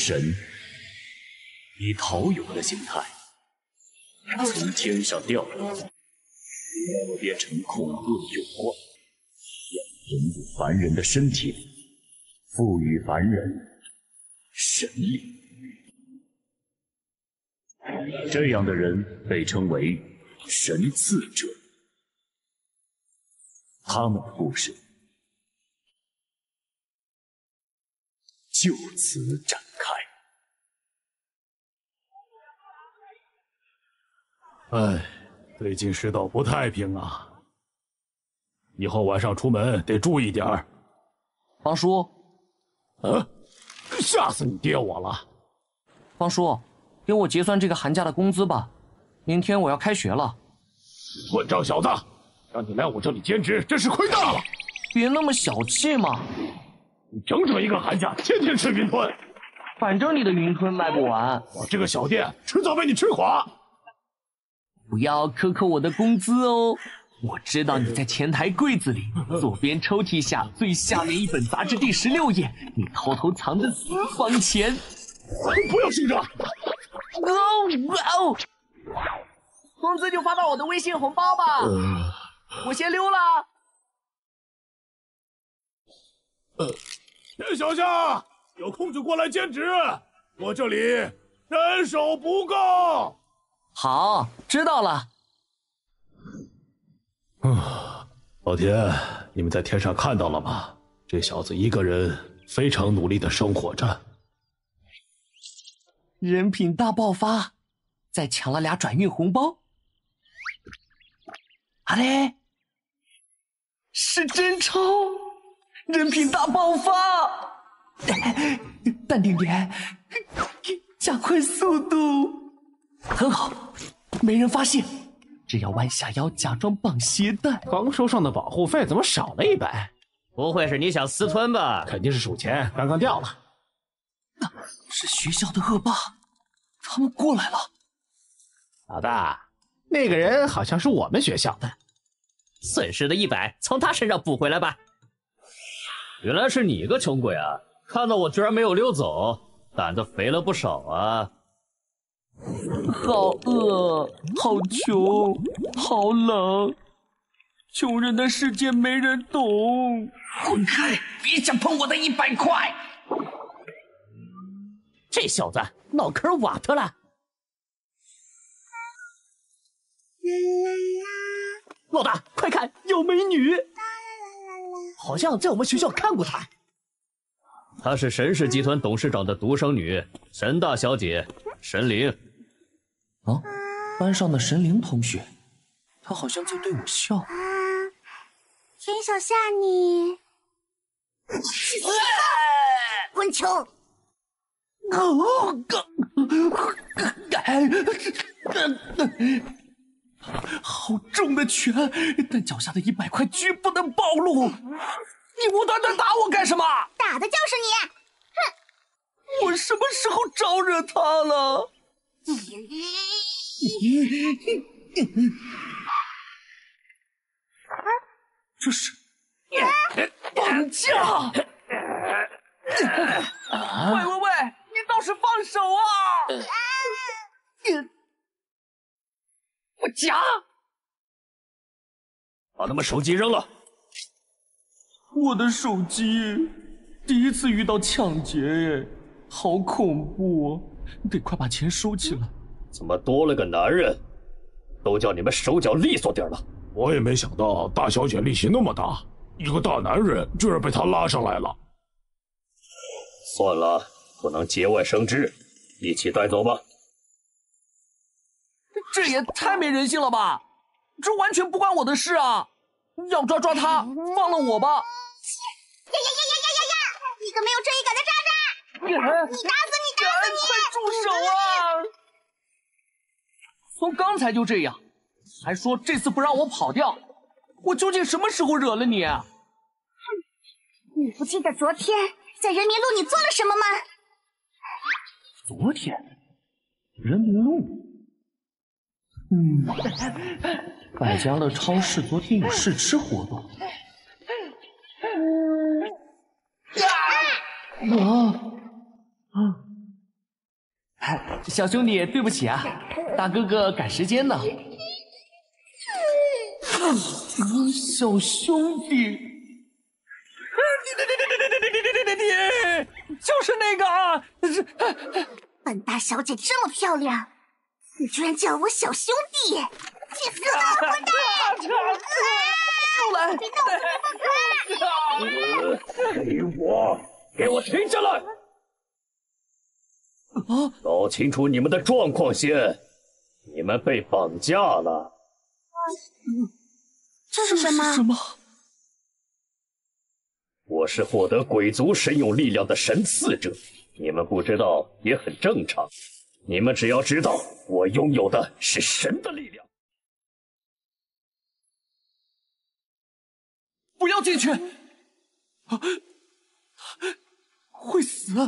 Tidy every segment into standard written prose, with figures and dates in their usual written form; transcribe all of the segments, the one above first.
神，以陶俑的形态从天上掉落，变成恐怖的有光，融入凡人的身体里，赋予凡人神力。这样的人被称为神赐者。他们的故事就此展开。 哎，最近世道不太平啊，以后晚上出门得注意点儿。 方叔， 吓死你爹我了！ 方叔，给我结算这个寒假的工资吧，明天我要开学了。 混账小子，让你来我这里兼职，真是亏大了！ 别那么小气嘛， 你整整一个寒假，天天吃云吞， 反正你的云吞卖不完， 我这个小店迟早被你吃垮。 不要克扣我的工资哦。我知道你在前台柜子里左边抽屉下最下面一本杂志第16页，你偷偷藏着私房钱。 不要醒着！ 工资就发到我的微信红包吧。我先溜了。 田小夏，有空就过来兼职，我这里人手不够。 好，知道了。 老田，你们在天上看到了吗？这小子一个人非常努力的生活着。 人品大爆发，再抢了俩转运红包。啊嘞，是真钞，人品大爆发。淡定点，加快速度。很好，没人发现。只要弯下腰，假装绑鞋带。 刚收上的保护费怎么少了100？ 不会是你想私吞吧？ 肯定是数钱刚刚掉了。 是学校的恶霸，他们过来了。 老大，那个人好像是我们学校的， 损失的100从他身上补回来吧。原来是你个穷鬼啊！看到我居然没有溜走，胆子肥了不少啊！ 好饿，好穷，好冷，穷人的世界没人懂。滚开！别想碰我的100块！ 这小子脑壳瓦特了！ 老大，快看，有美女！ 好像在我们学校看过她。她是神氏集团董事长的独生女，神大小姐神灵。 啊，班上的神灵同学，她好像在对我笑。 田小夏，你混球！ 好重的拳，但脚下的100块绝不能暴露。你无端端打我干什么？ 打的就是你！ 哼！我什么时候招惹他了？这是绑架！喂，你倒是放手啊！我夹！ 把他们手机扔了！ 我的手机，第一次遇到抢劫，好恐怖哦！得快把钱收起来。 怎么多了个男人？都叫你们手脚利索点了。 我也没想到大小姐力气那么大，一个大男人居然被她拉上来了。 算了，不能节外生枝，一起带走吧。 这也太没人性了吧！这完全不关我的事啊！要抓抓他，放了我吧！ 呀！你个没有正义感的渣渣！你打死你！ 快住手啊！从刚才就这样，还说这次不让我跑掉，我究竟什么时候惹了你？ 你不记得昨天在人民路你做了什么吗？ 昨天，人民路。百家乐超市昨天有试吃活动。 小兄弟，对不起啊，大哥哥赶时间呢。小兄弟，就是那个啊！ 本大小姐这么漂亮，你居然叫我小兄弟，气死了！混蛋！ 出来！ 别动！ 给我停下来！搞清楚你们的状况先。你们被绑架了。 这是什么？ 什么？ 我是获得鬼族神勇力量的神赐者，你们不知道也很正常。你们只要知道，我拥有的是神的力量。 不要进去！会死！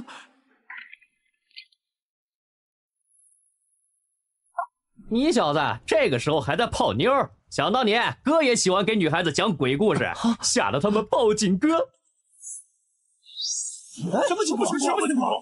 你小子这个时候还在泡妞，想当年哥也喜欢给女孩子讲鬼故事，吓得他们报警哥。 什么情况？什么情况？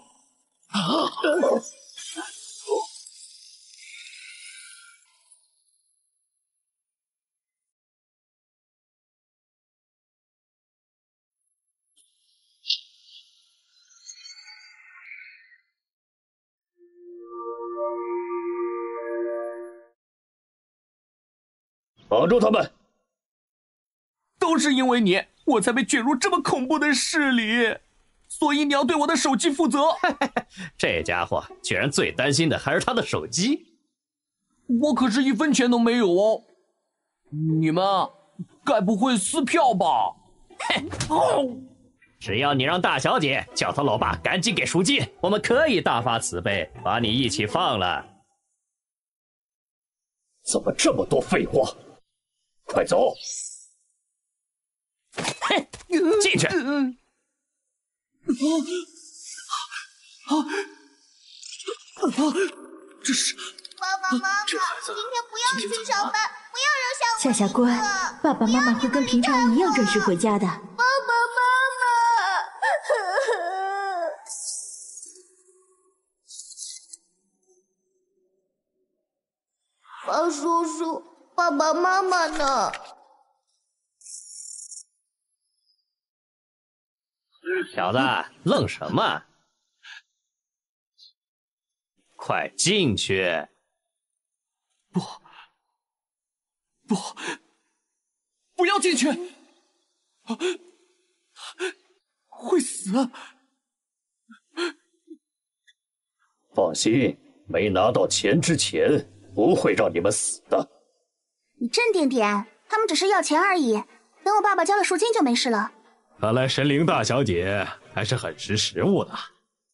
绑住他们！ 都是因为你，我才被卷入这么恐怖的事里，所以你要对我的手机负责。 这家伙居然最担心的还是他的手机， 我可是1分钱都没有哦。你们该不会撕票吧？ 只要你让大小姐叫他老爸赶紧给赎金，我们可以大发慈悲，把你一起放了。 怎么这么多废话？快走！ 嘿，进去！ 这是爸爸妈妈，今天不要去上班，不要扔下我。 夏夏乖，爸爸妈妈会跟平常一样准时回家的。 爸爸妈妈，王叔叔，爸爸妈妈呢？ 小子，愣什么？快进去！ 不要进去！会死！ 放心，没拿到钱之前不会让你们死的。 你镇定点，他们只是要钱而已，等我爸爸交了赎金就没事了。 看来神灵大小姐还是很识时务的。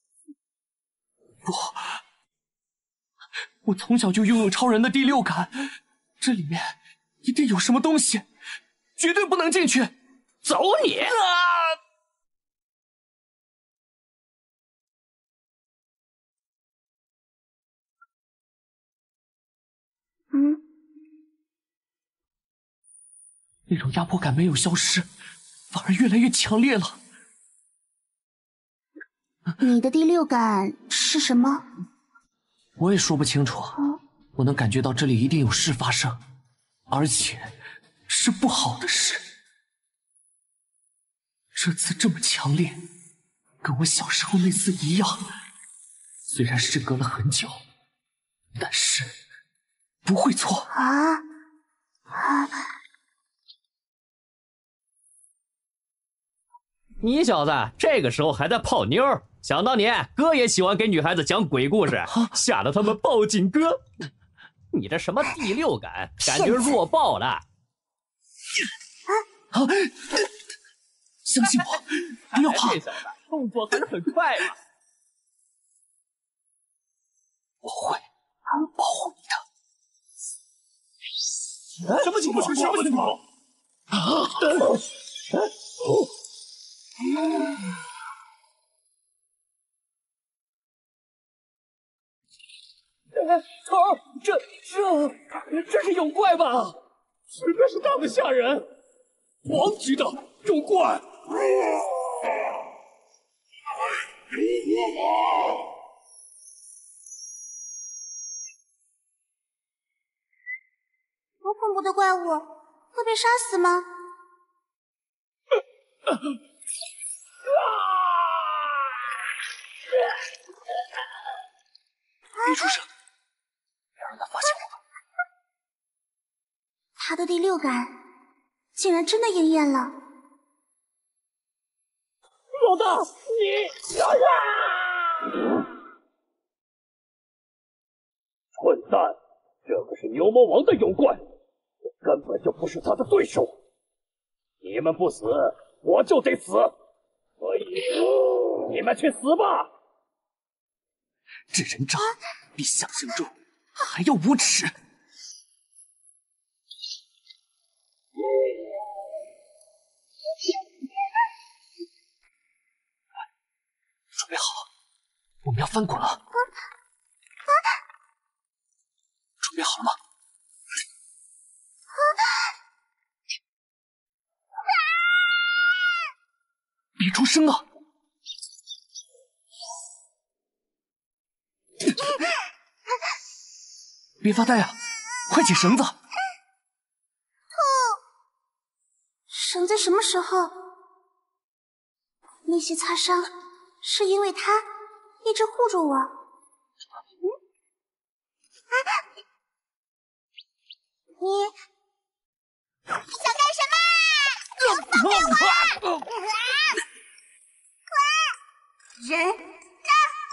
我从小就拥有超人的第6感，这里面一定有什么东西，绝对不能进去！ 走你！ 那种压迫感没有消失，反而越来越强烈了。 你的第6感是什么？ 我也说不清楚，我能感觉到这里一定有事发生，而且是不好的事。这次这么强烈，跟我小时候那次一样。虽然时隔了很久，但是不会错。 你小子这个时候还在泡妞，想当年哥也喜欢给女孩子讲鬼故事，吓得他们报警哥。你这什么第6感，感觉弱爆了！ 相信我，不要怕。 这小子动作还是很快嘛。 我会保护你的。 什么情况？什么情况？ 头儿，这是有怪吧？ 实在是大的吓人，王级的有怪！ 么恐怖的怪物会被杀死吗？ 别出声，别让他发现我们。 他的第六感竟然真的应验了。 老大，你呀呀！混蛋，这可是牛魔王的勇冠，我根本就不是他的对手。你们不死，我就得死，所以你们去死吧！ 这人渣比想象中还要无耻。准备好，我们要翻滚了。准备好了吗？别出声啊！别发呆啊！快解绳子！ 绳子什么时候？那些擦伤是因为他一直护住我。你想干什么？放开我！人渣！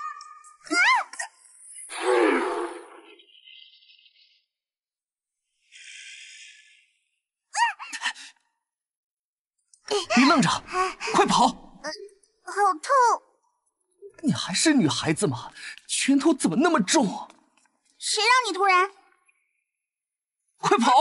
别愣着，快跑！ 好痛！ 你还是女孩子吗？拳头怎么那么重？ 谁让你突然？ 快跑！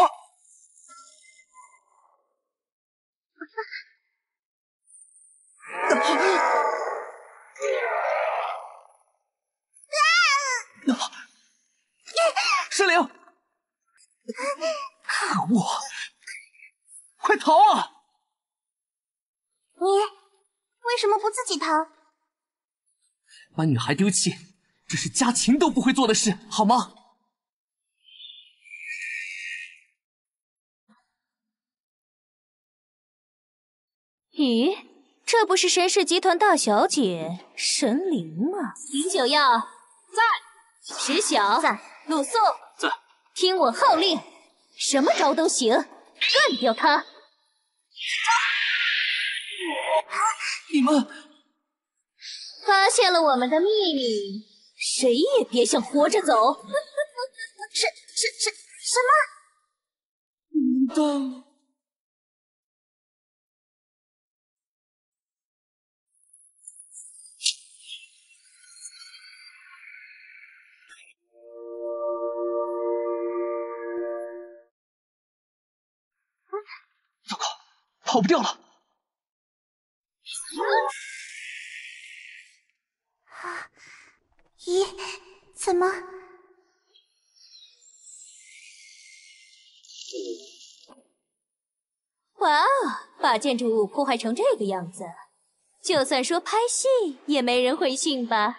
失灵！可恶！快逃啊！ 你为什么不自己逃？ 把女孩丢弃，这是家禽都不会做的事，好吗？ 咦，这不是神氏集团大小姐神灵吗？林九耀在，石晓在， 鲁肃在， 听我号令，什么招都行，干掉他！ 你们发现了我们的秘密，谁也别想活着走！ 什么？ 难道？糟糕，跑不掉了！ 咦，怎么？ 哇哦，把建筑物破坏成这个样子，就算说拍戏也没人会信吧？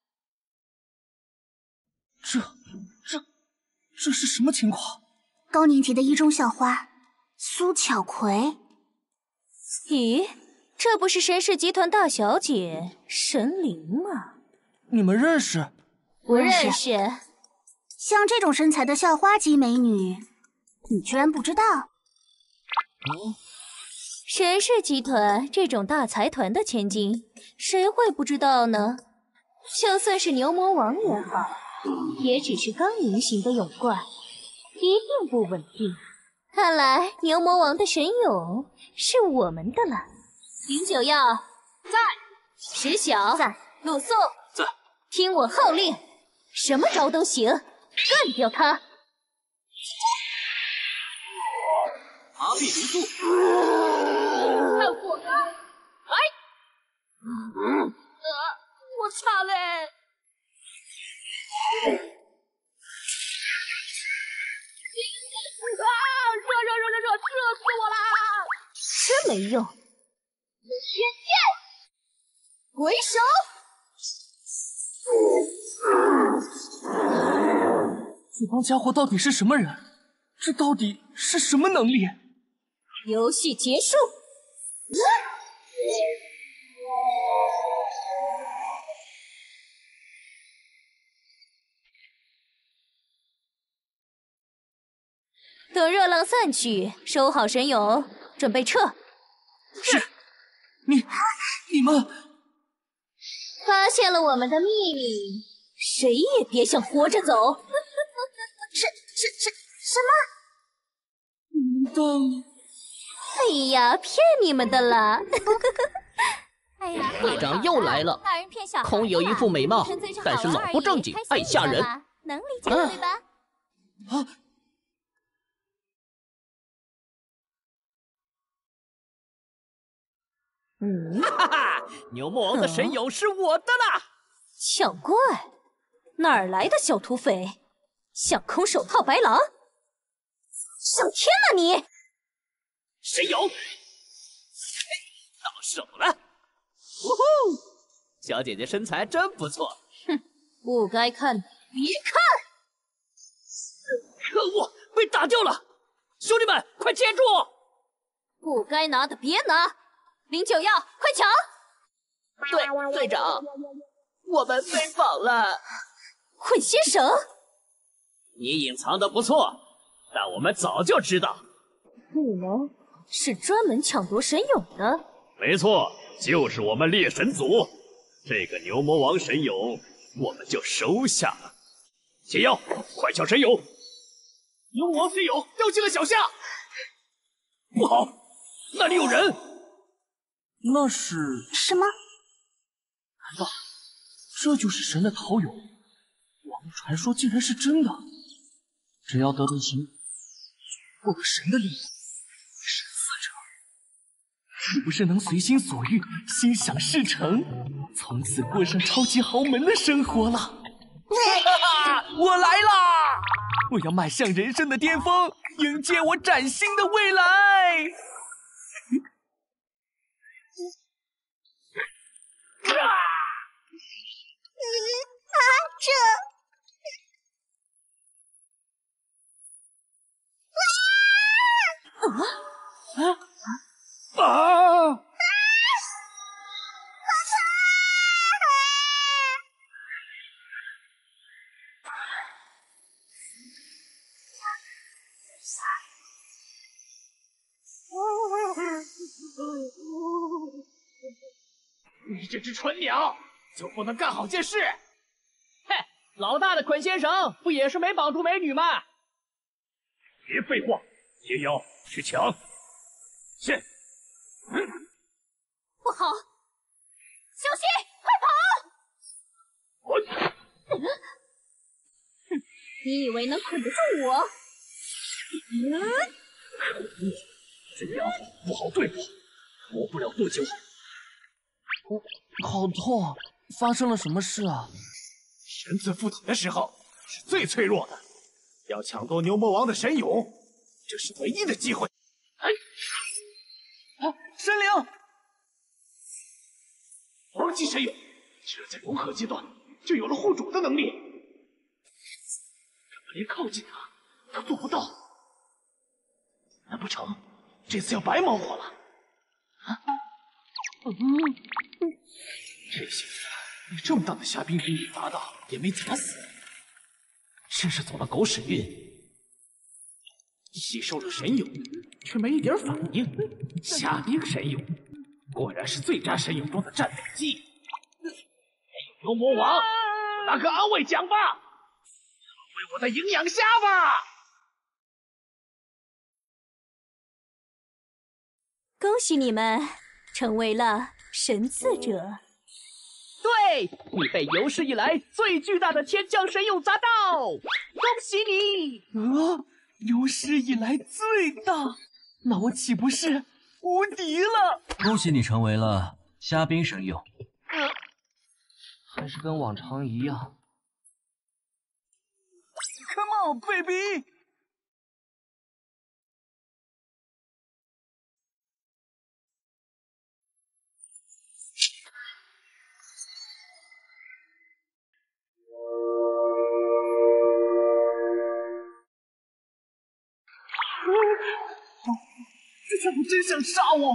这是什么情况？ 高年级的一中校花苏巧葵。 咦，这不是神氏集团大小姐神灵吗？ 你们认识？ 不认识。 像这种身材的校花级美女，你居然不知道？ 神氏集团这种大财团的千金，谁会不知道呢？就算是牛魔王也好，也只是刚银型的勇冠，一定不稳定。看来牛魔王的神勇是我们的了。林九耀在，石晓在， 鲁肃在， 听我号令，什么招都行，干掉他！ 麻痹毒素！ 看火高！哎，我操嘞！热死我啦！真没用！天剑，回手！ 这帮家伙到底是什么人？ 这到底是什么能力？ 游戏结束。等热浪散去，收好神勇，准备撤。 是，你们发现了我们的秘密，谁也别想活着走。 什么？ 难道？ 哎呀，骗你们的啦！ 哎呀， 队长又来了， 大人骗小孩空有一副美貌，但是老不正经，爱吓人。 能理解对吧？ 哈哈，牛魔王的神勇是我的啦！ 抢怪，哪儿来的小土匪？想空手套白狼？上天了你！ 神勇，到手了！呜呼，小姐姐身材真不错。 哼，不该看的别看！ 可恶，被打掉了！兄弟们，快接住！ 不该拿的别拿！09药，快抢！ 队长，我们被绑了。 混仙绳， 你隐藏的不错，但我们早就知道。 你们是专门抢夺神勇的？ 没错，就是我们猎神组。这个牛魔王神勇，我们就收下了。解药，快抢神勇！ 牛魔王神勇掉进了脚下。不好，那里有人！ 那是什么？ 难道这就是神的陶俑？网络传说竟然是真的！只要得到神，获得神的力量，神赐者，是不是能随心所欲，心想事成，从此过上超级豪门的生活了？哈哈，我来啦！我要迈向人生的巅峰，迎接我崭新的未来！ 你这只蠢鸟，就不能干好件事？ 嘿，老大的捆仙绳不也是没绑住美女吗？ 别废话，解药去抢！现。 不好，小心，快跑！你以为能捆得住我？ 这家伙不好对付，活不了多久。 好痛！发生了什么事啊？ 神赐附体的时候是最脆弱的，要抢夺牛魔王的神勇，这是唯一的机会。 神灵， 王级神勇，居然在融合阶段就有了护主的能力，根本连靠近他都做不到。难不成这次要白忙活了？这些你这么大的虾兵给你打倒，也没怎么死，真是走了狗屎运。吸收了神勇，却没一点反应。虾兵神勇，果然是最佳神勇中的战斗机。牛魔王，拿个安慰奖吧，安慰我的营养虾吧。 恭喜你们成为了神赐者。 对，你被有史以来最巨大的天降神勇砸到，恭喜你！ 有史以来最大，那我岂不是无敌了？ 恭喜你成为了虾兵神勇。 还是跟往常一样。Come on, baby！ 这家伙真想杀我！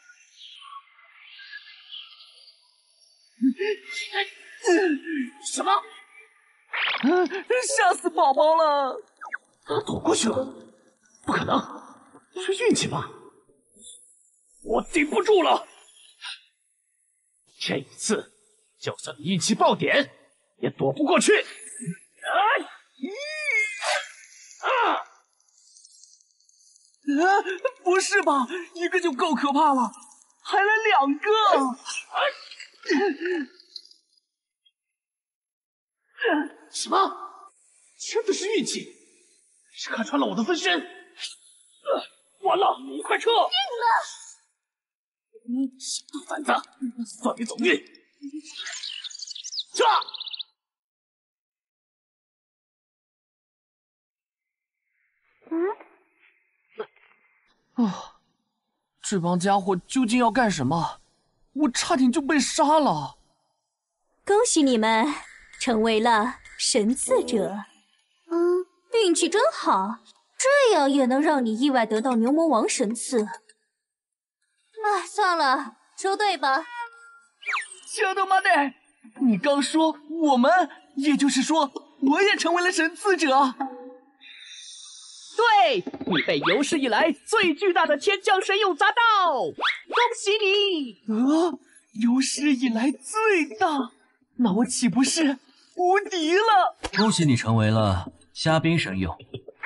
什么？ 吓死宝宝了！ 他躲过去了？不可能，是运气吧？我顶不住了！这一次，就算你运气爆点，也躲不过去！ 不是吧？一个就够可怕了，还来2个！ 什么？真的是运气？是看穿了我的分身？完了，你快撤！小兔崽子，算你走运！撤！ 这帮家伙究竟要干什么？我差点就被杀了！ 恭喜你们成为了神赐者。运气真好，这样也能让你意外得到牛魔王神赐。算了，收队吧。 小豆妈的，你刚说我们，也就是说我也成为了神赐者。 对，你被有史以来最巨大的天降神勇砸到，恭喜你！ 有史以来最大，那我岂不是无敌了？ 恭喜你成为了虾兵神勇。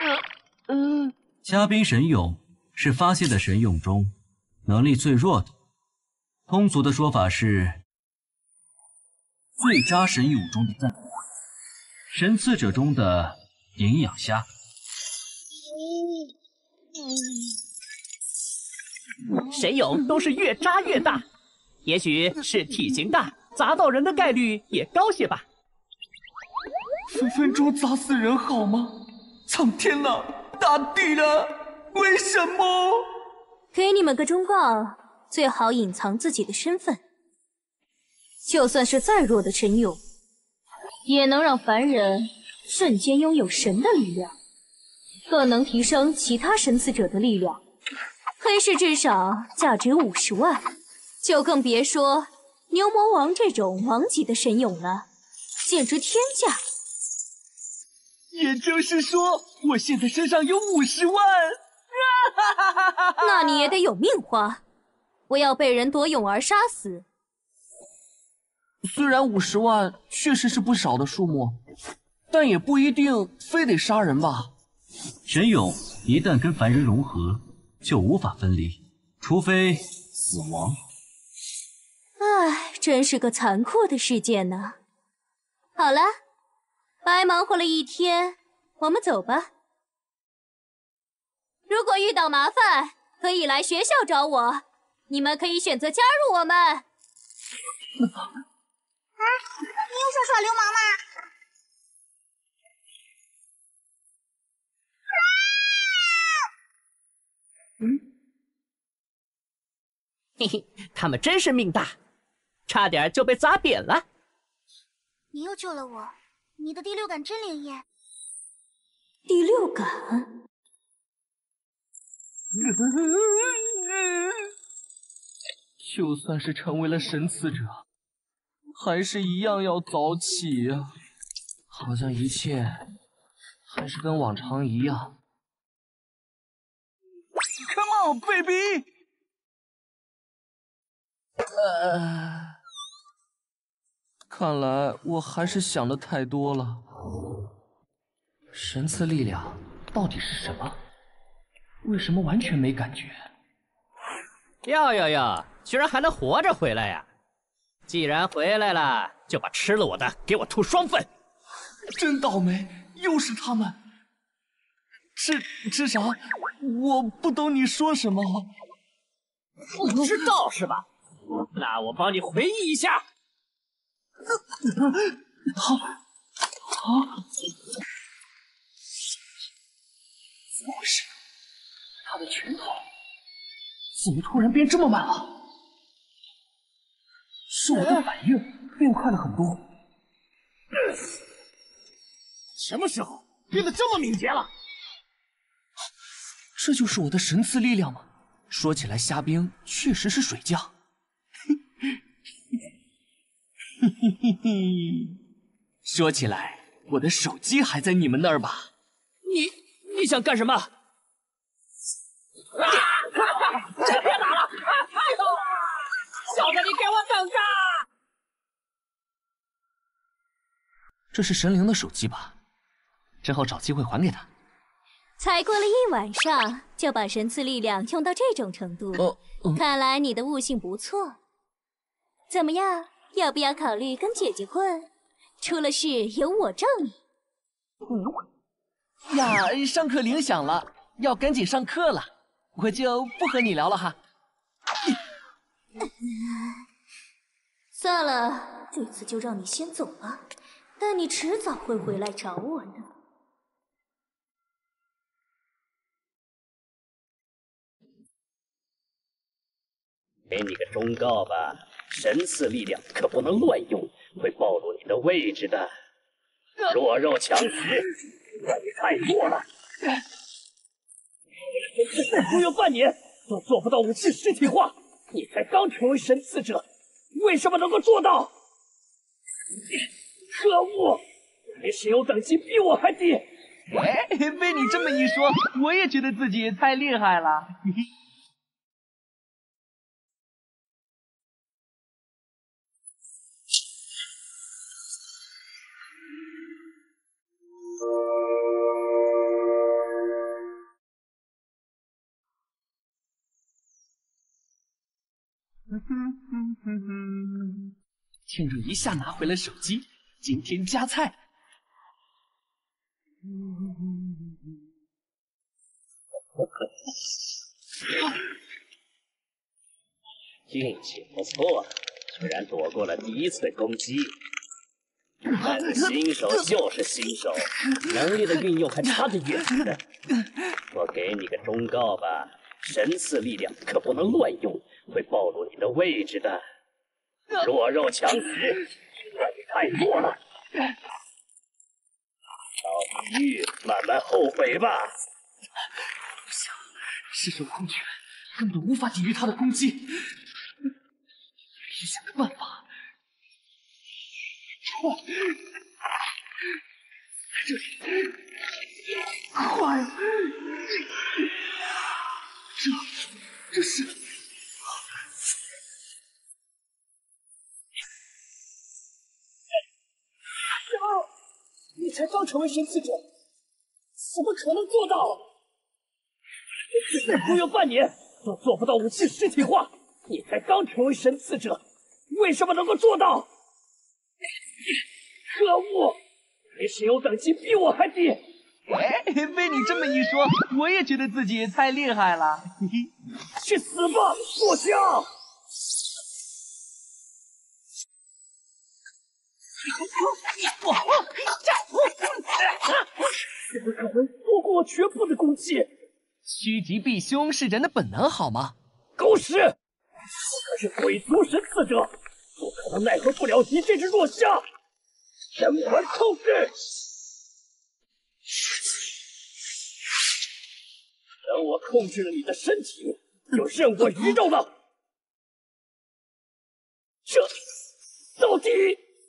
虾兵神勇是发现的神勇中能力最弱的，通俗的说法是最渣神勇中的暂缓，神赐者中的营养虾。 神勇都是越渣越大，也许是体型大，砸到人的概率也高些吧。 分分钟砸死人好吗？苍天呐，大地啊，为什么？ 给你们个忠告，最好隐藏自己的身份。就算是再弱的神勇，也能让凡人瞬间拥有神的力量，更能提升其他神赐者的力量。黑市至少价值50万，就更别说牛魔王这种王级的神勇了，简直天价。 也就是说，我现在身上有50万， 那你也得有命花，不要被人夺勇而杀死。 虽然50万确实是不少的数目，但也不一定非得杀人吧。 神勇一旦跟凡人融合，就无法分离，除非死亡。 真是个残酷的世界呢。好了，白忙活了一天，我们走吧。如果遇到麻烦，可以来学校找我，你们可以选择加入我们。 你又想耍流氓吗？ 嘿嘿，他们真是命大，差点就被砸扁了。 你又救了我，你的第六感真灵验。 第六感？ 就算是成为了神赐者，还是一样要早起啊！好像一切还是跟往常一样。Come on, baby！ 看来我还是想的太多了。神赐力量到底是什么？为什么完全没感觉？ 哟，居然还能活着回来呀！既然回来了，就把吃了我的给我吐双份。 真倒霉，又是他们！吃啥？我不懂你说什么。 不知道是吧？那我帮你回忆一下。 好。怎么回事？他的拳头怎么突然变这么慢了？是我的反应变快了很多。 什么时候变得这么敏捷了？ 这就是我的神赐力量吗？说起来，虾兵确实是水匠。说起来，我的手机还在你们那儿吧？ 你想干什么？ 这别打了！哎呦，小子，你给我等着！ 这是神灵的手机吧？之后找机会还给他。 才过了一晚上，就把神赐力量用到这种程度，看来你的悟性不错。怎么样，要不要考虑跟姐姐混？出了事有我罩你。 呀，上课铃响了，要赶紧上课了，我就不和你聊了哈。 算了，这次就让你先走吧，但你迟早会回来找我的。 给你个忠告吧，神赐力量可不能乱用，会暴露你的位置的。弱肉强食，你太弱了。神赐再服用半年都做不到武器实体化，你才刚成为神赐者，为什么能够做到？可恶！你神游等级比我还低。 哎，被你这么一说，我也觉得自己太厉害了。庆祝一下拿回了手机，今天加菜。 运气不错，居然躲过了第一次攻击。但是新手就是新手，能力的运用还差得远呢。我给你个忠告吧，神赐力量可不能乱用，会暴露你的位置的。弱肉强食，你太弱了。到地狱慢慢后悔吧。 不行，赤手空拳根本无法抵御他的攻击。必须想个办法。在这里，快啊！这是。 你才刚成为神赐者，怎么可能做到？再服用半年都做不到武器实体化，你才刚成为神赐者，为什么能够做到？可恶！你神游等级比我还低。 哎，被你这么一说，我也觉得自己太厉害了。 去死吧，坐下！怎么可能躲过我全部的攻击？ 趋吉避凶是人的本能，好吗？ 狗屎！我可是鬼族神赐者，不可能奈何不了你这只弱虾。神魂控制，等我控制了你的身体，就任我鱼肉了。这到底？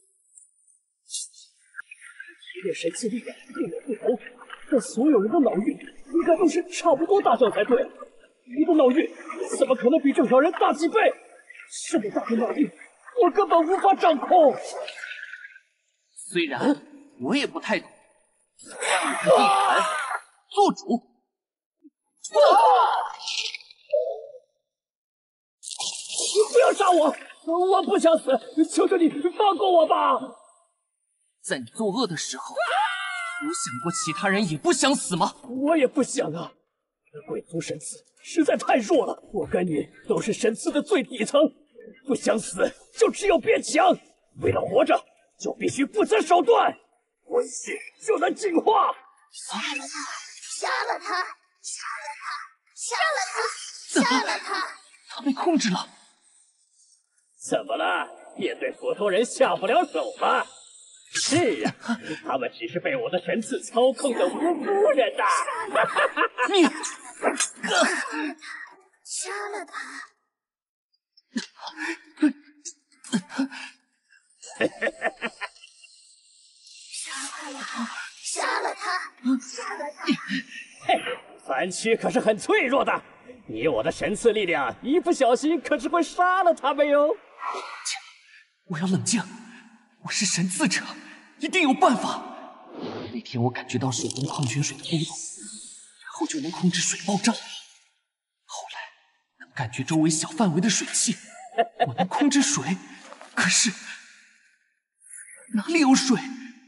一列神器力量并没不同，但所有人的脑域应该都是差不多大小才对。你的脑域怎么可能比正常人大几倍？这么大的脑域，我根本无法掌控。 虽然我也不太懂，让你的地盘做主。 你不要杀我！我不想死，求求你放过我吧！ 在你作恶的时候，有想过其他人也不想死吗？ 我也不想啊！鬼族神赐实在太弱了，我跟你都是神赐的最底层，不想死就只有变强。为了活着，就必须不择手段，魂系就能进化。 杀了他！杀了他！杀了他！杀了他！杀了他！ 他被控制了。 怎么了？也对普通人下不了手吗？是啊，他们只是被我的神赐操控的无辜人呐！ 你杀了他！杀了他！杀了他！杀了他！ 嘿，三区可是很脆弱的，你我的神赐力量一不小心可是会杀了他们哟。 我要冷静，我是神赐者，一定有办法。那天我感觉到水中矿泉水的波动，然后就能控制水爆炸。后来能感觉周围小范围的水汽，我能控制水，可是哪里有水？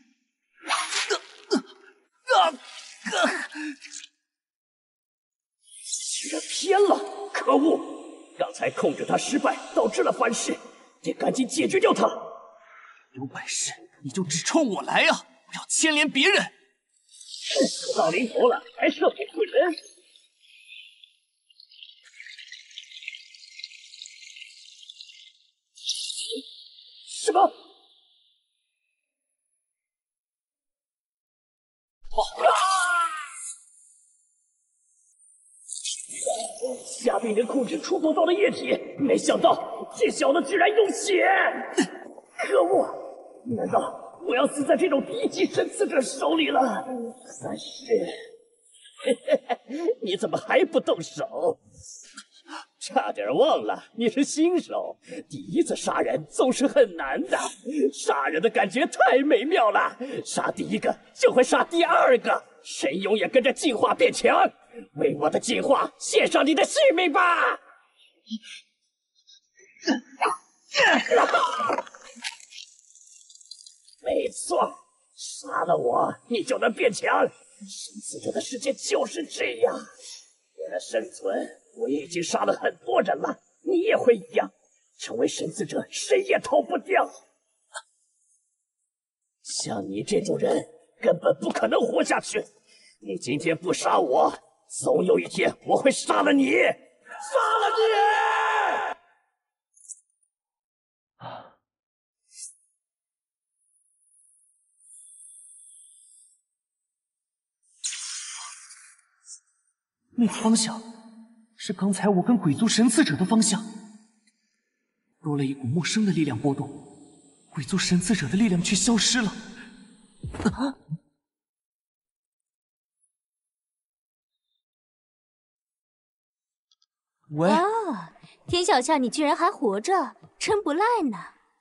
居然偏了！可恶！刚才控制他失败，导致了反噬，得赶紧解决掉他。 有本事你就只冲我来啊！不要牵连别人。 到临头了，还射火棍人。什么？虾兵能控制触碰到的液体，没想到这小子居然用血！可恶！难道我要死在这种低级神赐者手里了？三世，你怎么还不动手？差点忘了，你是新手，第一次杀人总是很难的。杀人的感觉太美妙了，杀第一个就会杀第二个，神勇也跟着进化变强。为我的进化献上你的性命吧！没错，杀了我，你就能变强。神赐者的世界就是这样。为了生存，我已经杀了很多人了，你也会一样。成为神赐者，谁也逃不掉。像你这种人，根本不可能活下去。你今天不杀我，总有一天我会杀了你！杀了你！ 那个方向是刚才我跟鬼族神赐者的方向，多了一股陌生的力量波动，鬼族神赐者的力量却消失了。喂， 哇，田小夏，你居然还活着，真不赖呢。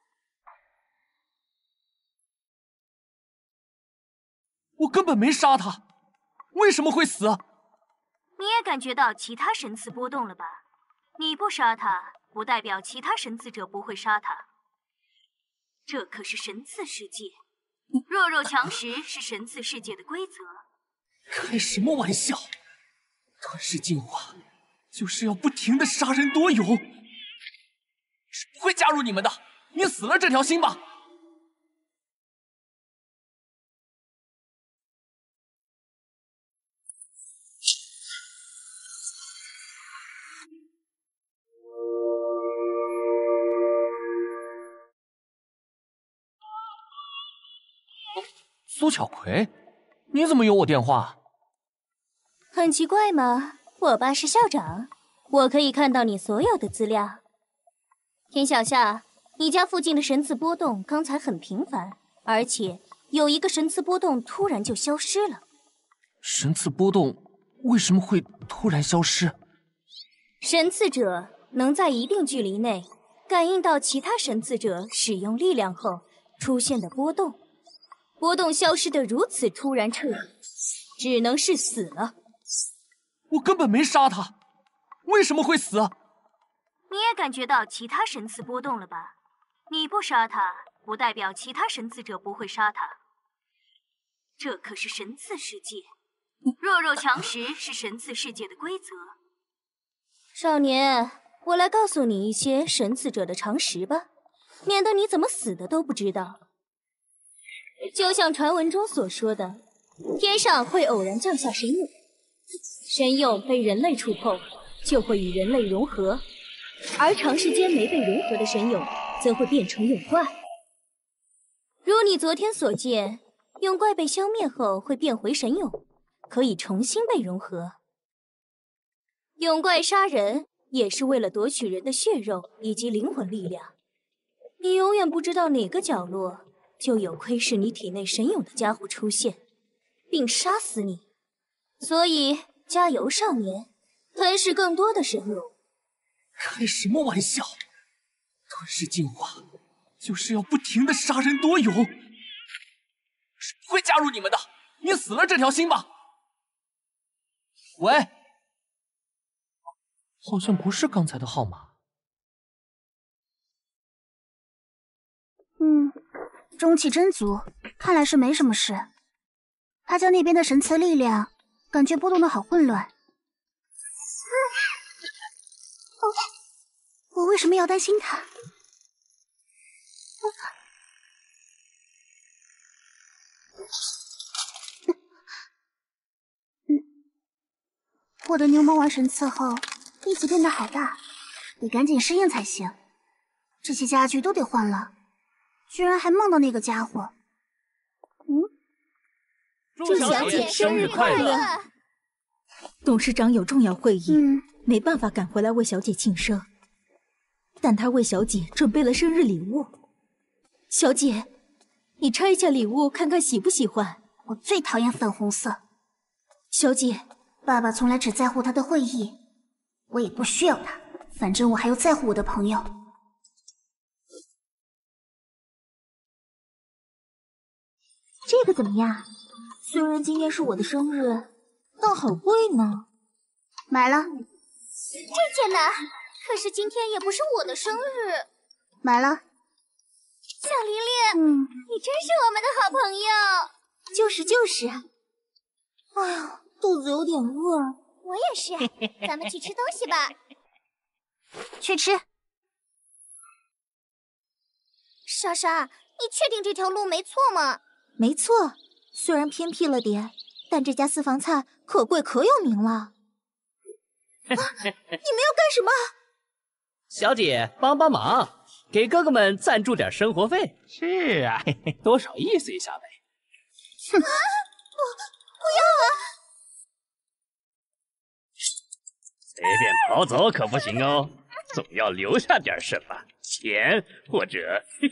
我根本没杀他，为什么会死？ 你也感觉到其他神赐波动了吧？你不杀他，不代表其他神赐者不会杀他。这可是神赐世界，弱肉强食是神赐世界的规则。 开什么玩笑！吞噬进化就是要不停的杀人夺勇，是不会加入你们的。你死了这条心吧。苏巧葵，你怎么有我电话？ 很奇怪吗？我爸是校长，我可以看到你所有的资料。田小夏，你家附近的神赐波动刚才很频繁，而且有一个神赐波动突然就消失了。 神赐波动为什么会突然消失？ 神赐者能在一定距离内感应到其他神赐者使用力量后出现的波动。波动消失的如此突然彻底，只能是死了。 我根本没杀他，为什么会死？ 你也感觉到其他神赐波动了吧？你不杀他，不代表其他神赐者不会杀他。这可是神赐世界，弱肉强食是神赐世界的规则。少年，我来告诉你一些神赐者的常识吧，免得你怎么死的都不知道。就像传闻中所说的，天上会偶然降下神勇，神勇被人类触碰，就会与人类融合，而长时间没被融合的神勇，则会变成勇怪。如你昨天所见，勇怪被消灭后会变回神勇，可以重新被融合。 勇怪杀人也是为了夺取人的血肉以及灵魂力量。你永远不知道哪个角落就有窥视你体内神勇的家伙出现，并杀死你。所以加油，少年，吞噬更多的神勇。 开什么玩笑！吞噬进化就是要不停的杀人夺勇，是不会加入你们的。你死了这条心吧。喂，好像不是刚才的号码。 中气真足，看来是没什么事。阿娇那边的神赐力量，感觉波动的好混乱。我为什么要担心他？获得牛魔丸神赐后，力气变得好大，得赶紧适应才行。这些家具都得换了。居然还梦到那个家伙。 祝小姐生日快乐！ 董事长有重要会议，没办法赶回来为小姐庆生，但他为小姐准备了生日礼物。小姐，你拆一下礼物看看喜不喜欢？ 我最讨厌粉红色。 小姐， 爸爸从来只在乎他的会议，我也不需要他，反正我还有在乎我的朋友。 这个怎么样？虽然今天是我的生日，但好贵呢。 买了。 这件呢？可是今天也不是我的生日。 买了。 小玲玲，你真是我们的好朋友。 就是。哎呀，肚子有点饿。 我也是，咱们去吃东西吧。 去吃。 莎莎，你确定这条路没错吗？ 没错，虽然偏僻了点，但这家私房菜可贵可有名了。你们要干什么？ 小姐，帮帮忙，给哥哥们赞助点生活费。 是啊，多少意思一下呗。 不要啊！ 随便跑走可不行哦，总要留下点什么，钱或者……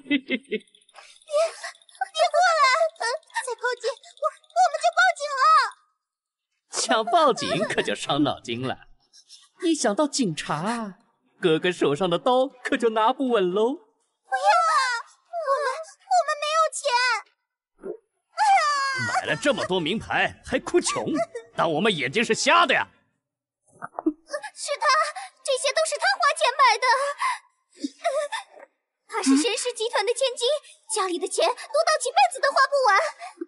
别过来！再靠近，我们就报警了。 想报警可就伤脑筋了，一想到警察，哥哥手上的刀可就拿不稳喽。 不要啊！我们没有钱。 买了这么多名牌还哭穷，当我们眼睛是瞎的呀？ 是他，这些都是他花钱买的。他是神氏集团的千金，家里的钱多到几辈子都花不完。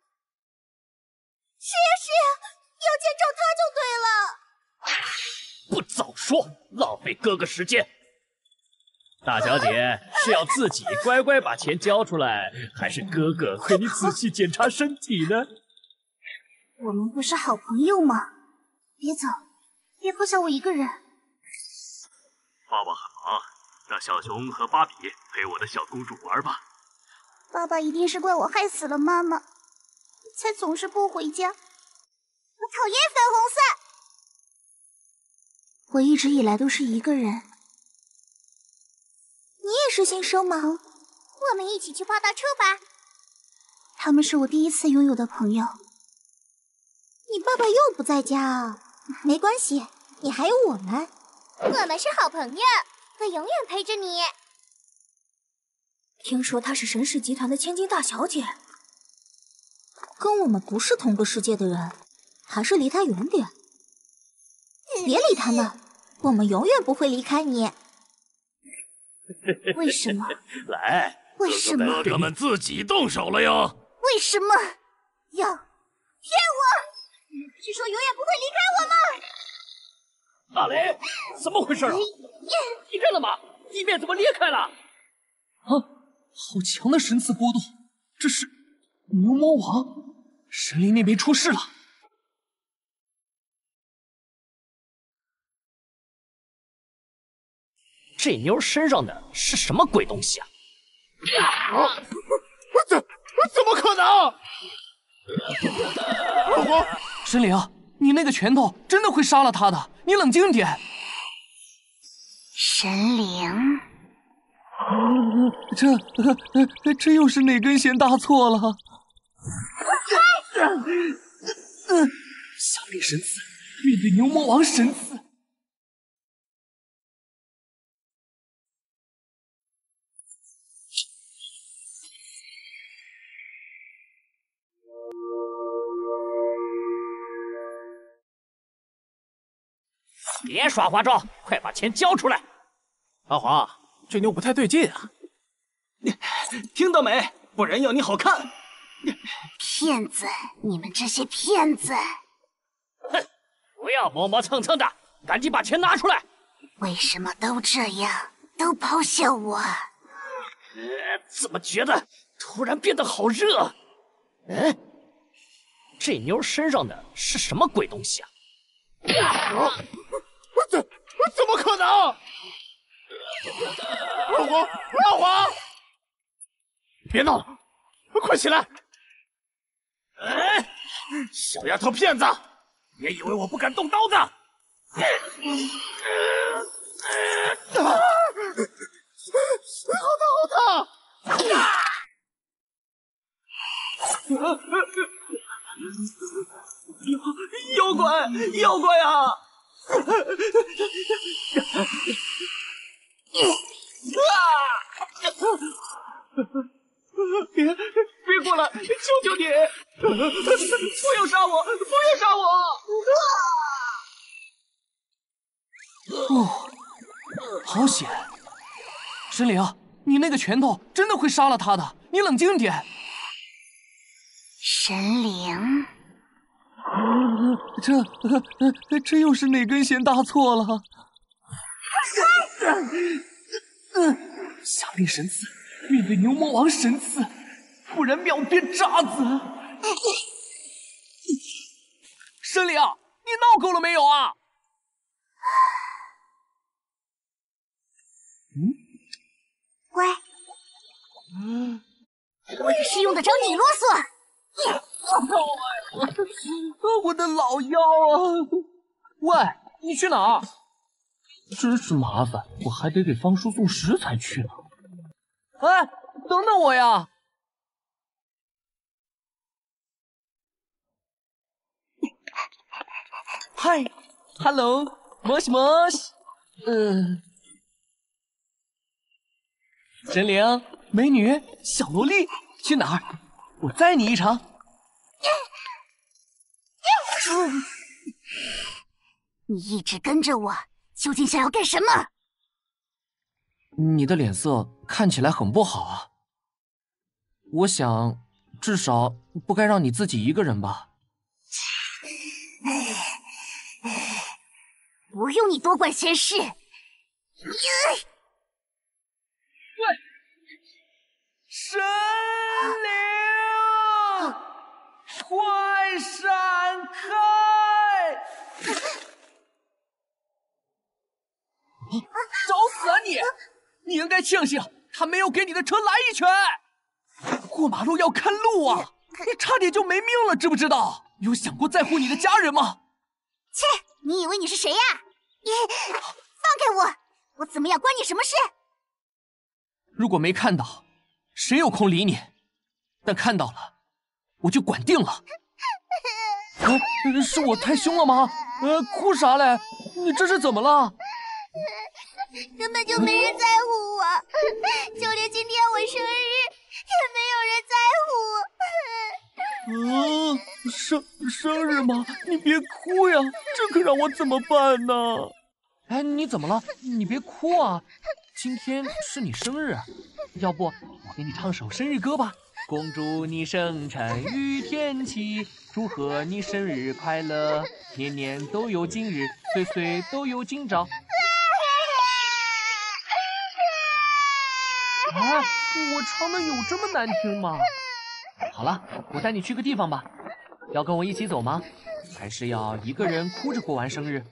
是呀，要钱找他就对了。 不早说，浪费哥哥时间。大小姐是要自己乖乖把钱交出来，还是哥哥陪你仔细检查身体呢？ 我们不是好朋友吗？别走，别抛下我一个人。 爸爸很忙，让小熊和芭比陪我的小公主玩吧。 爸爸一定是怪我害死了妈妈，才总是不回家。我讨厌粉红色。我一直以来都是一个人。 你也是新生吗？ 我们一起去泡大车吧。 他们是我第一次拥有的朋友。 你爸爸又不在家啊？没关系，你还有我们。 我们是好朋友，会永远陪着你。 听说她是神氏集团的千金大小姐，跟我们不是同个世界的人，还是离她远点。别理他们，我们永远不会离开你。 为什么？ 来， 为什么？ 哥哥们自己动手了哟。 为什么？要骗我？你不是说永远不会离开我吗？ 大雷，怎么回事啊？地震了吗？地面怎么裂开了？ 啊，好强的神赐波动！这是牛魔王，神灵那边出事了。 这妞身上的是什么鬼东西啊？ 怎么可能？老公，神灵，你那个拳头真的会杀了他的， 你冷静点。 神灵， 这又是哪根弦搭错了？降临神赐，面对牛魔王神赐。 别耍花招，快把钱交出来！ 阿黄，这妞不太对劲啊！ 听到没？不然要你好看！ 骗子！你们这些骗子！ 哼！不要磨磨蹭蹭的，赶紧把钱拿出来！ 为什么都这样，都抛下我？ 怎么觉得突然变得好热？这妞身上的是什么鬼东西啊？ 怎么可能？阿黄，别闹了，快起来！小丫头片子，别以为我不敢动刀子！好疼！ 妖怪啊！别过来！求求你！不要杀我！不要杀我！好险！神灵，你那个拳头真的会杀了他的，你冷静点。 神灵， 这又是哪根弦搭错了？降临神赐，面对牛魔王神赐，不然秒变渣子！神灵，你闹够了没有啊？ 乖，我也是用得着你啰嗦。 我的老腰啊！喂，你去哪儿？真是麻烦，我还得给方叔送食材去呢。哎，等等我呀！嗨 ，Hello， 摩西摩西。神灵、美女、小萝莉，去哪儿？我载你一程。 你一直跟着我，究竟想要干什么？ 你的脸色看起来很不好啊。我想，至少不该让你自己一个人吧。 不用你多管闲事。 神灵，快闪开！找死啊你！你应该庆幸他没有给你的车来一拳。过马路要看路啊！你差点就没命了，知不知道？有想过在乎你的家人吗？ 切！你以为你是谁呀？放开我！我怎么样关你什么事？ 如果没看到，谁有空理你？但看到了，我就管定了。是我太凶了吗？哭啥嘞？你这是怎么了？ 根本就没人在乎我，就连今天我生日也没有人在乎。 生日吗？你别哭呀，这可让我怎么办呢？哎，你怎么了？你别哭啊！今天是你生日，要不我给你唱首生日歌吧？恭祝你生辰与天齐，祝贺你生日快乐，年年都有今日，岁岁都有今朝。啊，我唱的有这么难听吗？好了，我带你去个地方吧。要跟我一起走吗？还是要一个人哭着过完生日？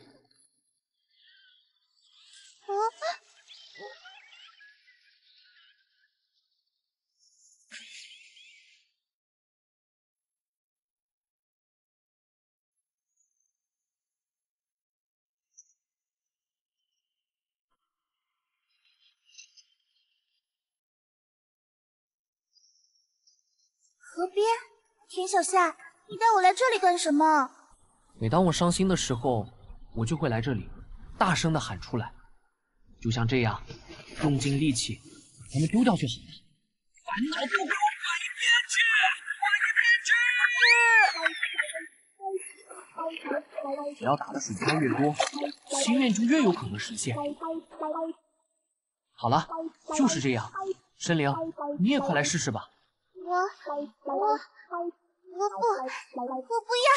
河边，田小夏，你带我来这里干什么？ 每当我伤心的时候，我就会来这里，大声的喊出来，就像这样，用尽力气，把它们丢掉就好了。烦恼都给我滚一边去！只要打的水漂越多，心愿就越有可能实现。好了，就是这样。申灵，你也快来试试吧。 我不要！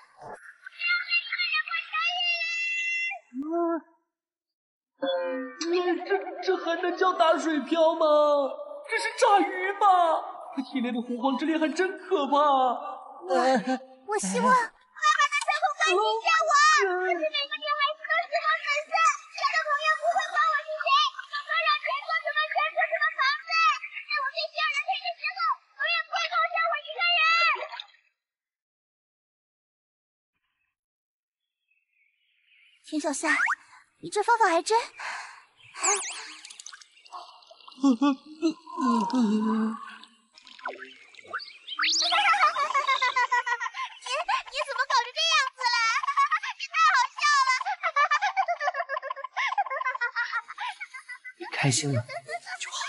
这还能叫打水漂吗？这是炸鱼吧？它体内的洪荒之力还真可怕。 我希望妈妈能最后关心一下我。不是每个女孩子都喜欢粉色，交的朋友不会管我是谁，说让钱做什么钱做什么房子，在我最需要人陪的时候，永远不会跟我生活一个人。田小夏，你这方法还真……你怎么搞成这样子了？这太好笑了！ 你开心了就好。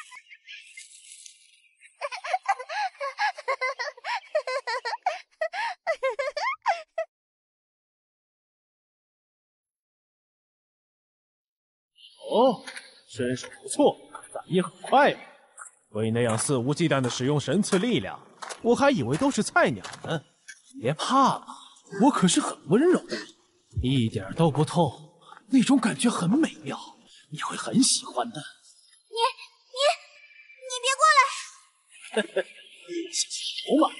哦，身手不错，反应很快呀。会那样肆无忌惮的使用神赐力量，我还以为都是菜鸟呢。别怕了，我可是很温柔的，一点都不痛，那种感觉很美妙，你会很喜欢的。 你别过来！ 小头嘛。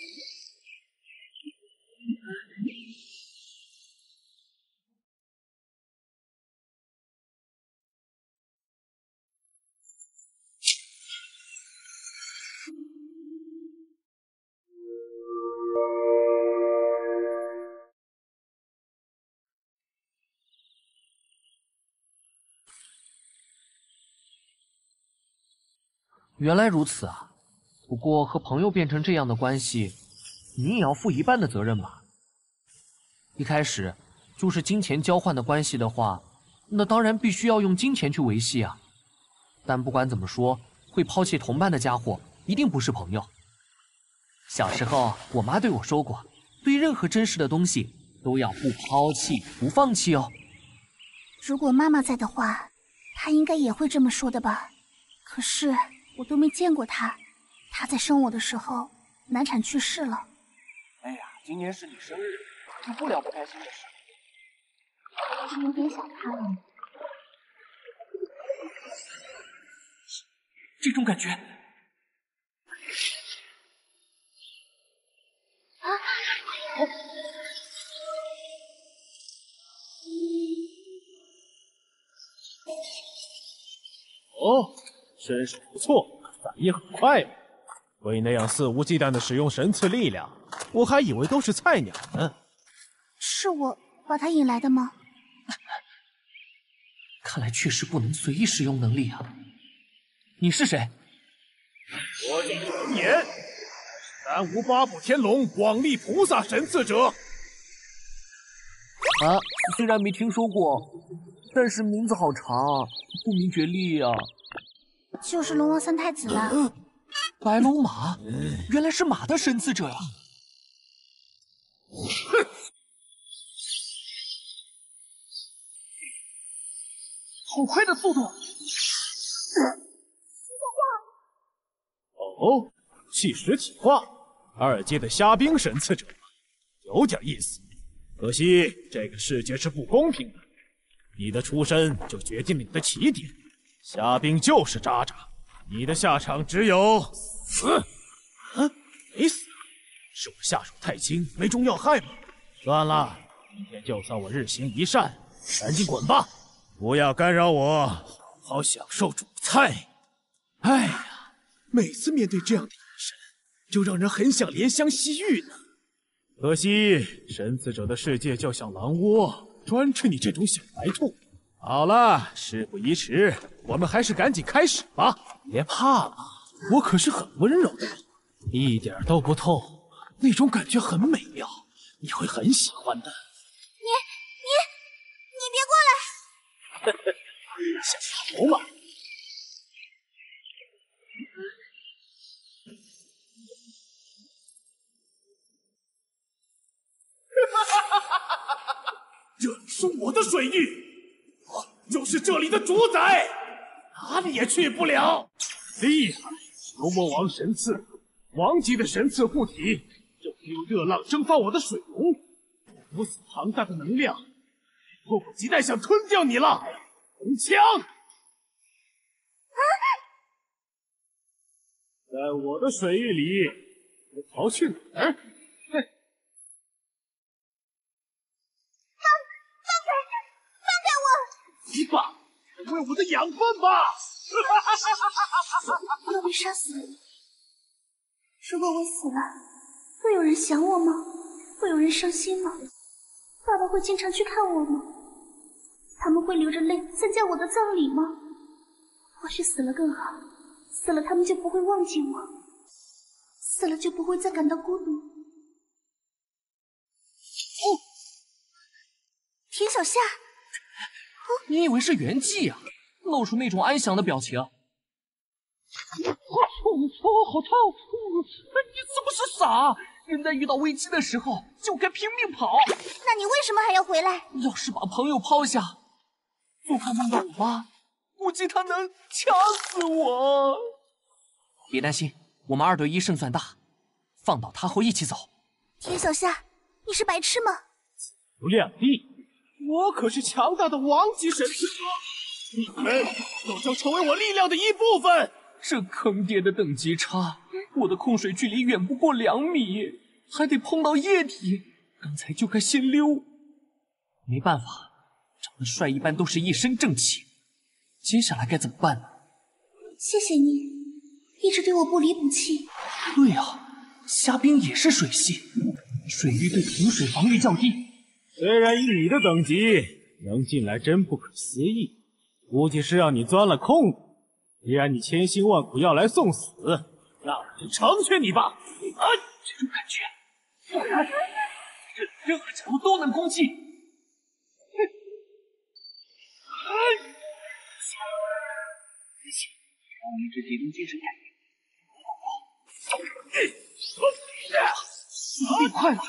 原来如此啊！不过和朋友变成这样的关系，你也要负一半的责任吧？一开始就是金钱交换的关系的话，那当然必须要用金钱去维系啊。但不管怎么说，会抛弃同伴的家伙一定不是朋友。小时候，我妈对我说过，对任何真实的东西都要不抛弃、不放弃哦。 如果妈妈在的话，她应该也会这么说的吧？可是我都没见过她，她在生我的时候难产去世了。 哎呀，今年是你生日，有不了不开心的事。 有点想她了。 这种感觉。 哦，身手不错，反应很快呀。会那样肆无忌惮的使用神赐力量，我还以为都是菜鸟呢。 是我把他引来的吗？ 看来确实不能随意使用能力啊。你是谁？ 我叫陈年，南无八部天龙广力菩萨神赐者。 啊，虽然没听说过，但是名字好长，不明觉厉啊。 就是龙王三太子了。 白龙马，原来是马的神赐者呀！ 哼！ 好快的速度！ 哦，气实体化，2阶的虾兵神赐者，有点意思。可惜这个世界是不公平的，你的出身就决定了你的起点。虾兵就是渣渣，你的下场只有死。没死，是我下手太轻，没中要害吗？算了，今天就算我日行一善，赶紧滚吧，不要干扰我，好好享受主菜。哎呀，每次面对这样的眼神，就让人很想怜香惜玉呢。可惜神赐者的世界就像狼窝，专吃你这种小白兔。好了，事不宜迟，我们还是赶紧开始吧。别怕了，我可是很温柔的人， 一点都不痛，那种感觉很美妙，你会很喜欢的。 你别过来！ 想逃吗？这是我的水域，我就是这里的主宰，哪里也去不了。厉害！牛魔王神刺，王级的神刺护体，就可以用热浪蒸发我的水龙，如此庞大的能量，迫不及待想吞掉你了。红枪！在我的水域里，你逃去哪儿？你把为我的养分吧！ 要被杀死。如果我死了，会有人想我吗？会有人伤心吗？爸爸会经常去看我吗？他们会流着泪参加我的葬礼吗？或许死了更好，死了他们就不会忘记我，死了就不会再感到孤独。 田小夏。你以为是袁纪啊？露出那种安详的表情。好痛！你是不是傻？人在遇到危机的时候就该拼命跑。 那你为什么还要回来？ 要是把朋友抛下，做梦梦到我妈，估计她能掐死我。别担心，我们2对1胜算大，放倒他后一起走。 田小夏，你是白痴吗？ 不亮地。我可是强大的王级神刺者，你们都将成为我力量的一部分。 这坑爹的等级差，我的控水距离远不过2米，还得碰到液体，刚才就该先溜。没办法，长得帅一般都是一身正气。接下来该怎么办呢？ 谢谢你，一直对我不离不弃。 对啊，虾兵也是水系，水域对平水防御较低。 虽然以你的等级能进来真不可思议，估计是让你钻了空子。既然你千辛万苦要来送死，那我就成全你吧。 这种感觉，果然，这任何角度都能攻击。让我一直集中精神感。速度变快了。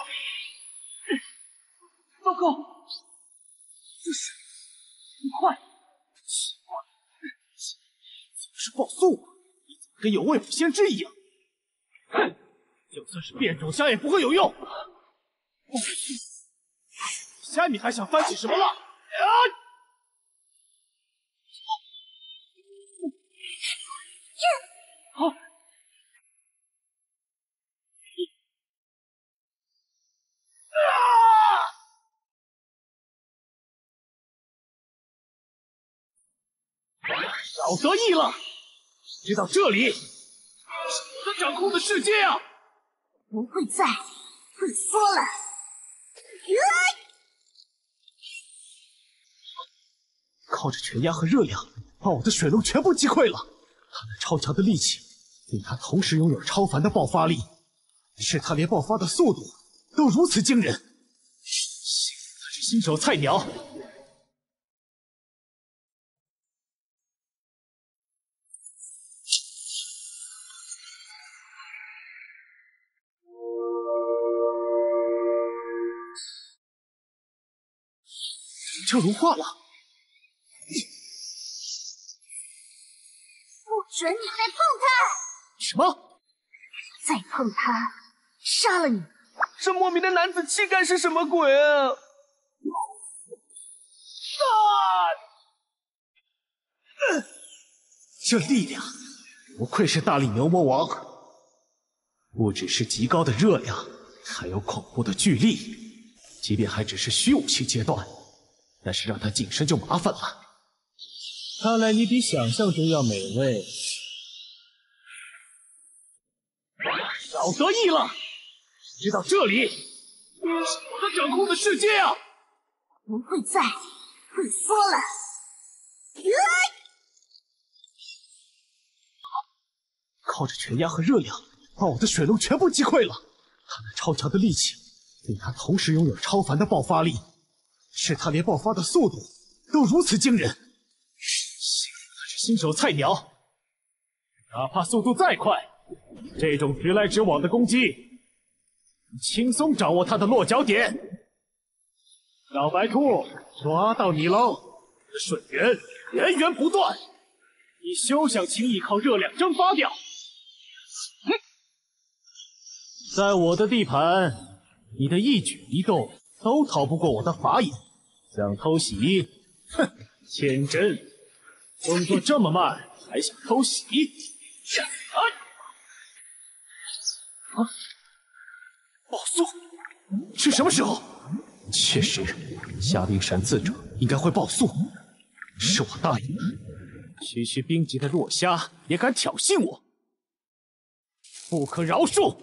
糟糕，这是很快， 奇怪，怎么是爆速啊？你怎么跟有未卜先知一样？哼，就算是变种虾也不会有用。虾你还想翻起什么浪？少得意了！知道这里是我的掌控的世界啊！ 不会再退缩了。 靠着全压和热量，把我的水龙全部击溃了。他那超强的力气，令他同时拥有超凡的爆发力，是他连爆发的速度都如此惊人。幸好他是新手菜鸟。就融化了。 不准你再碰它！ 什么？ 再碰它，杀了你！ 这莫名的男子气概是什么鬼啊？ 这力量不愧是大力牛魔王，不只是极高的热量，还有恐怖的巨力。即便还只是虚武器阶段，但是让他近身就麻烦了。 看来你比想象中要美味。 少得意了！知道这里是我的掌控的世界啊！ 不会再退缩了。 靠着全压和热量，把把我的水龙全部击溃了。他那超强的力气，令他同时拥有超凡的爆发力，是他连爆发的速度都如此惊人。幸好他是新手菜鸟，哪怕速度再快，这种直来直往的攻击，轻松掌握他的落脚点。小白兔，抓到你喽！水源源源不断，你休想轻易靠热量蒸发掉。在我的地盘，你的一举一动都逃不过我的法眼。想偷袭？哼，天真！动作这么慢，还想偷袭？爆速是什么时候？确实，虾兵神刺者应该会爆速。是我答应了，区区兵级的弱虾也敢挑衅我，不可饶恕！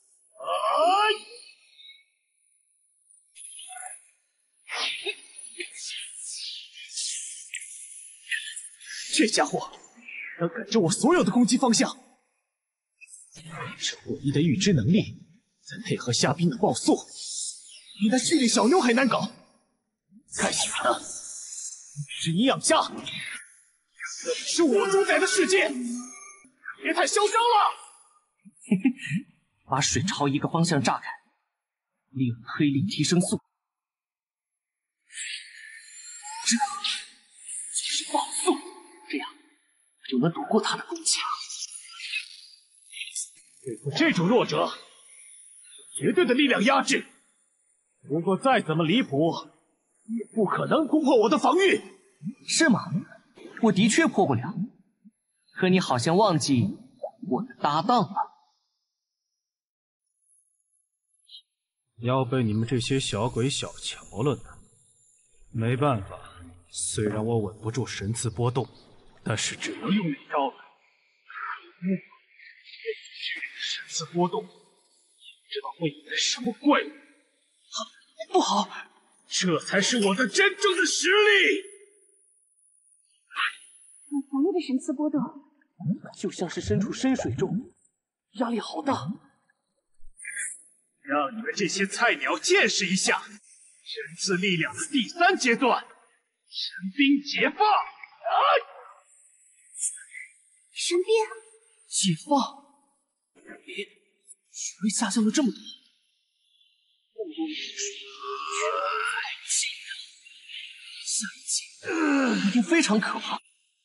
这家伙能感知我所有的攻击方向，这诡异的预知能力，再配合虾兵的爆速，比那训练小妞还难搞。该死的，是营养虾，这里是我主宰的世界，别太嚣张了！ 把水朝一个方向炸开，利用推力提升速度，这就是爆速。这样我就能躲过他的攻击。 对付这种弱者，绝对的力量压制。不过再怎么离谱，也不可能攻破我的防御。 是吗？我的确破不了。可你好像忘记我的搭档了。 要被你们这些小鬼小瞧了呢。没办法，虽然我稳不住神刺波动，但是只能用一招了。神刺波动，也不知道会引来什么怪物。不好，这才是我的真正的实力。 很强烈的神刺波动， 就像是身处深水中，压力好大。 让你们这些菜鸟见识一下神刺力量的第3阶段——神兵解放！ 神兵解放？水位下降了这么多，下一击一定非常可怕。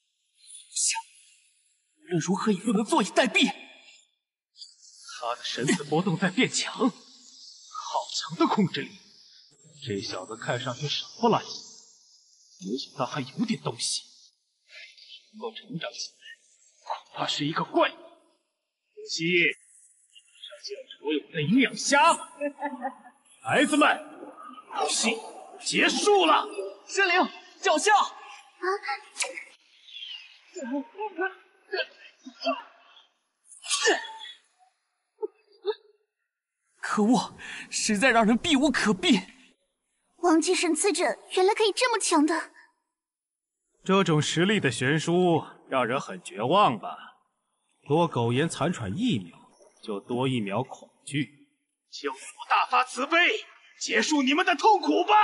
无论如何也不能坐以待毙。 他的神刺波动在变强，好强的控制力！这小子看上去傻不拉几，也许他还有点东西，能够成长起来，恐怕是一个怪物。可惜，上就要成为我的营养虾了。孩子们，游戏结束了。 神灵，脚下！可恶，实在让人避无可避。 王级神刺者原来可以这么强的， 这种实力的悬殊让人很绝望吧？多苟延残喘1秒，就多1秒恐惧。就让我大发慈悲，结束你们的痛苦吧！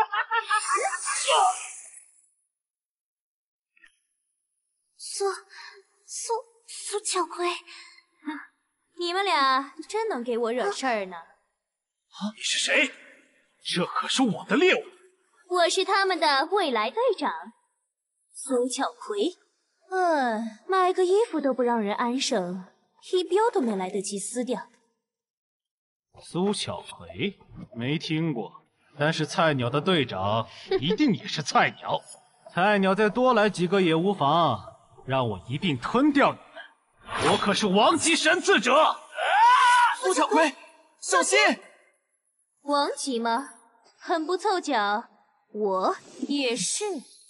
苏巧葵， 你们俩真能给我惹事儿呢！ 你是谁？这可是我的猎物。 我是他们的未来队长，苏巧葵。买个衣服都不让人安生，衣标都没来得及撕掉。 苏巧葵，没听过，但是菜鸟的队长一定也是菜鸟。菜鸟再多来几个也无妨，让我一并吞掉你们。我可是王级神刺者！ 苏巧葵，小心！ 王级吗？很不凑巧，我也是。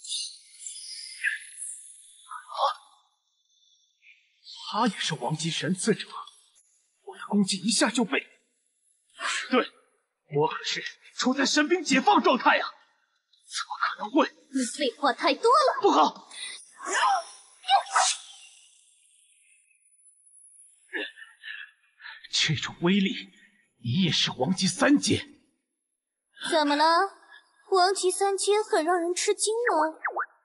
他也是王级神刺者，我的攻击一下就被……对，我可是处在神兵解放状态啊！怎么可能会？ 你废话太多了！ 不好！ 这种威力，你也是王级3阶。 怎么了？王级3阶很让人吃惊吗？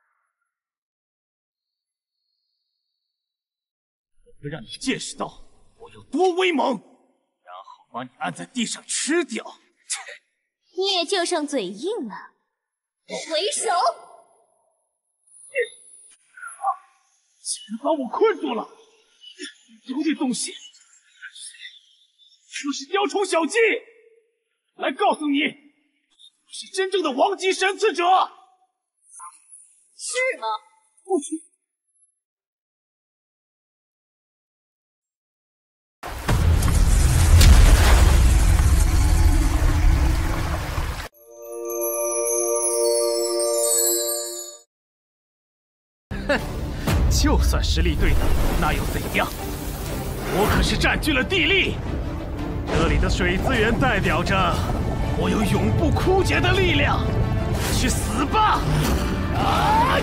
我会让你见识到我有多威猛，然后把你按在地上吃掉。 你也就剩嘴硬了。回手！ 竟然把我困住了！有点东西，说是雕虫小技。来告诉你，我是真正的王级神刺者。 是吗？ 不许！哼，就算实力对等，那又怎样？我可是占据了地利，这里的水资源代表着我有永不枯竭的力量。去死吧！啊！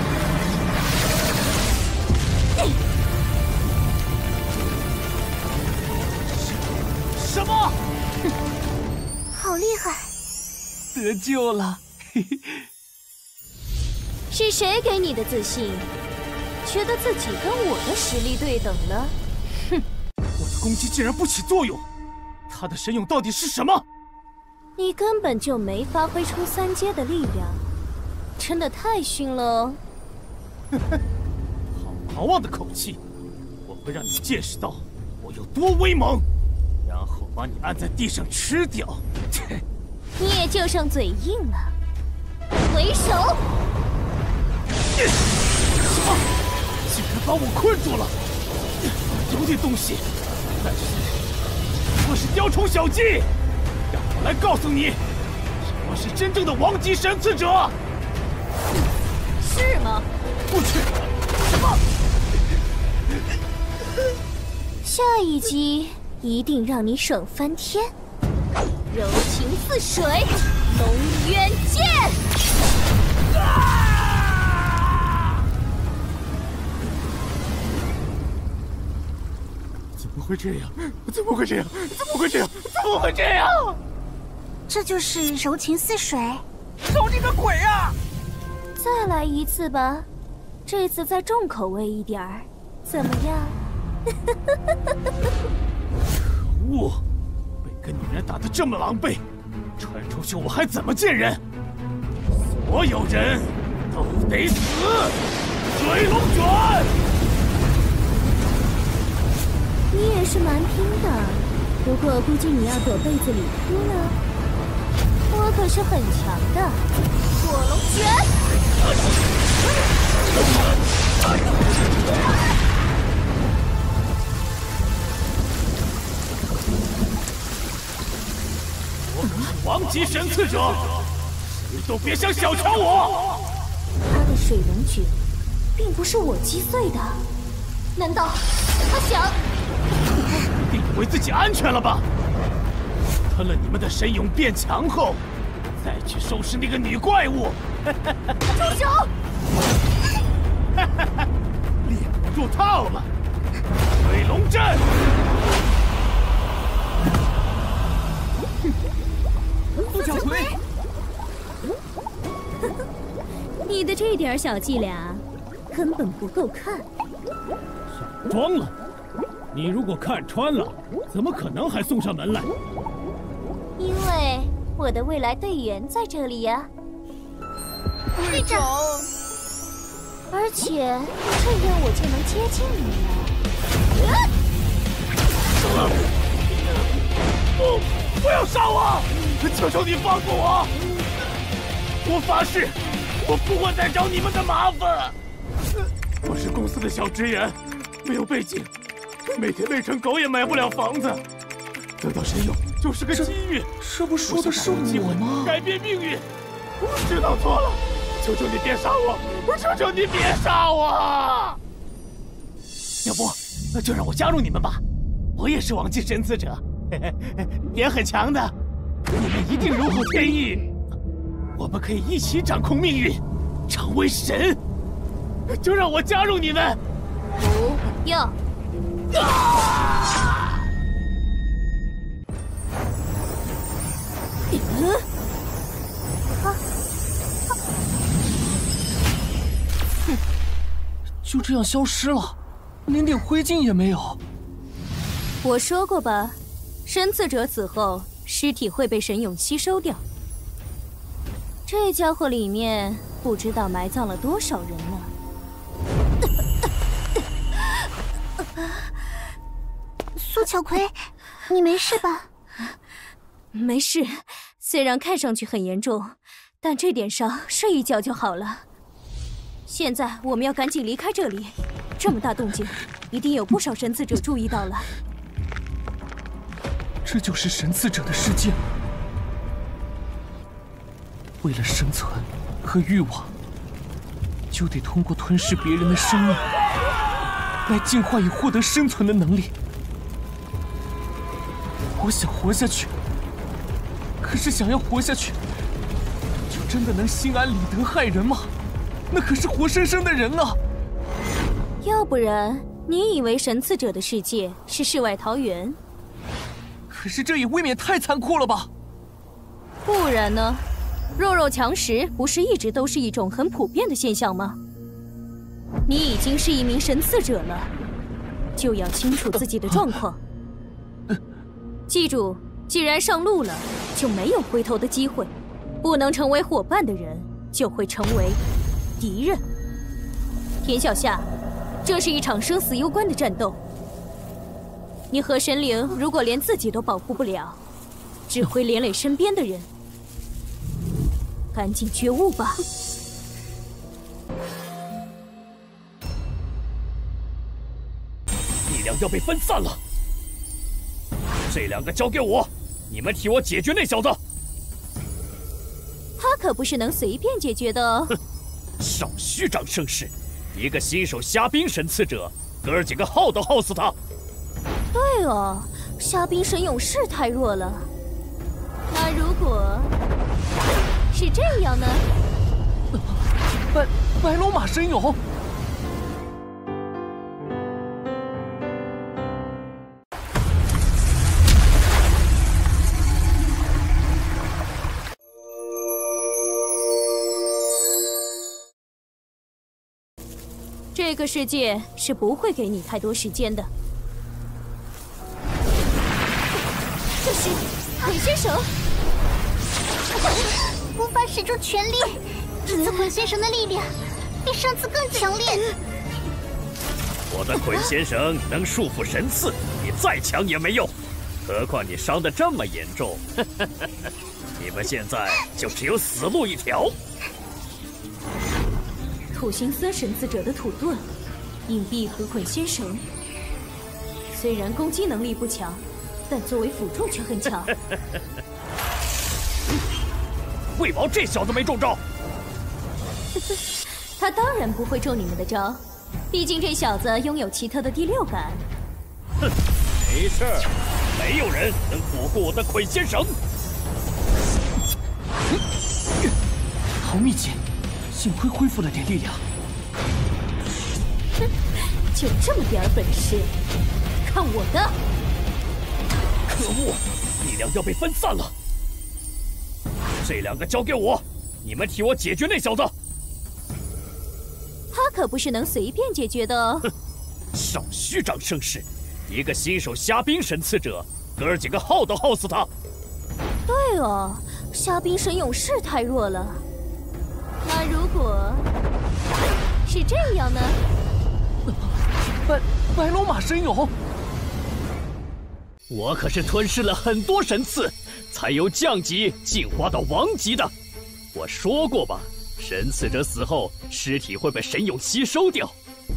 什么？ 好厉害！ 得救了！ 是谁给你的自信？觉得自己跟我的实力对等了？ 哼！我的攻击竟然不起作用，他的神勇到底是什么？ 你根本就没发挥出3阶的力量，真的太逊了哦！ 好豪妄的口气！我会让你见识到我有多威猛，然后把你按在地上吃掉。 你也就剩嘴硬了。回手！ 什么？竟然把我困住了！有点东西，但是说是雕虫小技。让我来告诉你，什么是真正的王级神刺者。 是吗？ 不去！什么？ 下一击一定让你爽翻天！柔情似水，龙渊剑！ 怎么会这样？怎么会这样？怎么会这样？怎么会这样？ 这就是柔情似水。 走你个鬼啊！ 再来一次吧，这次再重口味一点儿，怎么样？ 可恶！被个女人打得这么狼狈，传出去我还怎么见人？所有人都得死！水龙卷！ 你也是蛮拼的，不过估计你要躲被子里哭了。我可是很强的，火龙卷！ 我可是王级神刺者，谁都别想小瞧我！ 他的水龙卷并不是我击碎的，难道他想？ 你以为自己安全了吧？吞了你们的神勇变强后，再去收拾那个女怪物。 住手！ 猎物入套了，水龙阵！ 陆小葵， 你的这点小伎俩根本不够看。 少装了！你如果看穿了，怎么可能还送上门来？ 因为我的未来队员在这里呀， 队长。 而且这样我就能接近你了。 不要杀我！求求你放过我！我发誓，我不会再找你们的麻烦。我是公司的小职员，没有背景，每天累成狗也买不了房子。得到神勇就是个机遇， 这不说的是我吗？ 改变命运，我知道错了，求求你别杀我！我求求你别杀我！要不，那就让我加入你们吧，我也是王级神刺者，也很强的，你们一定如虎添翼，我们可以一起掌控命运，成为神。就让我加入你们。 不要！ 就这样消失了，连点灰烬也没有。 我说过吧，神赐者死后，尸体会被神勇吸收掉。这家伙里面不知道埋葬了多少人呢。 苏巧葵，你没事吧？ 没事，虽然看上去很严重，但这点伤睡一觉就好了。现在我们要赶紧离开这里，这么大动静，一定有不少神赐者注意到了。 这就是神赐者的世界。为了生存和欲望，就得通过吞噬别人的生命来进化以获得生存的能力。我想活下去，可是想要活下去，就真的能心安理得害人吗？那可是活生生的人啊！ 要不然你以为神赐者的世界是世外桃源？ 可是这也未免太残酷了吧？ 不然呢？弱肉强食不是一直都是一种很普遍的现象吗？你已经是一名神赐者了，就要清楚自己的状况。记住，既然上路了，就没有回头的机会。不能成为伙伴的人，就会成为敌人。田小夏，这是一场生死攸关的战斗。你和神灵如果连自己都保护不了，只会连累身边的人。赶紧觉悟吧！ 力量要被分散了，这两个交给我，你们替我解决那小子。 他可不是能随便解决的哦。 哼，少虚张声势！一个新手虾兵神赐者，哥儿几个耗都耗死他。 对哦，虾兵神勇士太弱了。那如果是这样呢？ 白龙马神勇。 这个世界是不会给你太多时间的。这是鬼先手， 无法使出全力。这次鬼先生的力量比上次更强烈。 我的鬼先绳能束缚神赐，你再强也没用。何况你伤得这么严重，你们现在就只有死路一条。 土行僧神赐者的土遁、隐蔽和鬼仙绳，虽然攻击能力不强，但作为辅助却很强。 为毛这小子没中招？ 他当然不会中你们的招，毕竟这小子拥有奇特的第六感。 哼，没事，没有人能躲过我的鬼仙绳。 好密集，幸亏恢复了点力量。 哼，就这么点本事，看我的！ 可恶，力量要被分散了。这两个交给我，你们替我解决那小子。 他可不是能随便解决的哦。 哼，少虚张声势！一个新手虾兵神赐者，哥儿几个耗都耗死他。 对哦，虾兵神勇士太弱了。那如果是这样呢？ 白龙马神勇， 我可是吞噬了很多神赐，才由降级进化到王级的。我说过吧，神赐者死后，尸体会被神勇吸收掉。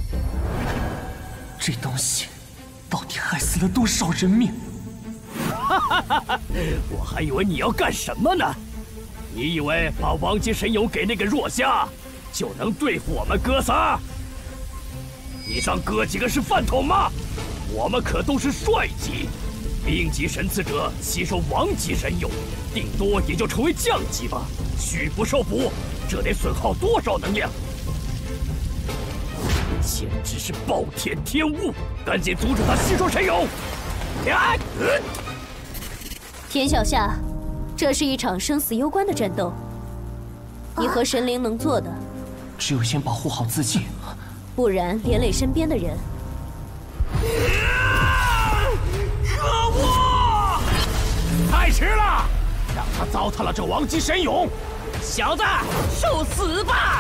这东西到底害死了多少人命？ 哈哈哈哈！我还以为你要干什么呢？你以为把王级神勇给那个弱虾，就能对付我们哥仨？你当哥几个是饭桶吗？我们可都是帅级，兵级神赐者吸收王级神勇，顶多也就成为降级吧，虚不受补，这得损耗多少能量？简直是暴殄天物！赶紧阻止他吸收神勇！ 田小夏， 这是一场生死攸关的战斗，你和神灵能做的， 只有先保护好自己， 不然连累身边的人。 可恶！太迟了，让他糟蹋了这王级神勇。 小子，受死吧！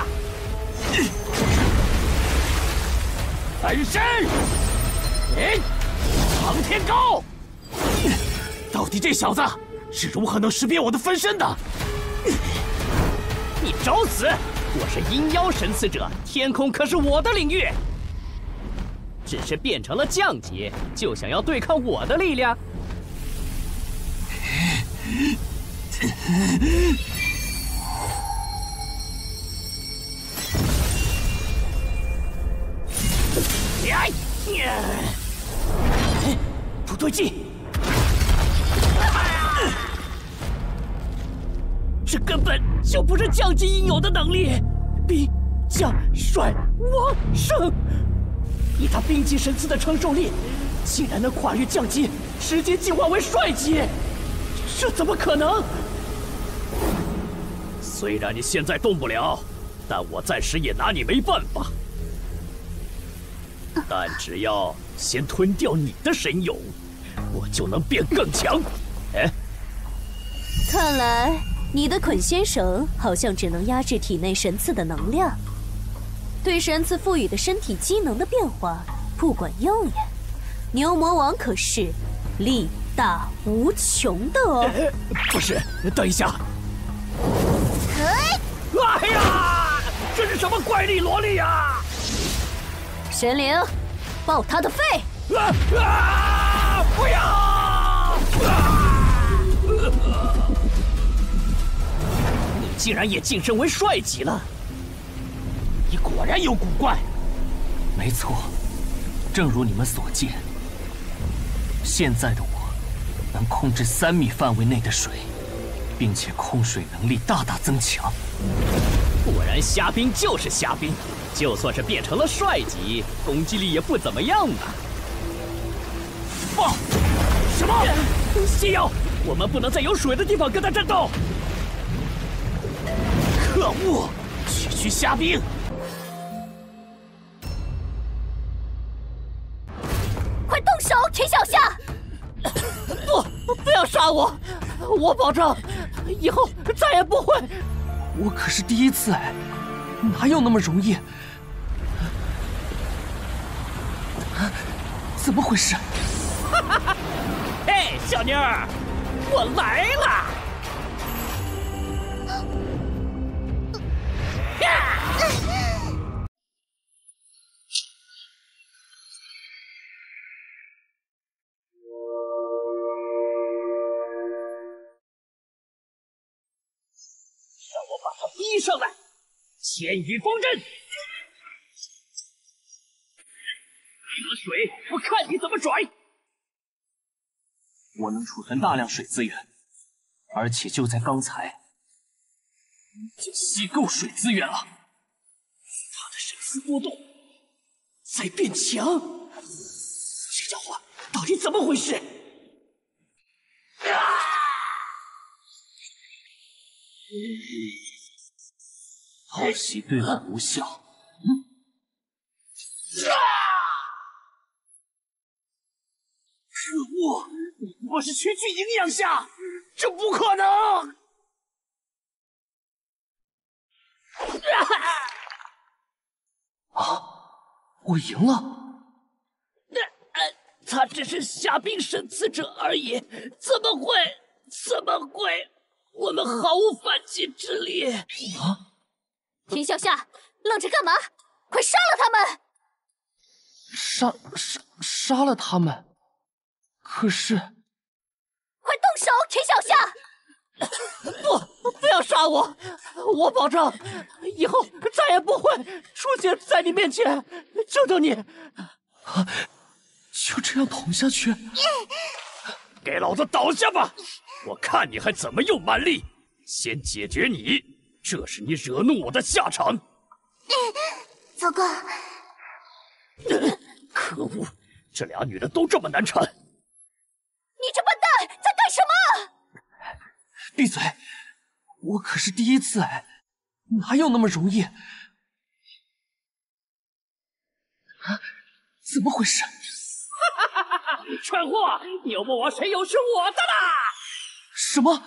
分身，航天高！到底这小子是如何能识别我的分身的？ 你找死！我是阴妖神赐者，天空可是我的领域。只是变成了降级，就想要对抗我的力量？ 不对劲！ 这根本就不是降级应有的能力，兵将帅王胜，以他冰级神赐的承受力，竟然能跨越降级，直接进化为帅级，这怎么可能？ 虽然你现在动不了，但我暂时也拿你没办法。但只要先吞掉你的神勇，我就能变更强。哎， 看来你的捆仙绳好像只能压制体内神赐的能量，对神赐赋予的身体机能的变化不管用呀。牛魔王可是力大无穷的哦。 不是，等一下。哎呀，这是什么怪力萝莉呀！ 神灵，报他的废！ 不要！ 你竟然也晋升为帅级了！ 你果然有古怪。 没错，正如你们所见，现在的我能控制3米范围内的水，并且控水能力大大增强。 果然虾兵就是虾兵，就算是变成了帅级，攻击力也不怎么样啊！ 什么？ 西瑶，我们不能在有水的地方跟他战斗！ 可恶！区虾兵！ 快动手，田小夏！ 不要杀我！我保证，以后再也不会。 我可是第一次哎，哪有那么容易？怎么回事？ 嘿，小妞儿，我来了！ 让我把他逼上来！千羽风阵，拿水，我看你怎么甩！ 我能储存大量水资源，而且就在刚才，就吸够水资源了。 他的神思波动在变强，这家伙到底怎么回事？ 好戏对我无效。 可恶！你不过是区区营养下，这不可能！ 啊！我赢了！ 他只是虾兵神赐者而已，怎么会？我们毫无反击之力！ 啊！ 田小夏，愣着干嘛？快杀了他们！ 杀了他们？可是， 快动手，田小夏！ 不要杀我！我保证，以后再也不会出现在你面前。求求你！ 就这样捅下去？ 给老子倒下吧！我看你还怎么用蛮力！先解决你，这是你惹怒我的下场。 糟糕！ 可恶，这俩女人都这么难缠。 你这笨蛋在干什么？ 闭嘴！我可是第一次哎，哪有那么容易？啊？怎么回事？ 蠢货！牛魔王神勇是我的啦！ 什么？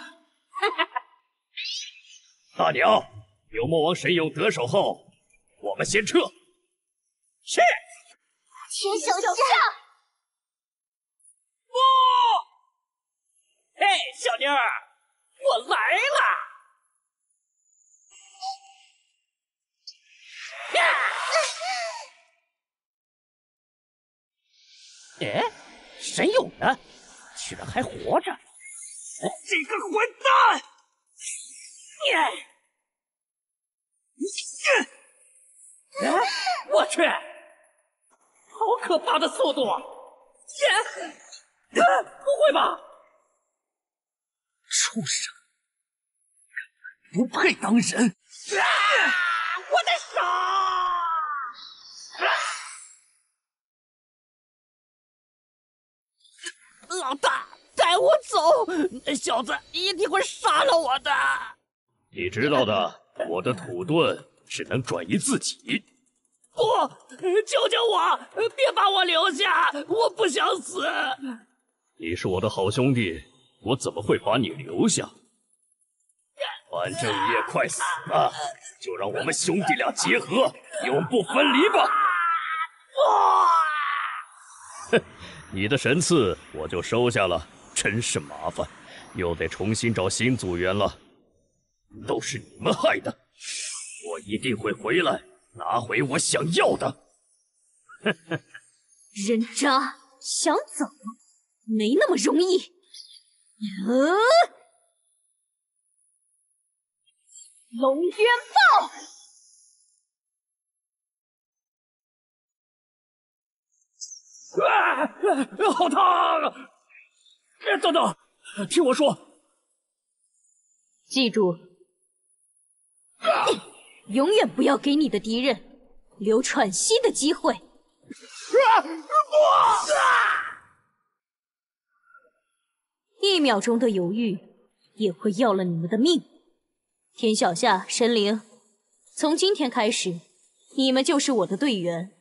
大娘，牛魔王神勇得手后，我们先撤。是。 天小夏。 不！嘿，小妞儿，我来了！哎，神勇呢？居然还活着！这个混蛋！我去，好可怕的速度！不会吧？ 畜生，不配当人！ 我的手！老大，带我走！那小子一定会杀了我的。 你知道的，我的土遁只能转移自己。 不，救救我！别把我留下，我不想死。 你是我的好兄弟，我怎么会把你留下？反正你也快死了，就让我们兄弟俩结合，永不分离吧！哼，你的神刺我就收下了，真是麻烦，又得重新找新组员了。都是你们害的，我一定会回来拿回我想要的。 人渣，想走？没那么容易。龙渊豹！ 好烫！等等，听我说， 记住，永远不要给你的敌人留喘息的机会。1秒钟的犹豫也会要了你们的命。天小夏、神灵，从今天开始，你们就是我的队员。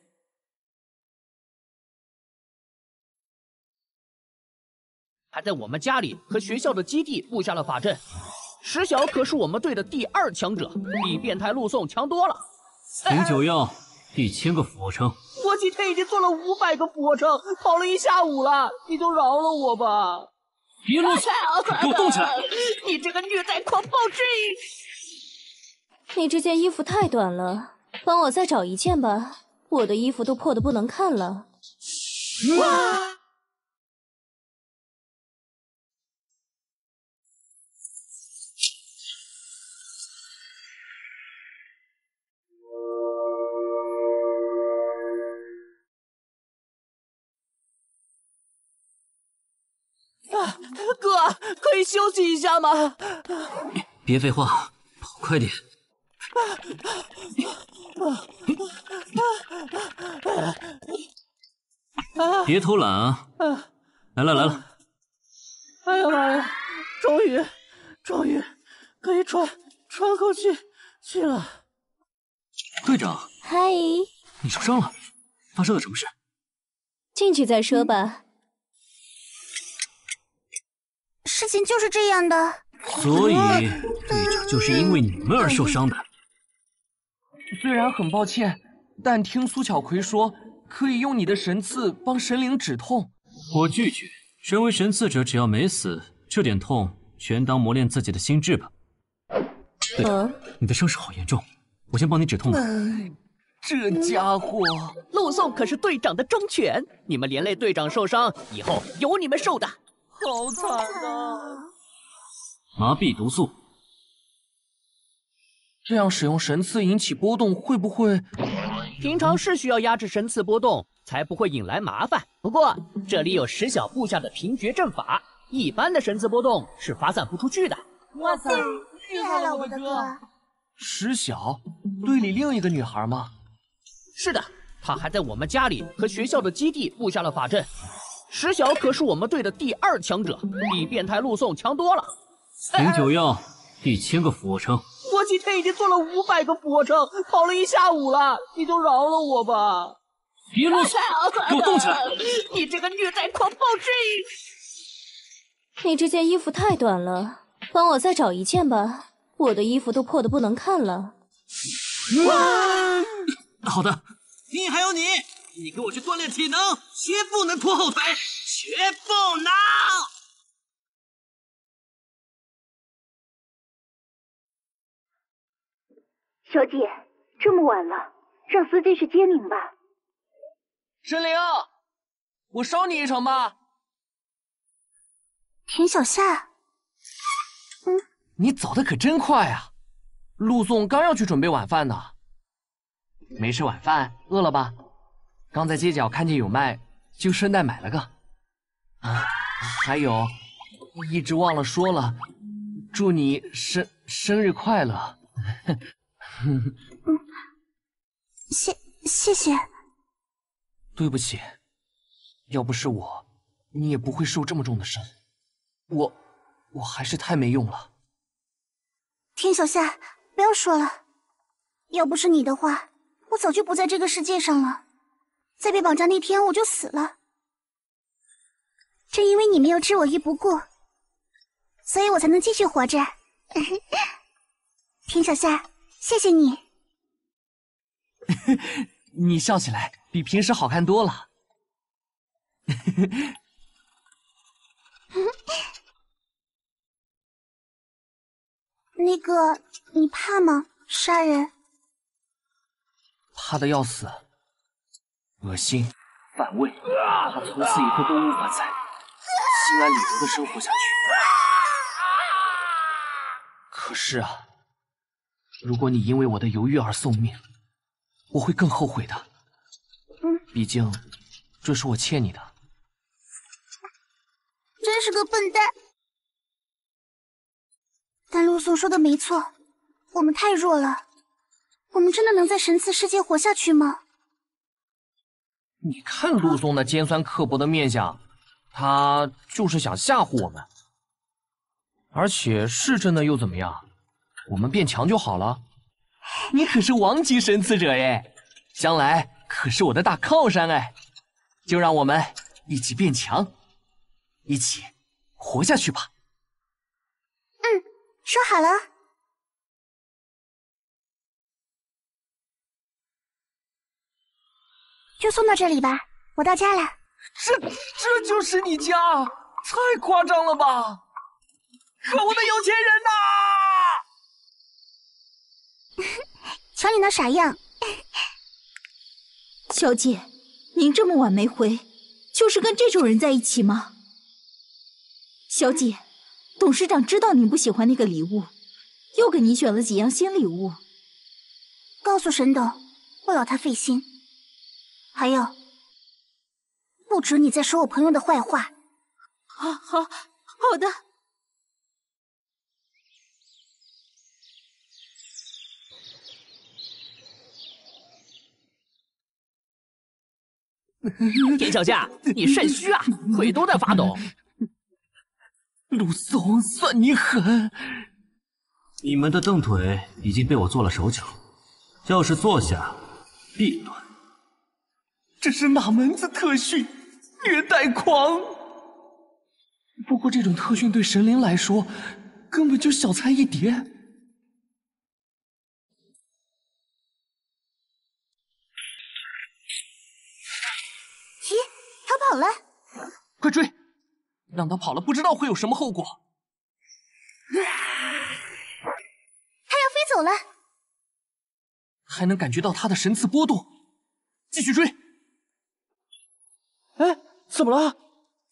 还在我们家里和学校的基地布下了法阵。石小可是我们队的第2强者，比变态陆送强多了。 林九曜1000个俯卧撑， 我今天已经做了500个俯卧撑，跑了1下午了，你就饶了我吧。 别啰嗦，快给我动起来！ 你这个虐待狂暴之！ 你这件衣服太短了，帮我再找一件吧，我的衣服都破得不能看了。 哥，可以休息一下吗？ 别废话，跑快点！别偷懒啊！来了！ 哎呀妈呀！终于可以喘口气了。 队长， 嗨， 你受伤了，发生了什么事？ 进去再说吧。 事情就是这样的。 所以队长就是因为你们而受伤的。 虽然很抱歉，但听苏巧葵说可以用你的神刺帮神灵止痛。 我拒绝。身为神刺者，只要没死，这点痛全当磨练自己的心智吧。队长，你的伤势好严重，我先帮你止痛吧。 这家伙， 陆送可是队长的忠犬，你们连累队长受伤，以后有你们受的。 好惨啊！ 麻痹毒素， 这样使用神刺引起波动会不会？ 平常是需要压制神刺波动，才不会引来麻烦。不过这里有石小布下的平绝阵法，一般的神刺波动是发散不出去的。 哇塞，厉害了我的哥！ 石小，队里另一个女孩吗？ 是的，她还在我们家里和学校的基地布下了法阵。石小可是我们队的第2强者，比变态陆送强多了。 林九曜1000个俯卧撑。 我今天已经做了500个俯卧撑，跑了1下午了，你就饶了我吧。 别啰嗦，给我动起来！ 你这个虐待狂暴之你这件衣服太短了，帮我再找一件吧，我的衣服都破得不能看了。 好的，你还有你给我去锻炼体能，绝不能拖后腿，绝不能！ 小姐，这么晚了，让司机去接您吧。 神灵，我捎你一程吧。 田小夏， 你走的可真快啊！陆颂刚要去准备晚饭呢。没吃晚饭，饿了吧？刚在街角看见有卖，就顺带买了个。还有，一直忘了说了，祝你生日快乐。 谢谢。 对不起，要不是我，你也不会受这么重的伤。我还是太没用了。 田小夏，不要说了，要不是你的话，我早就不在这个世界上了。在被绑架那天我就死了。正因为你没有置我于不顾，所以我才能继续活着。田小夏，谢谢你。 你笑起来比平时好看多了。 那个，你怕吗？杀人？ 怕的要死，恶心，反胃，他从此以后都无法再心安理得的生活下去。可是啊，如果你因为我的犹豫而送命，我会更后悔的。毕竟这是我欠你的。 真是个笨蛋。但陆颂说的没错，我们太弱了，我们真的能在神赐世界活下去吗？ 你看陆颂那尖酸刻薄的面相，他就是想吓唬我们。而且是真的又怎么样？我们变强就好了。你可是王级神赐者耶，将来可是我的大靠山哎！就让我们一起变强，一起活下去吧。 说好了。就送到这里吧，我到家了。 这就是你家？太夸张了吧！可恶的有钱人呐！ 瞧你那傻样。 小姐，您这么晚没回，就是跟这种人在一起吗？小姐，董事长知道您不喜欢那个礼物，又给您选了几样新礼物。 告诉沈董，不劳他费心。还有，不准你再说我朋友的坏话。 好的。 田小夏，你肾虚啊，腿都在发抖。 陆松，算你狠！你们的蹬腿已经被我做了手脚，要是坐下，必断。 这是哪门子特训？虐待狂！不过这种特训对神灵来说，根本就小菜一碟。 咦，他跑了！ 快追！让他跑了，不知道会有什么后果。 他要飞走了， 还能感觉到他的神赐波动，继续追！ 哎，怎么了？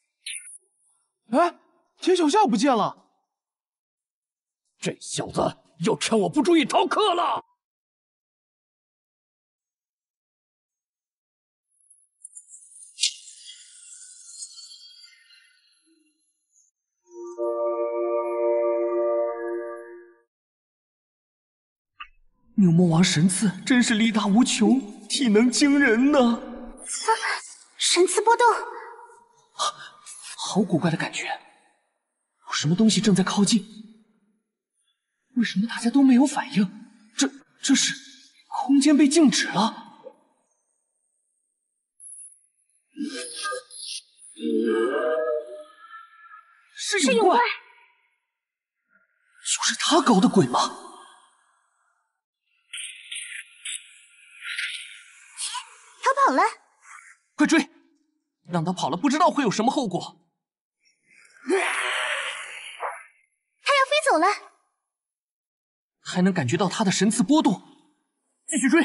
哎，田小夏不见了！ 这小子又趁我不注意逃课了！ 牛魔王神赐真是力大无穷，体能惊人呢！ 神赐波动， 好古怪的感觉，有什么东西正在靠近。 为什么大家都没有反应？这是空间被静止了。是勇怪，就是他搞的鬼吗？ 他跑了， 快追！让他跑了，不知道会有什么后果。 他要飞走了， 还能感觉到他的神刺波动，继续追。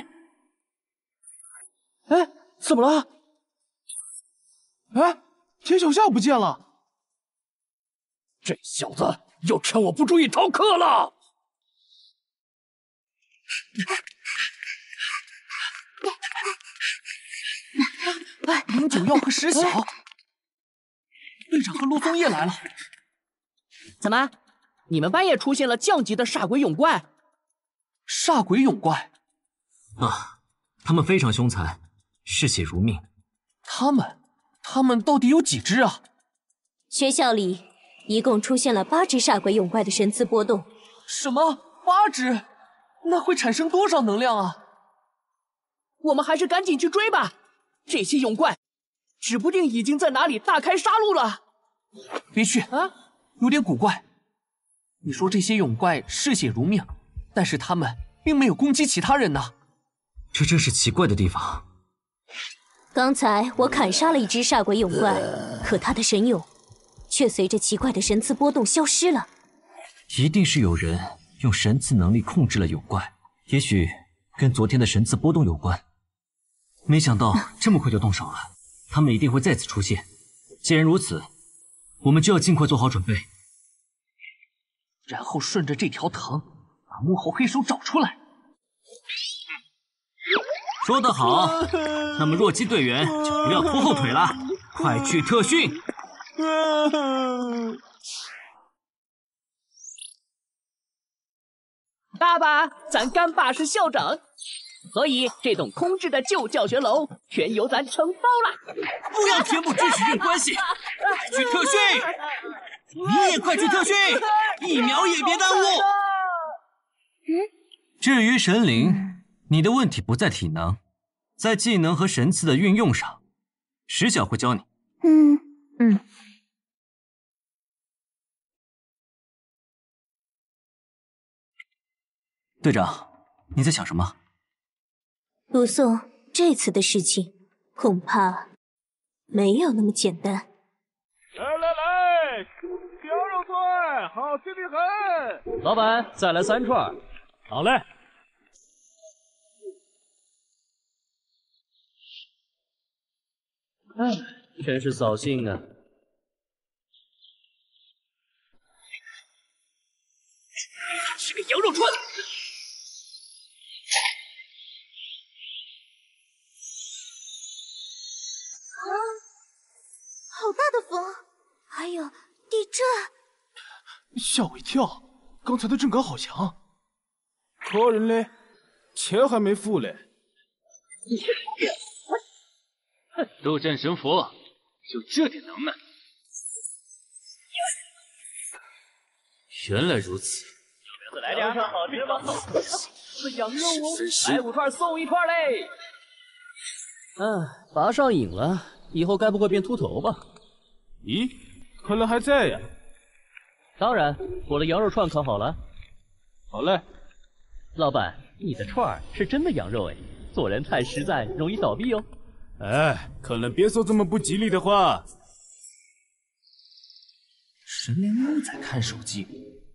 哎，怎么了？ 哎，田小夏不见了。 这小子又趁我不注意逃课了！ 林九耀和石小，队长和陆松叶来了。 怎么，你们班也出现了降级的煞鬼勇怪？ 煞鬼勇怪啊，他们非常凶残，嗜血如命。 他们到底有几只啊？ 学校里一共出现了8只煞鬼勇怪的神刺波动。 什么？8只？那会产生多少能量啊？ 我们还是赶紧去追吧！这些勇怪，指不定已经在哪里大开杀戮了。 别去啊，有点古怪。你说这些勇怪嗜血如命，但是他们并没有攻击其他人呢。 这真是奇怪的地方。 刚才我砍杀了一只煞鬼勇怪，可他的神勇却随着奇怪的神刺波动消失了。 一定是有人用神刺能力控制了勇怪，也许跟昨天的神刺波动有关。没想到这么快就动手了，他们一定会再次出现。既然如此，我们就要尽快做好准备， 然后顺着这条藤把幕后黑手找出来。 说得好，那么弱鸡队员就不要拖后腿了，快去特训！ 爸爸，咱干爸是校长，所以这栋空置的旧教学楼全由咱承包了。 不要填补军使运关系，快去特训！你也快去特训，一秒也别耽误。至于神灵，你的问题不在体能，在技能和神刺的运用上，石小会教你。队长，你在想什么？ 陆颂，这次的事情恐怕没有那么简单。 来，羊肉串，好吃的很。 老板，再来3串。 好嘞。 哎，真是扫兴啊！ 是个羊肉串。 好大的风，还有地震， 吓我一跳！刚才的震感好强。客人嘞，钱还没付嘞。 陆镇神符，就这点能耐？原来如此。 再来点好吃吗？羊肉哦，来5串送1串嘞！拔上瘾了，以后该不会变秃头吧？ 咦，看来还在呀。 当然，我的羊肉串烤好了。 好嘞。 老板，你的串是真的羊肉哎，做人太实在，容易倒闭哦。 哎，客人别说这么不吉利的话。 神灵又在看手机。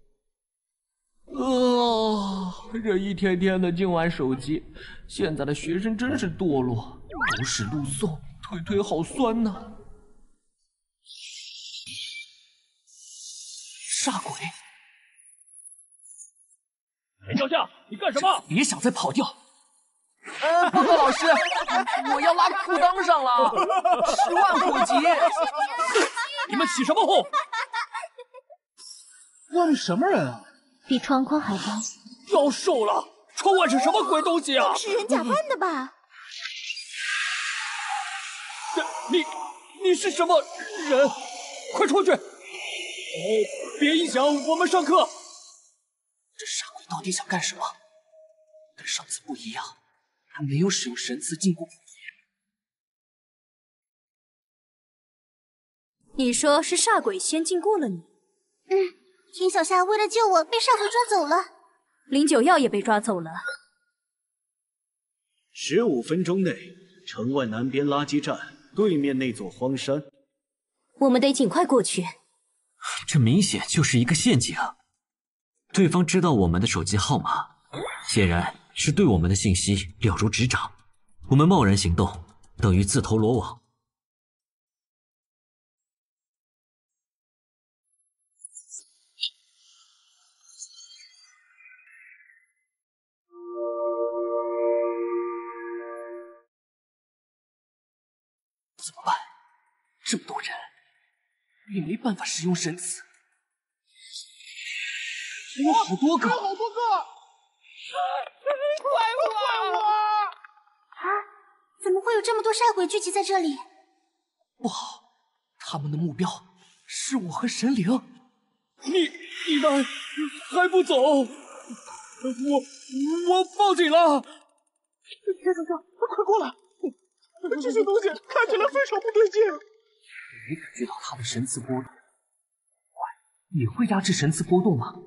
这一天天的净玩手机，现在的学生真是堕落，狗屎路送，腿好酸呐。煞鬼！ 田小夏，你干什么？ 别想再跑掉！ 报告老师，我要拉裤裆上了，10万火急！ 你们起什么哄？ 外面什么人啊？ 比窗框还高。 妖兽了！窗外是什么鬼东西啊？ 是人假扮的吧？ 你是什么人？快出去！别影响我们上课！ 这傻到底想干什么？跟上次不一样，他没有使用神赐禁锢。 你说是煞鬼先禁锢了你？ 田小夏为了救我被煞鬼抓走了， 林九耀也被抓走了。 15分钟内，城外南边垃圾站对面那座荒山。 我们得尽快过去。 这明显就是一个陷阱。对方知道我们的手机号码，显然是对我们的信息了如指掌。我们贸然行动，等于自投罗网。 怎么办？这么多人，也没办法使用神赐。有好多个！ 有好多个！怪我！ 怎么会有这么多煞鬼聚集在这里？ 不好，他们的目标是我和神灵。 你们还不走？我报警了！ 田小夏，快过来！这些东西看起来非常不对劲。 没感觉到他的神赐波动，你会压制神赐波动吗？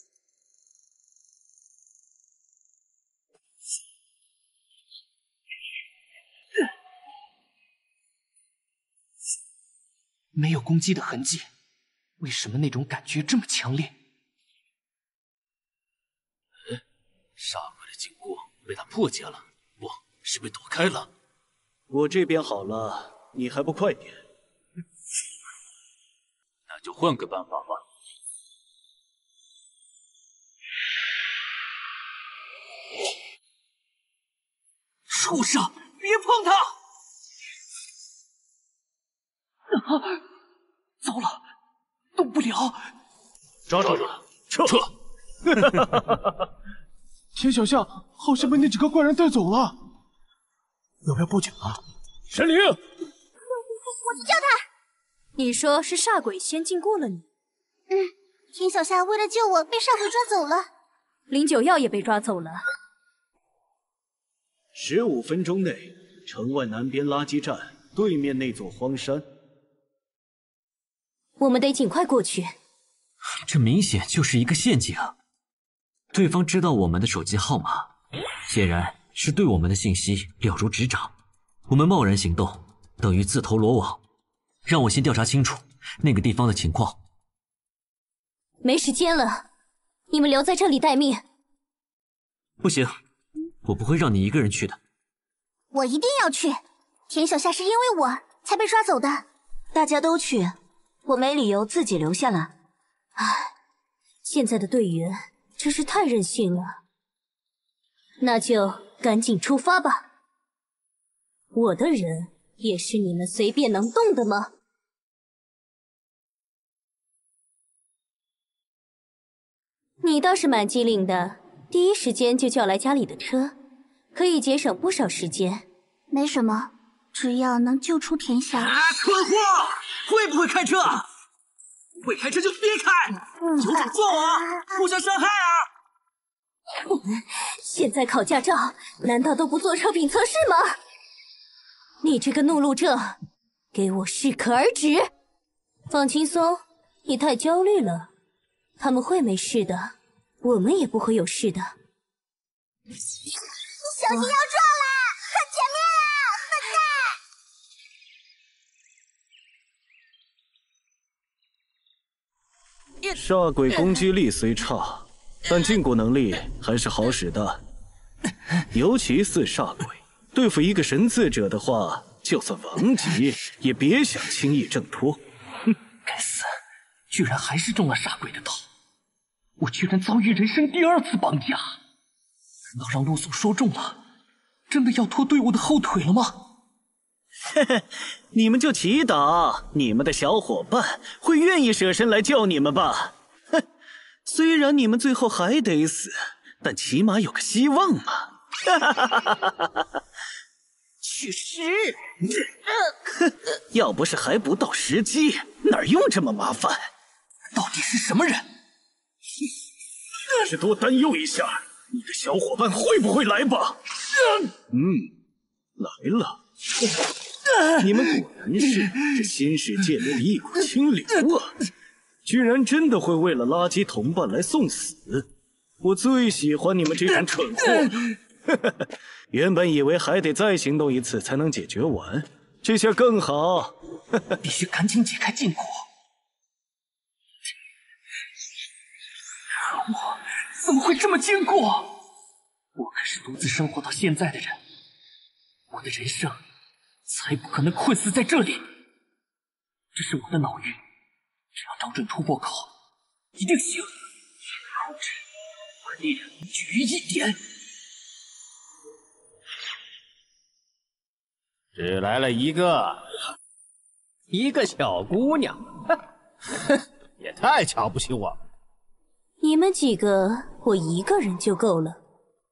没有攻击的痕迹，为什么那种感觉这么强烈？ 煞鬼的禁锢被他破解了，不是被躲开了。 我这边好了，你还不快点？ 那就换个办法吧。 畜生，别碰他！糟了，动不了！ 抓住了，撤！ 田小夏好像被那几个怪人带走了，要不要报警啊？ 神灵， 我去救他！ 你说是煞鬼先禁锢了你？ 田小夏为了救我被煞鬼抓走了， 林九耀也被抓走了。 15分钟内，城外南边垃圾站对面那座荒山。 我们得尽快过去。 这明显就是一个陷阱。对方知道我们的手机号码，显然是对我们的信息了如指掌。我们贸然行动，等于自投罗网。让我先调查清楚那个地方的情况。 没时间了，你们留在这里待命。 不行。 我不会让你一个人去的。 我一定要去。田小夏是因为我才被抓走的。 大家都去，我没理由自己留下来。唉，现在的队员真是太任性了。那就赶紧出发吧。我的人也是你们随便能动的吗？你倒是蛮机灵的。 第一时间就叫来家里的车，可以节省不少时间。 没什么，只要能救出田小。 蠢货，会不会开车？会开车就别开，有种坐我，互相伤害啊！ 现在考驾照，难道都不做车品测试吗？你这个怒路症，给我适可而止。放轻松，你太焦虑了，他们会没事的。 我们也不会有事的。 小心要撞了，看前面啊， 笨蛋！煞鬼攻击力虽差，但禁锢能力还是好使的。尤其似煞鬼，对付一个神赐者的话，就算王级也别想轻易挣脱。 哼，该死，居然还是中了煞鬼的刀。 我居然遭遇人生第2次绑架，难道让陆颂说中了，真的要拖队伍的后腿了吗？ 嘿嘿，你们就祈祷你们的小伙伴会愿意舍身来救你们吧。哼，虽然你们最后还得死，但起码有个希望嘛。哈哈哈哈哈！ 去世！ 要不是还不到时机，哪用这么麻烦？ 到底是什么人？ 是多担忧一下你的小伙伴会不会来吧。来了。你们果然是这新世界里的一股清流啊！居然真的会为了垃圾同伴来送死，我最喜欢你们这种蠢货。原本以为还得再行动一次才能解决完，这下更好。 必须赶紧解开禁锢。我怎么会这么坚固？我可是独自生活到现在的人，我的人生才不可能困死在这里。这是我的脑域，只要找准突破口，一定行。控制，把力量凝聚于一点。 只来了一个小姑娘， 也太瞧不起我了。 你们几个，我一个人就够了。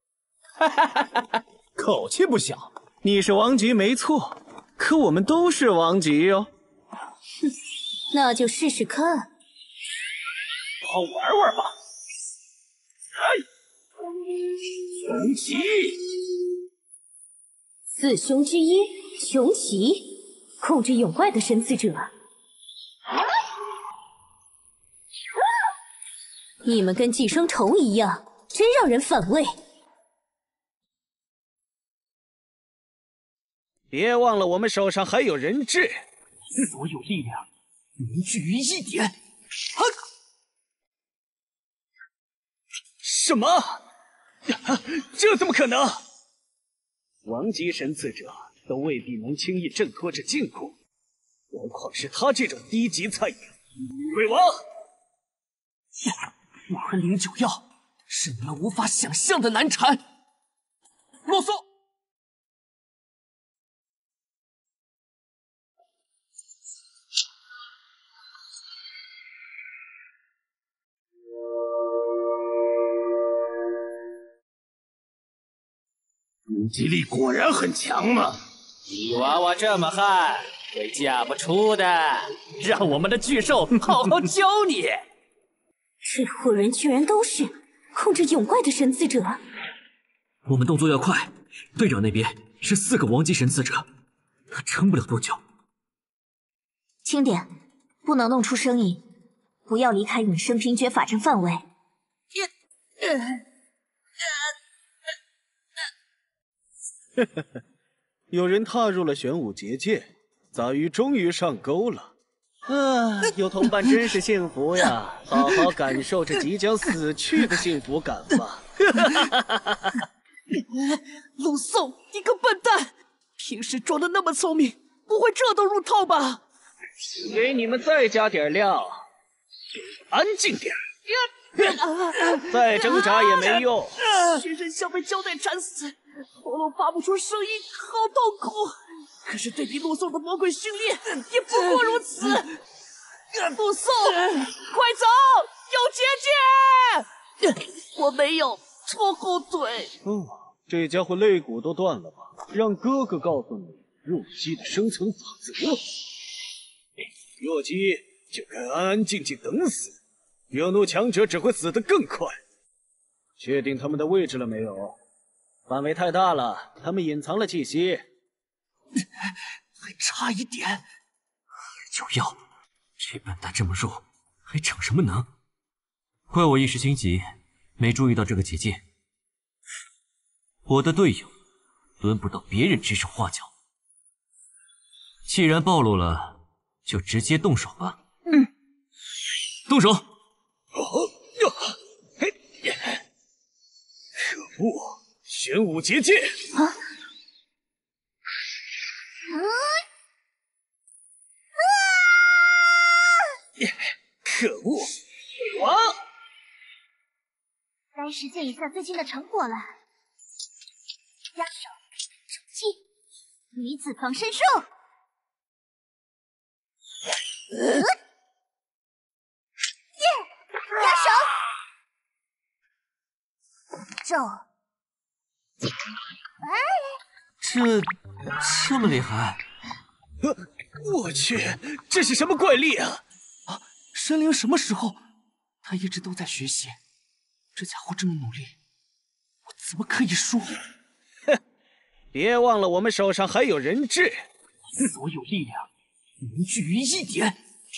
口气不小。 你是王级没错，可我们都是王级哟。 那就试试看。 好玩玩吧。穷奇， 四凶之一，穷奇，控制永怪的神赐者。你们跟寄生虫一样，真让人反胃。 别忘了，我们手上还有人质。 所有力量凝聚于一点。 什么？这怎么可能？王级神赐者都未必能轻易挣脱这禁锢，何况是他这种低级菜鸟。鬼王， 我和灵九药是你们无法想象的难缠。啰嗦！ 攻击力果然很强嘛！ 你娃娃这么悍，会嫁不出的。让我们的巨兽好好教你。 这伙人居然都是控制永怪的神赐者。 我们动作要快，队长那边是4个王级神赐者，他撑不了多久。 轻点，不能弄出声音，不要离开你生平诀法阵范围。 有人踏入了玄武结界，杂鱼终于上钩了。有同伴真是幸福呀！好好感受这即将死去的幸福感吧。 陆颂，你个笨蛋！平时装的那么聪明，不会这都入套吧？ 给你们再加点料，安静点。再挣扎也没用。 全身像被胶带缠死，喉咙发不出声音，好痛苦。可是对比陆颂的魔鬼训练，也不过如此。陆颂，快走，有结界！我没有，拖后腿。 这家伙肋骨都断了吧？让哥哥告诉你弱鸡的生存法则。弱鸡就该安安静静等死，惹怒强者只会死得更快。确定他们的位置了没有？范围太大了，他们隐藏了气息。 还差一点。 九药，这笨蛋这么弱，还逞什么能？怪我一时心急，没注意到这个结界。我的队友轮不到别人指手画脚。既然暴露了，就直接动手吧。动手！ 可恶，玄武结界！可恶，鬼王！ 该实现一下最近的成果了。压手、手气、女子防身术。压手！咒。 这么厉害？ 我去，这是什么怪力啊！ 神灵什么时候？他一直都在学习。 这家伙这么努力，我怎么可以输？ 哼，别忘了我们手上还有人质。 所有力量凝聚于一点。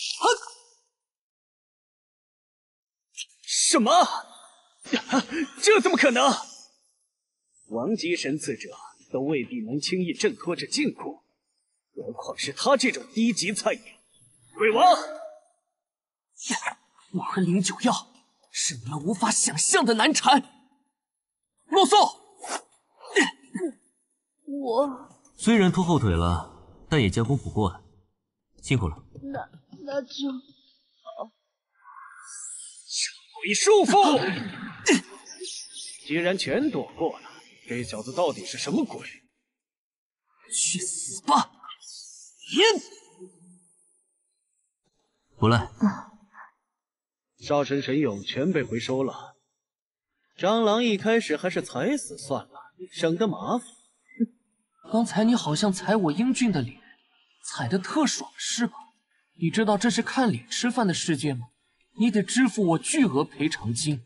什么？这怎么可能？王级神赐者都未必能轻易挣脱这禁锢，何况是他这种低级菜鸟。鬼王， 我和灵九药是你们无法想象的难缠。洛颂， 我虽然拖后腿了，但也将功补过了，辛苦了。 那就好。 鬼束缚！既然全躲过了，这小子到底是什么鬼？ 去死吧！ 不赖。 杀神神勇全被回收了。蟑螂一开始还是踩死算了，省得麻烦。 刚才你好像踩我英俊的脸，踩得特爽是吧？你知道这是看脸吃饭的世界吗？你得支付我巨额赔偿金。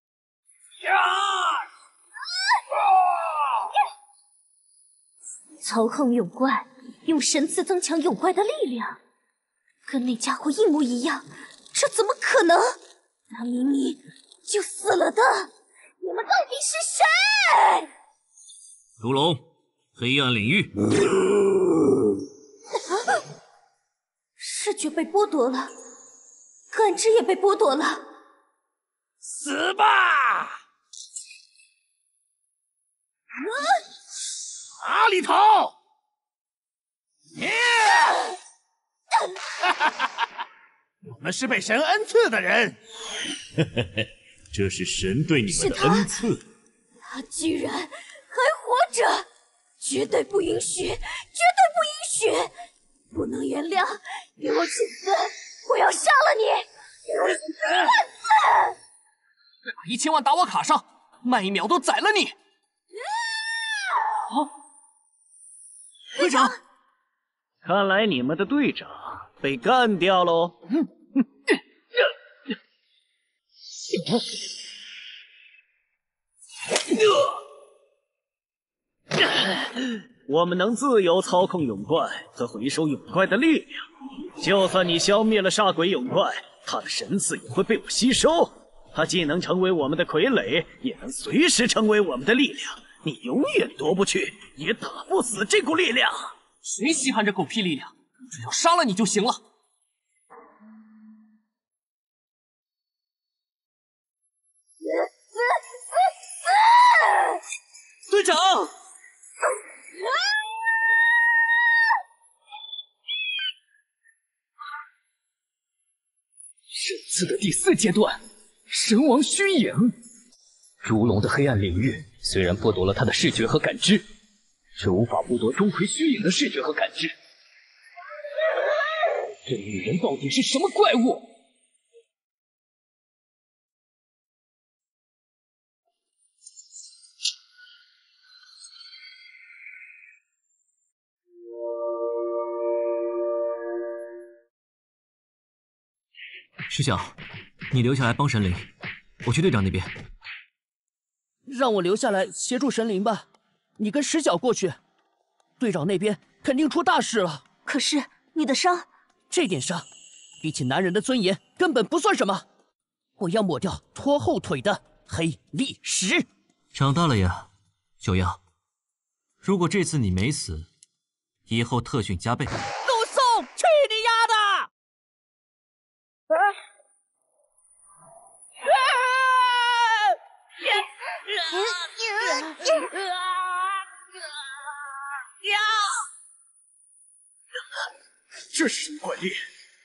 操控勇怪，用神赐增强勇怪的力量，跟那家伙一模一样，这怎么可能？那明明就死了的，你们到底是谁？ 如龙，黑暗领域。 视觉被剥夺了，感知也被剥夺了。 死吧！哪里逃？ 我们是被神恩赐的人。 这是神对你们的恩赐。 他居然还活着，绝对不允许，绝对不允许！不能原谅！给我去死！我要杀了你！给我去死！ 再把1000万打我卡上，慢一秒都宰了你！ 队长，看来你们的队长被干掉喽。我们能自由操控勇怪和回收勇怪的力量，就算你消灭了煞鬼勇怪，他的神赐也会被我吸收。他既能成为我们的傀儡，也能随时成为我们的力量。你永远夺不去，也打不死这股力量。 谁稀罕这狗屁力量？只要杀了你就行了。 队长！ 神赐的第4阶段，神王虚影。如龙的黑暗领域虽然剥夺了他的视觉和感知，却无法剥夺钟馗虚影的视觉和感知。这女人到底是什么怪物？ 师小，你留下来帮神灵，我去队长那边。 让我留下来协助神灵吧，你跟石角过去。队长那边肯定出大事了。 可是你的伤， 这点伤，比起男人的尊严根本不算什么。我要抹掉拖后腿的黑历史。 长大了呀，九阳。如果这次你没死，以后特训加倍。 陆颂，去你丫的！ 这是什么怪力？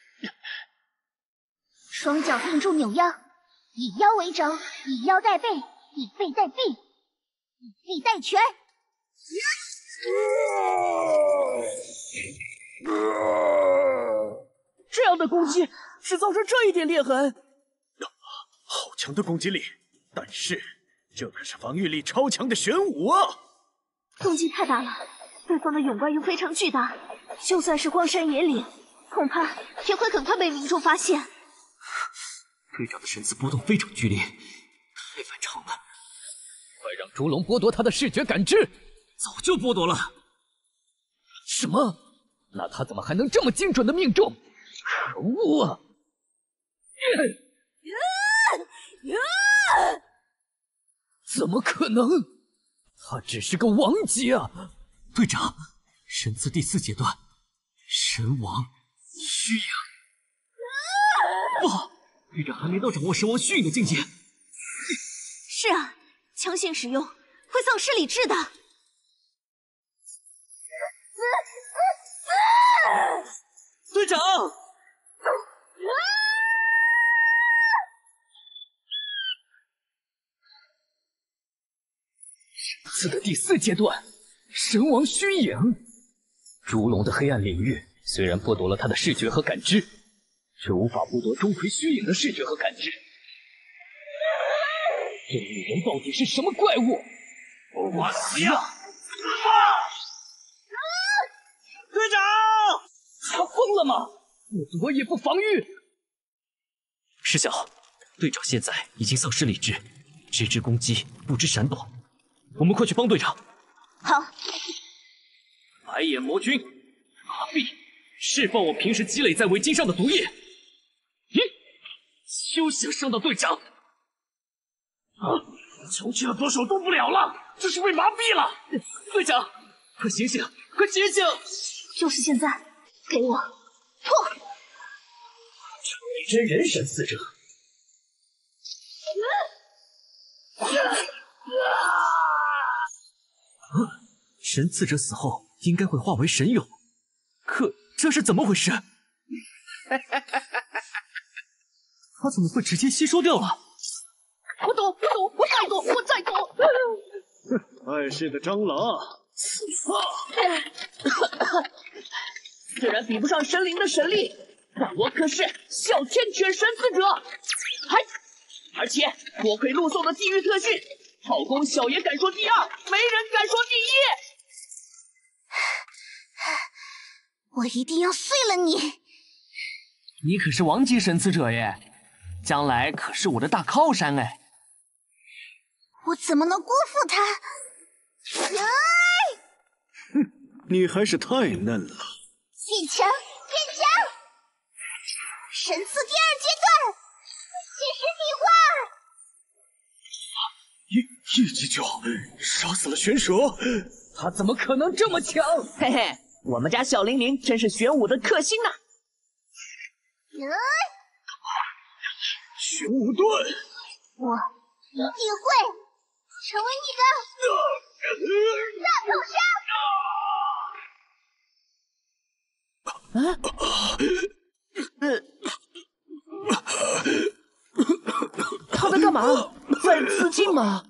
双脚定住扭腰，以腰为轴，以腰带背，以背带臂，以臂带拳。 这样的攻击只造成这一点裂痕， 好强的攻击力，但是这可是防御力超强的玄武啊！ 攻击太大了，对方的勇怪又非常巨大，就算是荒山野岭，恐怕也会很快被民众发现。 队长的神赐波动非常剧烈， 太反常了！快让烛龙剥夺他的视觉感知！ 早就剥夺了。 什么？那他怎么还能这么精准的命中？可恶啊！怎么可能？他只是个王级啊！ 队长，神赐第4阶段，神王虚影。不好，队长还没到掌握神王虚影的境界。 是啊，强行使用会丧失理智的。 队长， 神赐的第4阶段，神王虚影。烛龙的黑暗领域虽然剥夺了他的视觉和感知，却无法剥夺钟馗虚影的视觉和感知。这女人到底是什么怪物？ 我死呀！ 队长， 他疯了吗？不躲也不防御。 师小，队长现在已经丧失理智，只知攻击，不知闪躲。我们快去帮队长。 好。 白眼魔君，麻痹，释放我平时积累在围巾上的毒液。咦，休想伤到队长！ 穷气了多少动不了了，这是被麻痹了。 队长，快醒醒，快醒醒！ 就是现在，给我破！ 你真人神4者。神赐者死后应该会化为神勇，可这是怎么回事？他怎么会直接吸收掉了？ 我躲，我再躲，我再躲！ 碍事的蟑螂， 虽然比不上神灵的神力，但我可是哮天犬神赐者，而且多亏陆送的地狱特训，炮攻小爷敢说第2，没人敢说第1。 我一定要碎了你！ 你可是王级神赐者耶，将来可是我的大靠山哎！ 我怎么能辜负他？ 哼，你还是太嫩了。 变强，变强！神赐第2阶段，现实体化！ 一击就杀死了玄蛇， 他怎么可能这么强？嘿嘿，我们家小玲玲真是玄武的克星呐！ 玄武盾， 我一定会成为你的大口杀！他在干嘛？在自尽吗？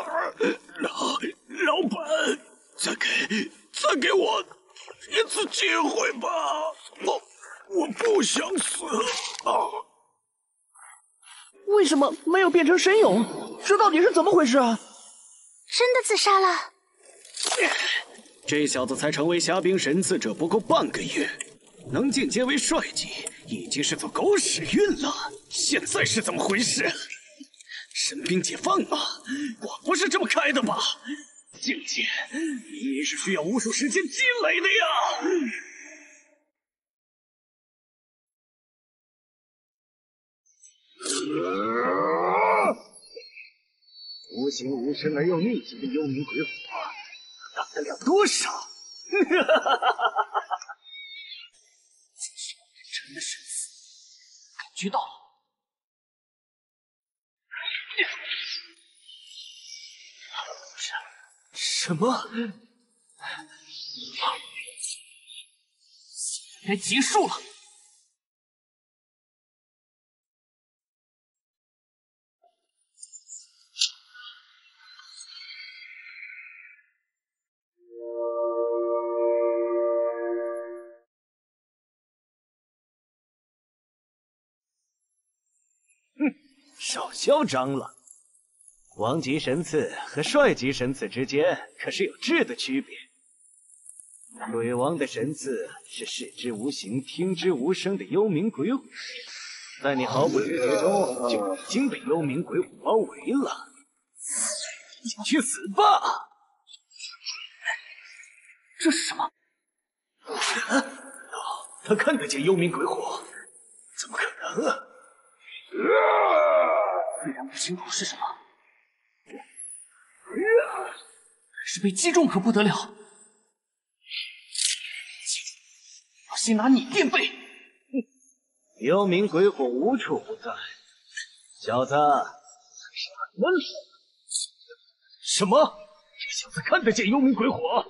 老板，再给我一次机会吧，我不想死啊！ 为什么没有变成神勇？这到底是怎么回事啊？ 真的自杀了？ 这小子才成为虾兵神赐者不够半个月，能进阶为帅级已经是座狗屎运了。现在是怎么回事？神兵解放吗？果不是这么开的吧？境界明明是需要无数时间积累的呀！无形无声而又逆境的幽冥鬼火，挡得了多少？这是真的神赐，感觉到了。 什么？ 该结束了。 少嚣张了！王级神赐和帅级神赐之间可是有质的区别。鬼王的神赐是视之无形、听之无声的幽冥鬼火，在你毫不知觉中就已经被幽冥鬼火包围了。 你去死吧！ 这是什么？ 他看得见幽冥鬼火，怎么可能啊？ 虽然不清楚是什么，可是被击中可不得了。要先拿你垫背。 幽冥鬼火无处不在，小子，闷了。什么？这小子看得见幽冥鬼火？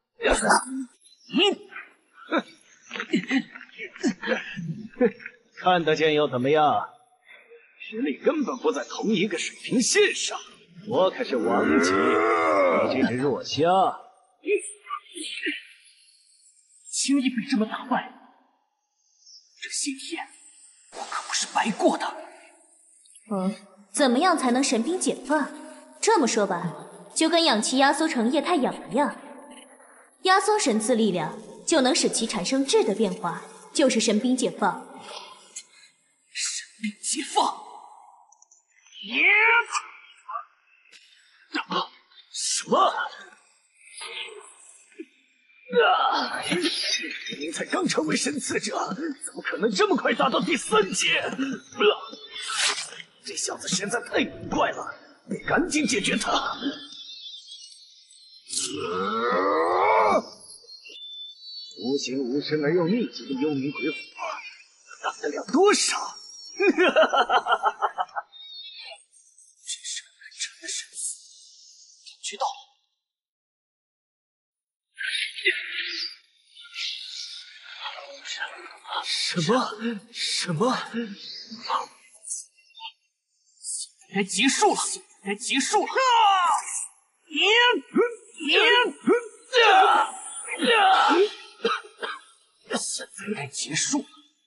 看得见又怎么样？实力根本不在同一个水平线上。我可是王级，你这只弱虾， 轻易被这么打败，这些天我可不是白过的。 怎么样才能神兵解放？这么说吧，就跟氧气压缩成液态氧一样，压缩神赐力量就能使其产生质的变化，就是神兵解放。 神兵解放！ 什么？您才刚成为神赐者，怎么可能这么快达到第3阶？这小子实在太古怪了，得赶紧解决他！无形无声而又密集的幽冥鬼火，挡得了多少？真是个难缠的神死，感觉到了。什么？ 该结束了，该结束了！现在该结束了。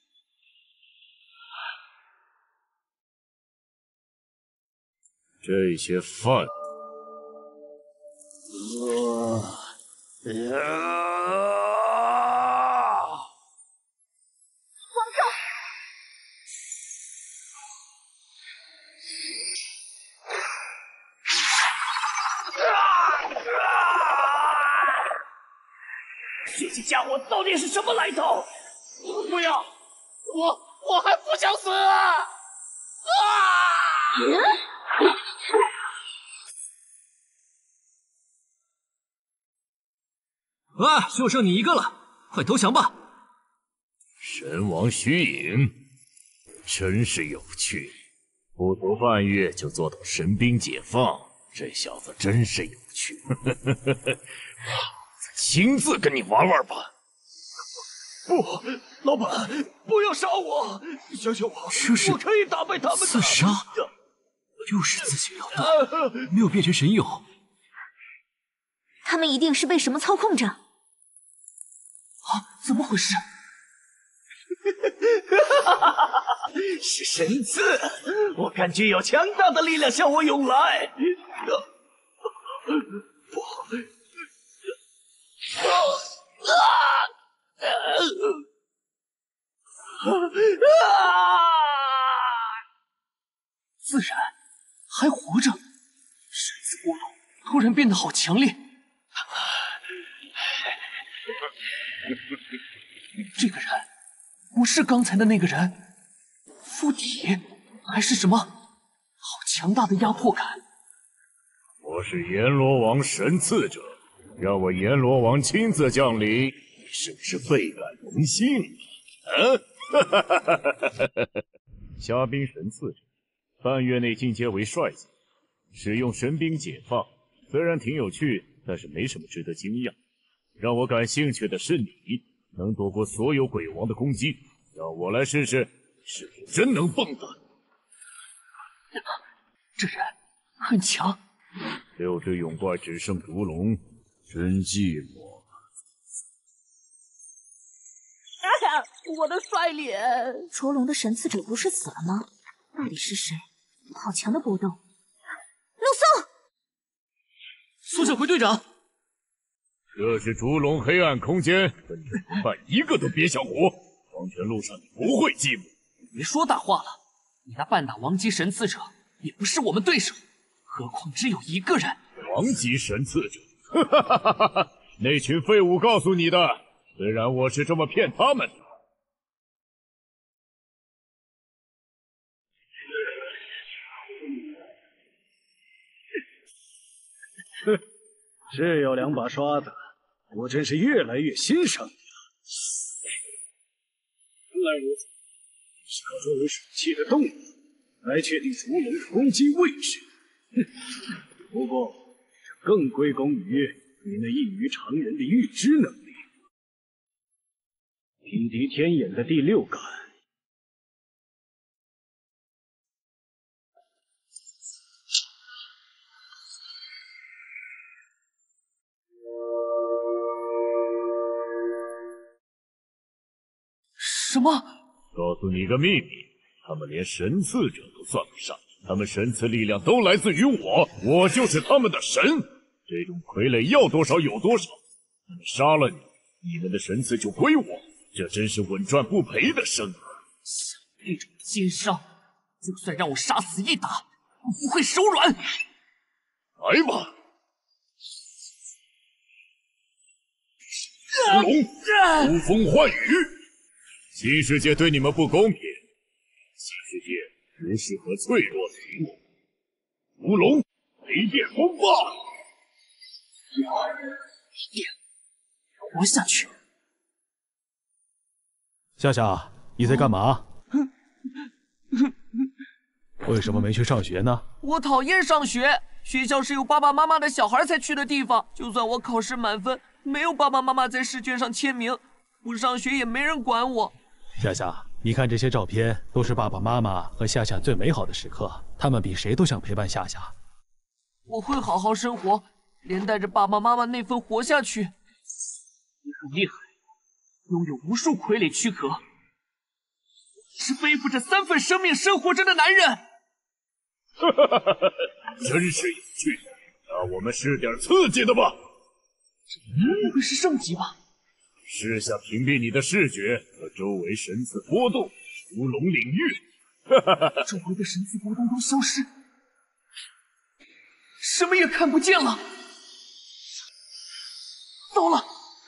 这些饭。 这些家伙到底是什么来头？ 不要！我还不想死啊！ 就剩你一个了，快投降吧！ 神王虚影，真是有趣。不足半月就做到神兵解放，这小子真是有趣。亲自跟你玩玩吧。 不，老板，不要杀我！相信我， 这是我可以打败他们的。 自杀？又是自行了断，没有变成神勇。 他们一定是被什么操控着。 怎么回事？ 是神赐，我感觉有强大的力量向我涌来。 自然还活着，神赐波动突然变得好强烈。这个人不是刚才的那个人，附体还是什么？好强大的压迫感！ 我是阎罗王神赐者，让我阎罗王亲自降临，你是不是倍感荣幸？虾兵神赐者，半月内进阶为帅级，使用神兵解放，虽然挺有趣，但是没什么值得惊讶。让我感兴趣的是你能躲过所有鬼王的攻击，让我来试试是否真能蹦跶。 这人很强 ，6只勇怪只剩烛龙，真寂寞。 我的帅脸！ 烛龙的神赐者不是死了吗？到底是谁？好强的波动！陆松， 苏小葵队长， 这是烛龙黑暗空间，跟你同伴一个都别想活。黄泉路上你不会寂寞。 别说大话了，你那半打王级神赐者也不是我们对手，何况只有一个人。 王级神刺者。哈哈哈哈哈！那群废物告诉你的，虽然我是这么骗他们的。 哼，是有2把刷子，我真是越来越欣赏你了。原来如此，是靠周围水汽的动力来确定烛龙的攻击位置。不过，这更归功于你那异于常人的预知能力。匹敌天眼的第6感。 什么？ 告诉你一个秘密，他们连神刺者都算不上，他们神刺力量都来自于我，我就是他们的神。这种傀儡要多少有多少，他们杀了你，你们的神刺就归我，这真是稳赚不赔的生意。 像这种奸商，就算让我杀死一打，我不会手软。 来吧！烛龙，呼风唤雨。新世界对你们不公平，新世界不适合脆弱的灵魂。烛龙，雷电风暴！ 一定活下去。 夏夏，你在干嘛？为什么没去上学呢？ 我讨厌上学，学校是有爸爸妈妈的小孩才去的地方。就算我考试满分，没有爸爸妈妈在试卷上签名，不上学也没人管我。 夏夏，你看这些照片，都是爸爸妈妈和夏夏最美好的时刻，他们比谁都想陪伴夏夏。 我会好好生活，连带着爸爸妈妈那份活下去。你很厉害，拥有无数傀儡躯壳，是背负着3份生命生活着的男人。 哈哈哈哈哈！真是有趣，那我们试点刺激的吧。 这不会是圣级吧？ 试下屏蔽你的视觉和周围神刺波动，烛龙领域。哈哈哈哈！ 周围的神刺波动都消失，什么也看不见了。糟了！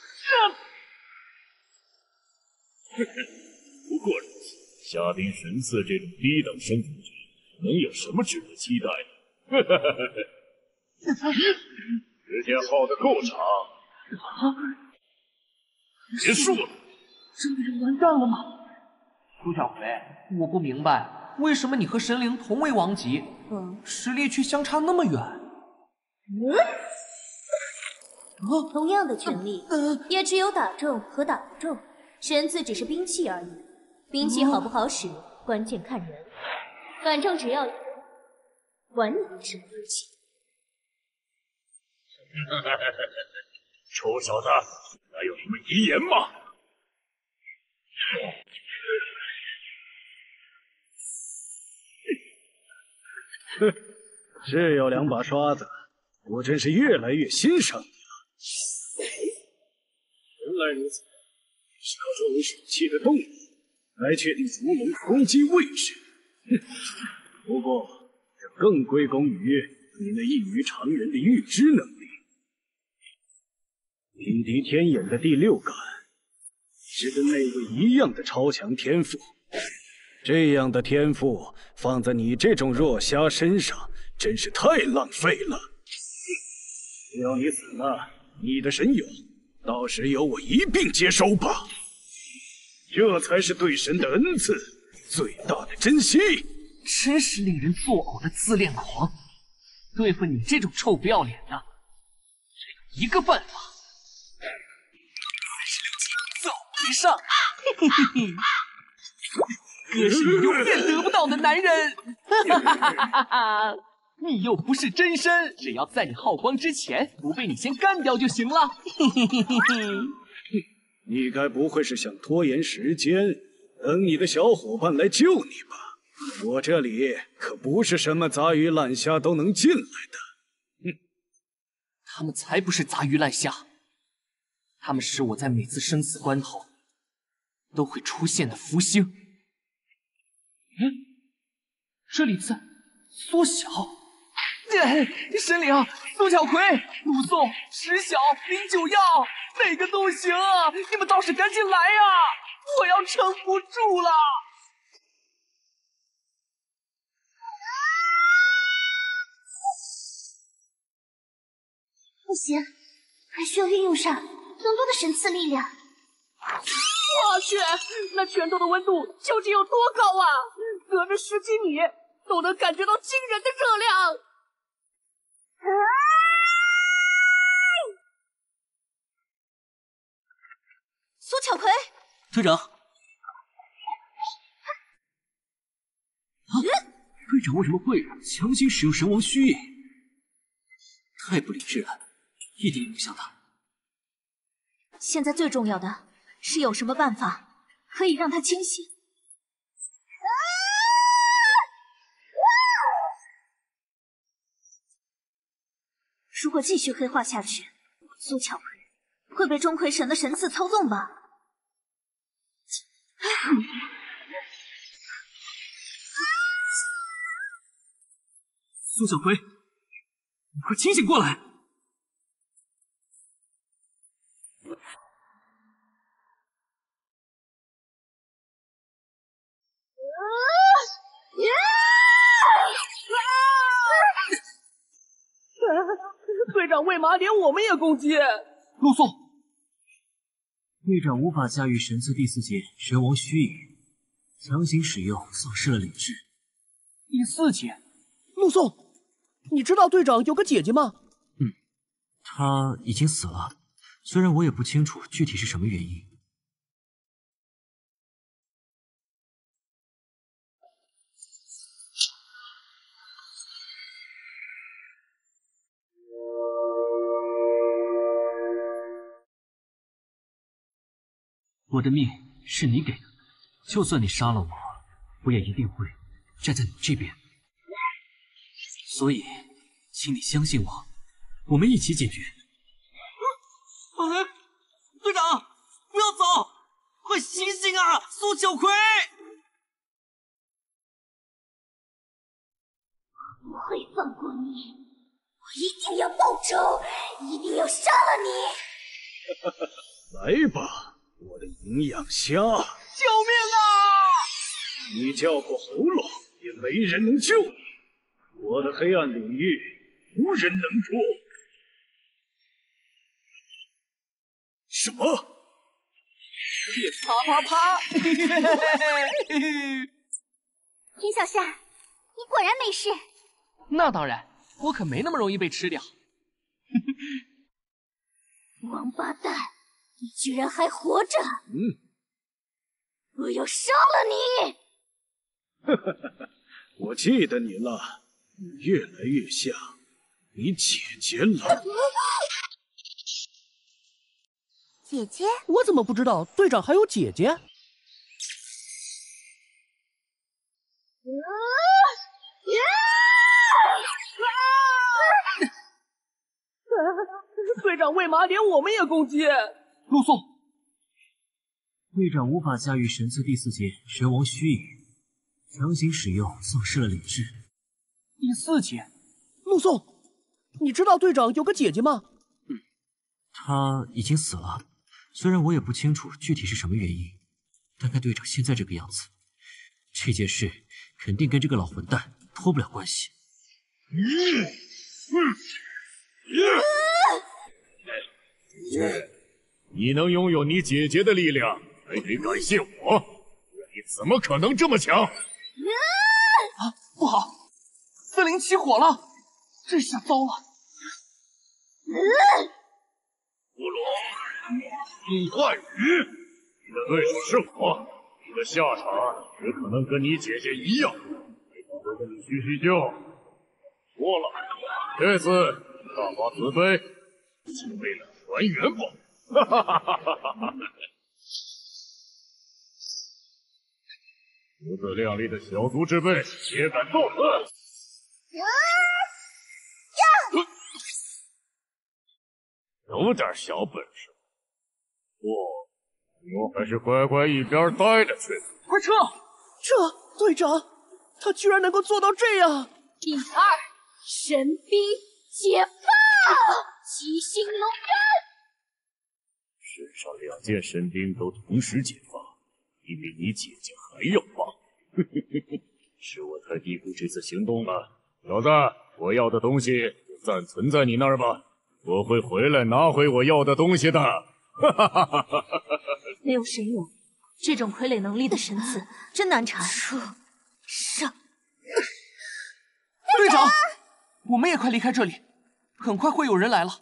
不过如此，虾兵神刺这种低等生存者，能有什么值得期待的？哈哈哈哈！时间耗得够长。结束了， 这个人完蛋了吗？苏小葵，我不明白，为什么你和神灵同为王级，实力却相差那么远？ 同样的权力，也只有打中和打不中。神刺只是兵器而已，兵器好不好使，关键看人。反正只要管你是什么兵器。 臭小子，还有什么遗言吗？ 哼，是有2把刷子，我真是越来越欣赏你了。原来如此，是靠周围水汽的动力来确定烛龙的攻击位置。不过，这更归功于你那异于常人的预知能力。匹敌天眼的第6感，是跟那位一样的超强天赋。这样的天赋放在你这种弱虾身上，真是太浪费了。只要你死了，你的神勇，到时由我一并接收吧。这才是对神的恩赐，最大的珍惜。 真是令人作呕的自恋狂！对付你这种臭不要脸的，只有一个办法。走为上，嘿嘿嘿嘿，哥是你永远得不到的男人，哈哈哈哈哈！你又不是真身，只要在你耗光之前不被你先干掉就行了，嘿嘿嘿嘿嘿。 你该不会是想拖延时间，等你的小伙伴来救你吧？我这里可不是什么杂鱼烂虾都能进来的。 他们才不是杂鱼烂虾，他们是我在每次生死关头都会出现的福星。这里在缩小， 神灵、苏小葵、陆颂、石小、林九耀，哪个都行，你们倒是赶紧来呀！我要撑不住了。 不行，还需要运用上更多的神赐力量。 我去，那拳头的温度究竟有多高啊？隔着10几米都能感觉到惊人的热量。 苏巧葵， 队长。队长为什么会强行使用神王虚影？太不理智了，一点也不像他。 现在最重要的是有什么办法可以让他清醒。如果继续黑化下去，苏巧葵会被钟馗神的神赐操纵吧？ 苏小葵，你快清醒过来！ 队长为嘛连我们也攻击？ 陆颂，队长无法驾驭神赐第4阶神王虚影，强行使用丧失了理智。 第4阶，陆颂，你知道队长有个姐姐吗？ 她已经死了，虽然我也不清楚具体是什么原因。我的命是你给的，就算你杀了我，我也一定会站在你这边。所以，请你相信我，我们一起解决。 队长，不要走！快醒醒啊，苏小葵！ 不会放过你，我一定要报仇，一定要杀了你！ 来吧，我的营养虾！ 救命啊！ 你叫破喉咙，也没人能救你。我的黑暗领域，无人能捉。什么？ 啪啪啪！ 田小夏，你果然没事。 那当然，我可没那么容易被吃掉。 王八蛋，你居然还活着！我要杀了你！ 我记得你了，你越来越像你姐姐了。 姐姐？ 我怎么不知道队长还有姐姐？队长为嘛连我们也攻击？ 陆颂，队长无法驾驭神赐第4阶神王虚影，强行使用丧失了理智。 第4阶，陆颂，你知道队长有个姐姐吗？ 她已经死了，虽然我也不清楚具体是什么原因，但看队长现在这个样子，这件事肯定跟这个老混蛋脱不了关系。 你能拥有你姐姐的力量，还得感谢我。你怎么可能这么强？ 不好，森林起火了，这下糟了！ 布罗，陆瀚宇，你的对手是我，你的下场也可能跟你姐姐一样，我跟你叙叙旧。说了，这次大发慈悲，是为了团圆吧？不自量力的小卒之辈也敢作恶！有点小本事，我还是乖乖一边待着去。 快撤！队长，他居然能够做到这样！ 1、2， 神兵解放，七星龙刃。 世上2件神兵都同时解放，你比你姐姐还要棒。是我太低估这次行动了，小子，我要的东西就暂存在你那儿吧，我会回来拿回我要的东西的。 没有神勇，这种傀儡能力的神赐真难缠。上， 队长，我们也快离开这里，很快会有人来了。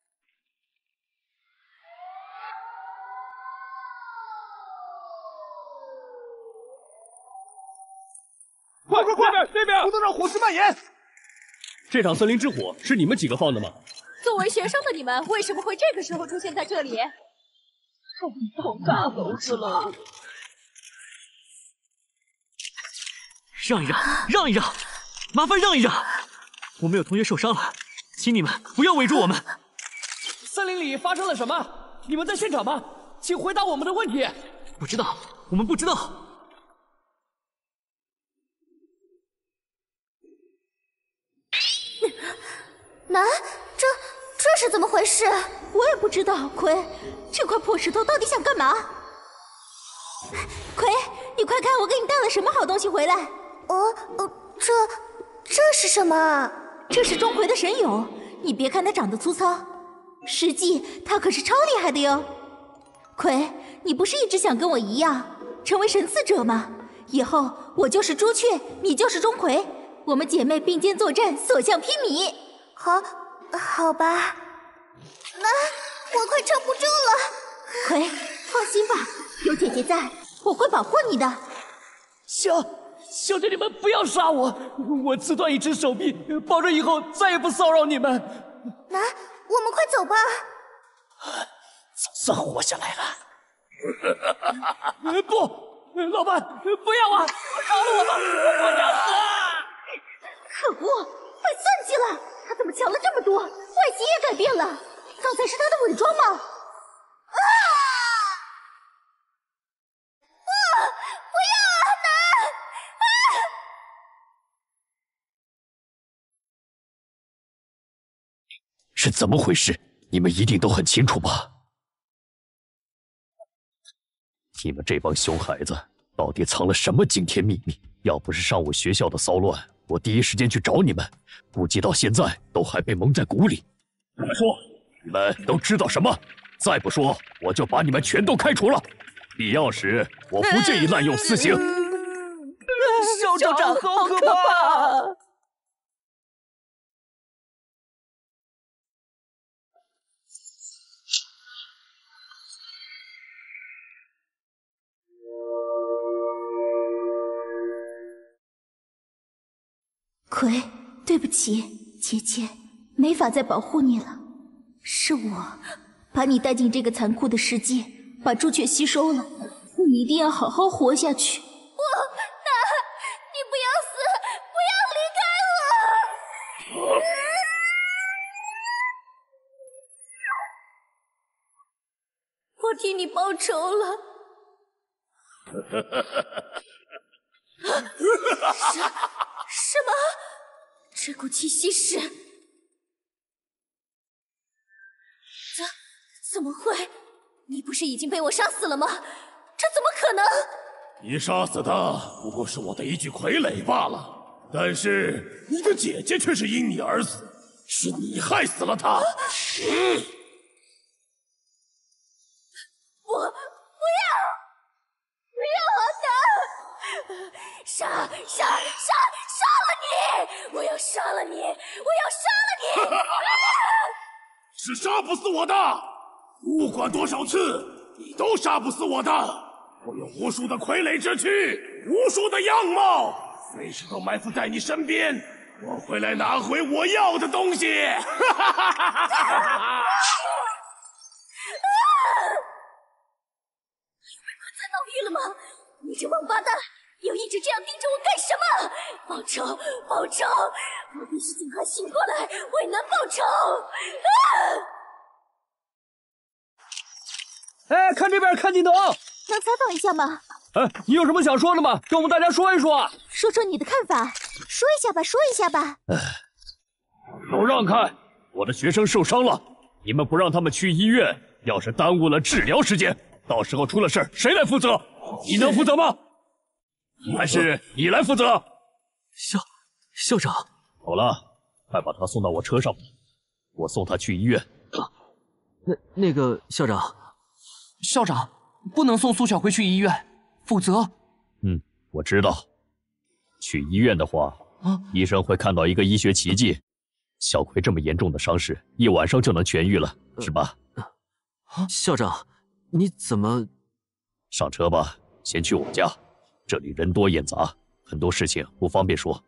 快！那边不能让火势蔓延！ 这场森林之火是你们几个放的吗？ 作为学生的你们，为什么会这个时候出现在这里？好大猴子了！ 让一让，麻烦让一让！我们有同学受伤了，请你们不要围住我们。 森林里发生了什么？你们在现场吗？请回答我们的问题。 不知道，我们不知道。 南，这是怎么回事？我也不知道。葵，这块破石头到底想干嘛？葵，你快看，我给你带了什么好东西回来？这是什么？这是钟馗的神俑。你别看它长得粗糙，实际它可是超厉害的哟。葵，你不是一直想跟我一样成为神赐者吗？以后我就是朱雀，你就是钟馗，我们姐妹并肩作战，所向披靡。好吧。那我快撑不住了。葵，放心吧，有姐姐在，我会保护你的。 小姐，你们不要杀我！我自断一只手臂，保证以后再也不骚扰你们。 那我们快走吧。 总算活下来了。不，老板，不要啊！饶了我吧，我要死！ 可恶，被算计了！他怎么强了这么多？外形也改变了，刚才是他的伪装吗？不要啊，南！ 是怎么回事？你们一定都很清楚吧？你们这帮熊孩子到底藏了什么惊天秘密？要不是上午学校的骚乱，我第一时间去找你们，估计到现在都还被蒙在鼓里。快说，你们都知道什么？再不说，我就把你们全都开除了。必要时，我不介意滥用私刑。 校长，好可怕！ 葵，对不起，姐姐，没法再保护你了。是我把你带进这个残酷的世界，把朱雀吸收了。你一定要好好活下去。你不要死，不要离开我！我替你报仇了。什么？这股气息是？怎么会？你不是已经被我杀死了吗？这怎么可能？ 你杀死的不过是我的一具傀儡罢了，但是你的姐姐却是因你而死，是你害死了她。 不要啊！杀了你！我要杀了你！我要杀了你！ 是杀不死我的，不管多少次，你都杀不死我的。我有无数的傀儡之躯，无数的样貌，随时都埋伏在你身边。我会来拿回我要的东西。你在闹狱了吗？你这王八蛋，又一直这样盯着我干什么？报仇！报仇！我必须尽快醒过来，为南报仇！ 哎，看这边，看镜头， 能采访一下吗？ 哎，你有什么想说的吗？跟我们大家说一说。 说说你的看法，说一下吧，说一下吧。 都让开！ 我的学生受伤了，你们不让他们去医院，要是耽误了治疗时间，到时候出了事谁来负责？你能负责吗？还是你来负责？ 校长， 好了，快把他送到我车上吧，我送他去医院。 那个校长， 不能送苏小葵去医院，否则…… 我知道。去医院的话，医生会看到一个医学奇迹。小葵这么严重的伤势，1晚上就能痊愈了，是吧？ 校长，你怎么…… 上车吧，先去我家，这里人多眼杂，很多事情不方便说。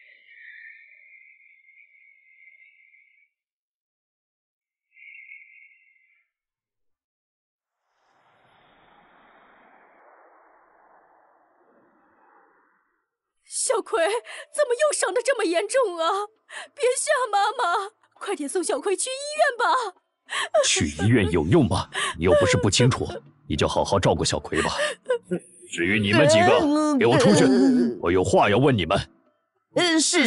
小葵怎么又伤得这么严重啊？别吓妈妈，快点送小葵去医院吧。 去医院有用吗？你又不是不清楚，你就好好照顾小葵吧。至于你们几个，给我出去，我有话要问你们。 是。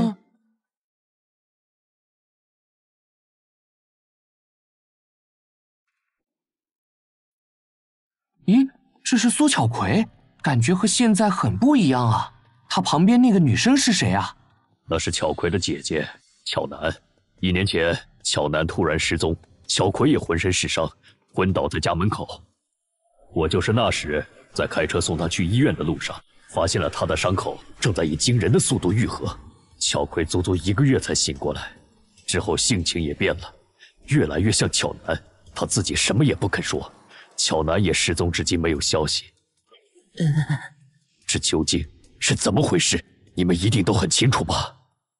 咦，这是苏巧葵，感觉和现在很不一样啊。她旁边那个女生是谁啊？ 那是巧葵的姐姐巧楠。1年前，巧楠突然失踪，巧葵也浑身是伤，昏倒在家门口。我就是那时在开车送她去医院的路上，发现了她的伤口正在以惊人的速度愈合。巧葵足足1个月才醒过来，之后性情也变了，越来越像巧楠。她自己什么也不肯说，巧楠也失踪至今没有消息。这究竟是怎么回事？你们一定都很清楚吧？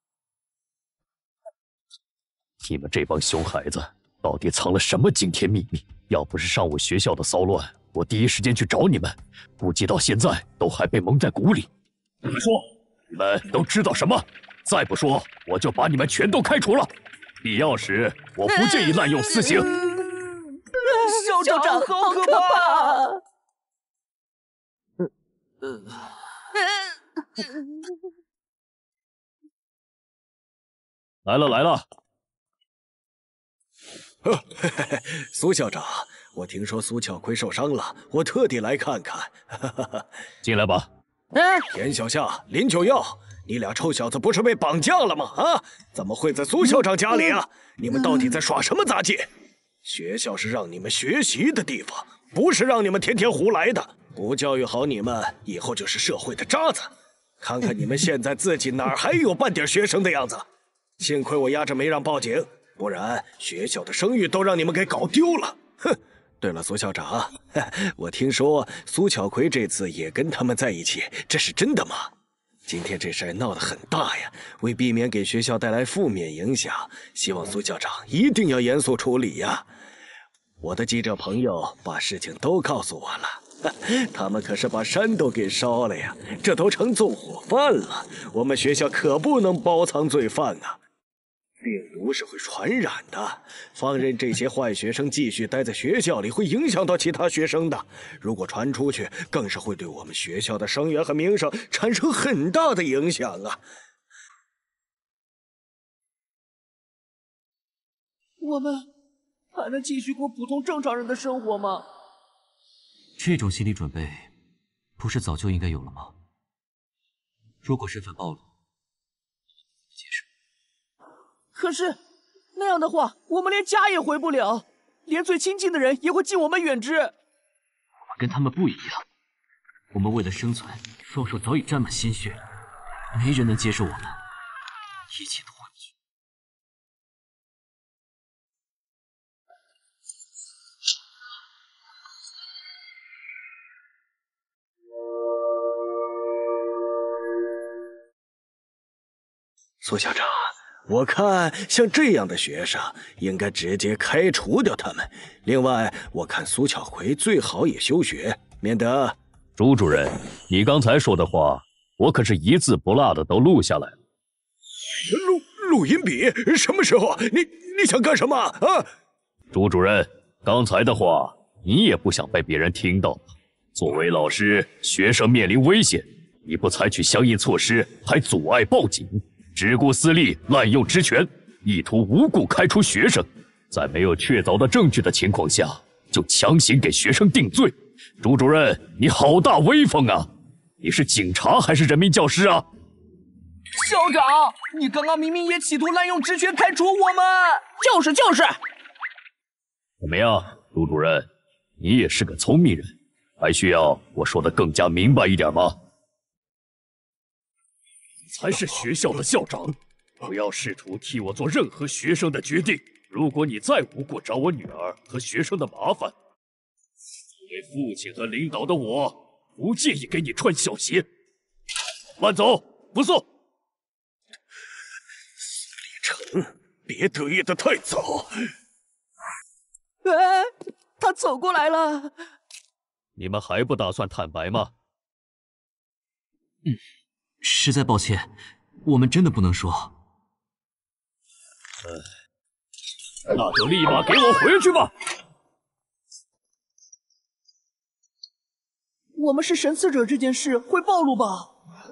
你们这帮熊孩子到底藏了什么惊天秘密？要不是上午学校的骚乱，我第一时间去找你们，估计到现在都还被蒙在鼓里。你们说，你们都知道什么？再不说，我就把你们全都开除了。必要时，我不介意滥用私刑。 校长，好可怕！ 来了。 苏校长，我听说苏巧葵受伤了，我特地来看看。 进来吧。 田小夏、林九耀，你俩臭小子不是被绑架了吗？啊，怎么会在苏校长家里啊？你们到底在耍什么杂技？学校是让你们学习的地方，不是让你们天天胡来的。不教育好你们，以后就是社会的渣子。看看你们现在自己哪儿还有半点学生的样子？幸亏我压着没让报警，不然学校的声誉都让你们给搞丢了。哼！对了，苏校长，我听说苏巧葵这次也跟他们在一起，这是真的吗？今天这事儿闹得很大呀，为避免给学校带来负面影响，希望苏校长一定要严肃处理呀。我的记者朋友把事情都告诉我了，他们可是把山都给烧了呀，这都成纵火犯了。我们学校可不能包藏罪犯啊！病毒是会传染的，放任这些坏学生继续待在学校里，会影响到其他学生的。如果传出去，更是会对我们学校的声誉和名声产生很大的影响啊！ 我们还能继续过普通正常人的生活吗？ 这种心理准备，不是早就应该有了吗？如果身份暴露，接受。 可是那样的话，我们连家也回不了，连最亲近的人也会敬我们远之。我们跟他们不一样，我们为了生存，双手早已沾满鲜血，没人能接受我们，一切都回不去。 苏校长，我看像这样的学生应该直接开除掉他们。另外，我看苏巧葵最好也休学，免得…… 朱主任，你刚才说的话，我可是一字不落的都录下来了。 录音笔？什么时候？你想干什么啊？ 朱主任，刚才的话你也不想被别人听到吧？作为老师，学生面临危险，你不采取相应措施，还阻碍报警。只顾私利，滥用职权， 意图无故开除学生，在没有确凿的证据的情况下，就强行给学生定罪。朱主任，你好大威风啊！你是警察还是人民教师啊？ 校长，你刚刚明明也企图滥用职权开除我们。 就是。 怎么样，朱主任，你也是个聪明人，还需要我说的更加明白一点吗？ 你才是学校的校长，不要试图替我做任何学生的决定。如果你再无故找我女儿和学生的麻烦，作为父亲和领导的我，不介意给你穿小鞋。慢走，不送。 苏立成，别得意的太早。 他走过来了。 你们还不打算坦白吗？ 实在抱歉，我们真的不能说。 那就立马给我回去吧！ 我们是神赐者这件事会暴露吧？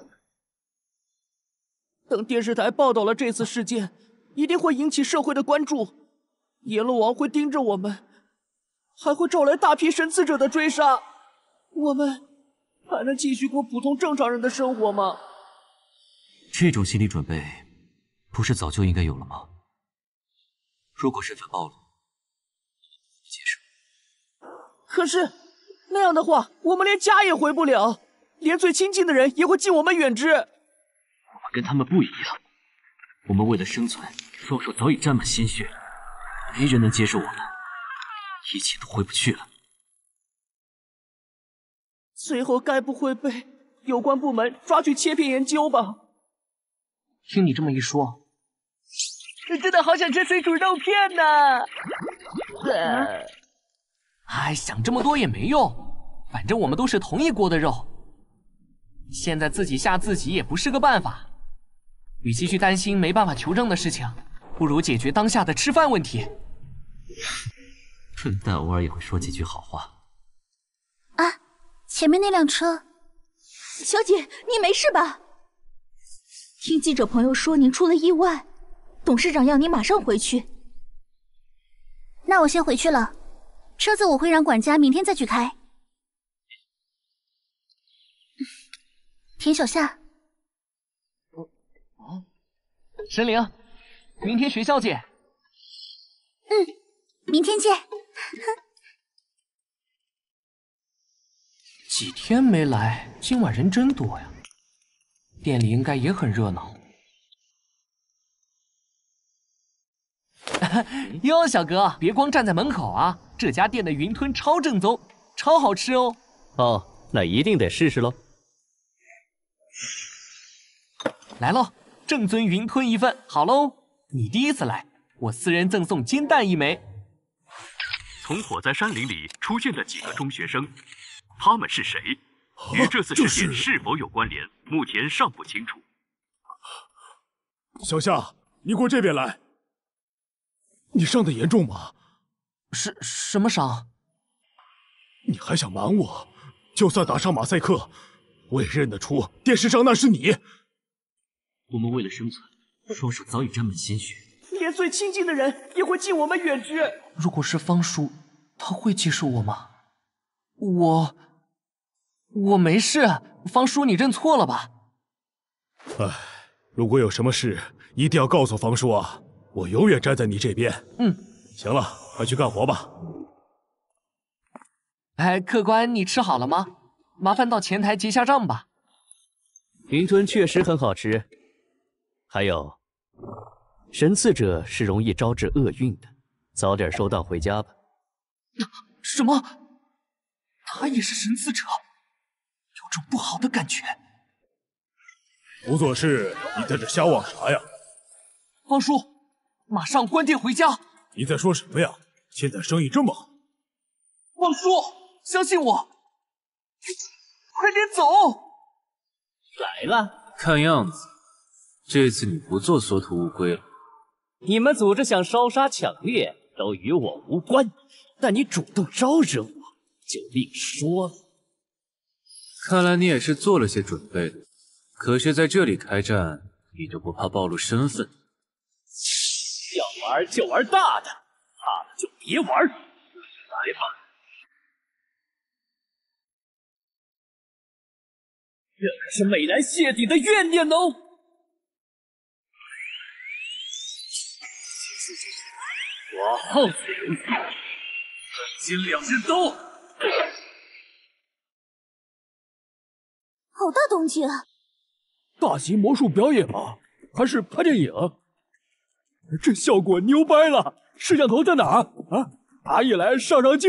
等电视台报道了这次事件，一定会引起社会的关注。阎罗王会盯着我们，还会招来大批神赐者的追杀。我们还能继续过普通正常人的生活吗？ 这种心理准备，不是早就应该有了吗？如果身份暴露，接受。 可是那样的话，我们连家也回不了，连最亲近的人也会敬我们远之。 我们跟他们不一样，我们为了生存，双手早已沾满鲜血，没人能接受我们，一切都回不去了。 最后该不会被有关部门抓去切片研究吧？ 听你这么一说，真的好想吃水煮肉片呢。哎，想这么多也没用，反正我们都是同一锅的肉。现在自己吓自己也不是个办法。与其去担心没办法求证的事情，不如解决当下的吃饭问题。 笨蛋偶尔也会说几句好话。 啊，前面那辆车。 小姐，你没事吧？听记者朋友说您出了意外，董事长要您马上回去。 那我先回去了，车子我会让管家明天再去开。田手下， 神灵，明天学校见。 明天见。 几天没来，今晚人真多呀。店里应该也很热闹。哟，小哥，别光站在门口啊！这家店的云吞超正宗，超好吃哦。 哦，那一定得试试喽。 来喽，正宗云吞一份，好喽。你第一次来，我私人赠送煎蛋一枚。 从火灾山林里出现的几个中学生，他们是谁？与这次事件是否有关联，目前尚不清楚。 小夏，你过这边来。你伤得严重吗？ 什么伤？ 你还想瞒我？就算打伤马赛克，我也认得出电视上那是你。 我们为了生存，双手早已沾满鲜血， 连最亲近的人也会敬我们远之。 如果是方叔，他会接受我吗？我没事，方叔，你认错了吧？ 唉，如果有什么事，一定要告诉方叔啊！我永远站在你这边。行了，快去干活吧。 哎，客官，你吃好了吗？麻烦到前台结下账吧。 云吞确实很好吃，还有，神赐者是容易招致厄运的，早点收档回家吧。 什么？他也是神赐者？有种不好的感觉。 不做事，你在这瞎望啥呀？ 方叔，马上关店回家。 你在说什么呀？现在生意这么好。 方叔，相信我，快点走。 来了，看样子这次你不做缩头乌龟了。 你们组织想烧杀抢掠，都与我无关，但你主动招惹我，就另说了。 看来你也是做了些准备的，可是在这里开战，你就不怕暴露身份？ 玩就玩大的，怕了就别玩。来吧，这可是美男谢顶的怨念哦！我耗子游戏，真金两刃刀。 好大动静啊！ 大型魔术表演吗？还是拍电影？这效果牛掰了！摄像头在哪儿啊？拿一来上镜。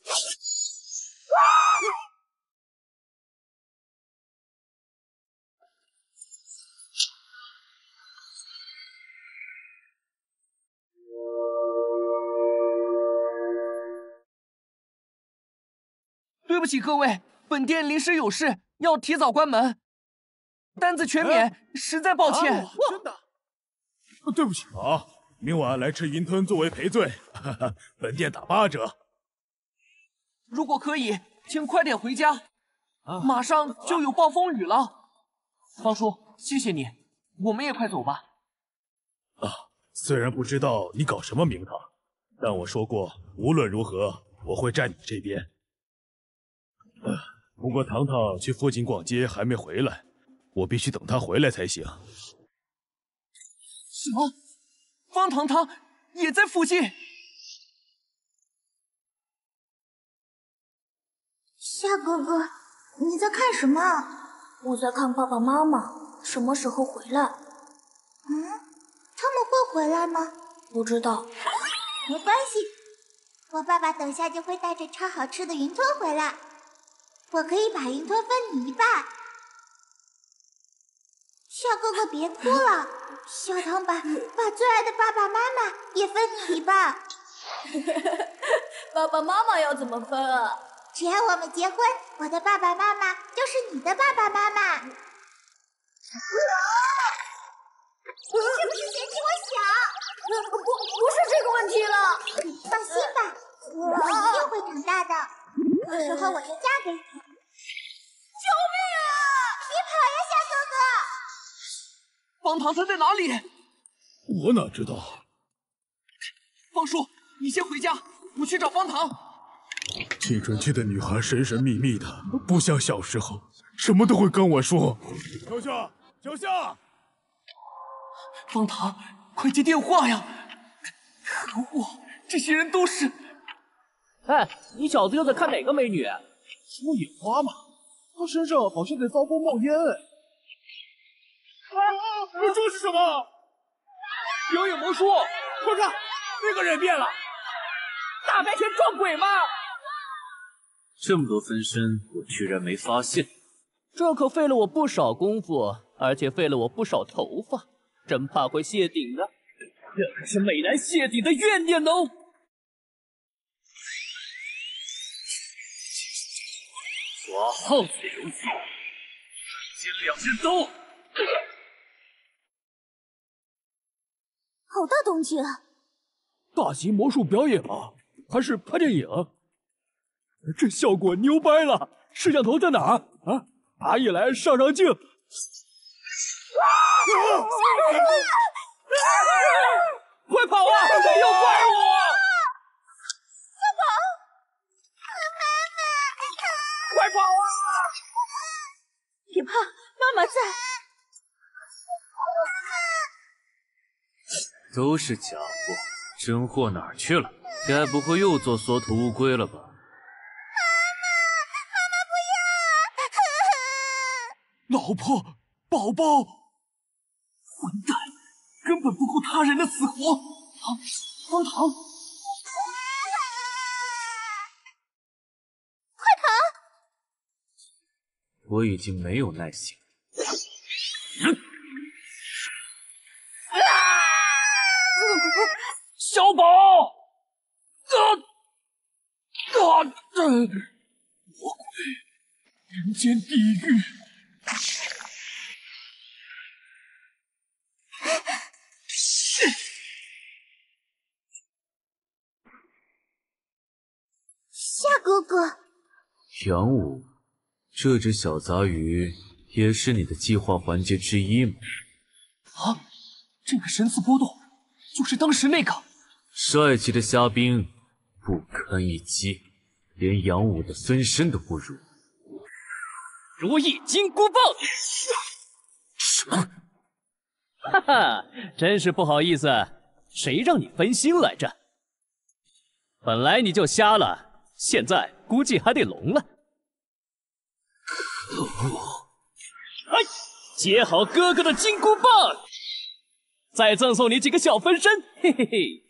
对不起各位，本店临时有事，要提早关门，单子全免，实在抱歉。 真的？对不起啊，明晚来吃云吞作为赔罪，本店打8折。 如果可以，请快点回家，马上就有暴风雨了。方叔，谢谢你，我们也快走吧。 虽然不知道你搞什么名堂，但我说过，无论如何我会站你这边。不过糖糖去附近逛街还没回来，我必须等他回来才行。 什么？方糖糖也在附近？ 夏哥哥，你在看什么？ 我在看爸爸妈妈什么时候回来。 他们会回来吗？ 不知道。 没关系，我爸爸等下就会带着超好吃的云吞回来。我可以把云吞分你一半。夏哥哥别哭了，小糖把最爱的爸爸妈妈也分你一半。 爸爸妈妈要怎么分啊？ 只要我们结婚，我的爸爸妈妈就是你的爸爸妈妈。你是不是嫌弃我小？ 不是这个问题了。 放心吧，我一定会长大的，到时候我就嫁给你。 救命啊！ 别跑呀，夏哥哥！ 方糖糖在哪里？ 我哪知道？ 方叔，你先回家，我去找方糖。 青春期的女孩神神秘秘的，不像小时候，什么都会跟我说。小夏， 方糖，快接电话呀！可恶，这些人都是…… 哎，你小子又在看哪个美女？ 什么野花嘛？她身上好像在遭风冒烟哎！这是什么？ 表演魔术！快看，那个人变了！大白天撞鬼吗？ 这么多分身，我居然没发现， 这可费了我不少功夫，而且费了我不少头发，真怕会谢顶啊！这可是美男谢顶的怨念哦！我耗子游戏，金两刃刀。 好大动静啊！ 大型魔术表演吗？还是拍电影？这效果牛掰了！摄像头在哪儿啊？拿一来上镜。快跑啊！又怪我！ 快跑！ 快跑啊！ 别怕，妈妈在。 都是假货，真货哪儿去了？该不会又做缩头乌龟了吧？ 老婆，宝宝，混蛋，根本不顾他人的死活。方糖， 快跑！ 我已经没有耐心。 小宝， 魔鬼，人间地狱。 夏哥哥， 杨武，这只小杂鱼也是你的计划环节之一吗？ 啊，这个神似波动， 就是当时那个帅气的虾兵，不堪一击，连杨武的分身都不如。 如意金箍棒！ 什么？ 哈哈，真是不好意思，谁让你分心来着？本来你就瞎了，现在估计还得聋了。 可恶！ 哎，接好哥哥的金箍棒，再赠送你几个小分身，嘿嘿嘿。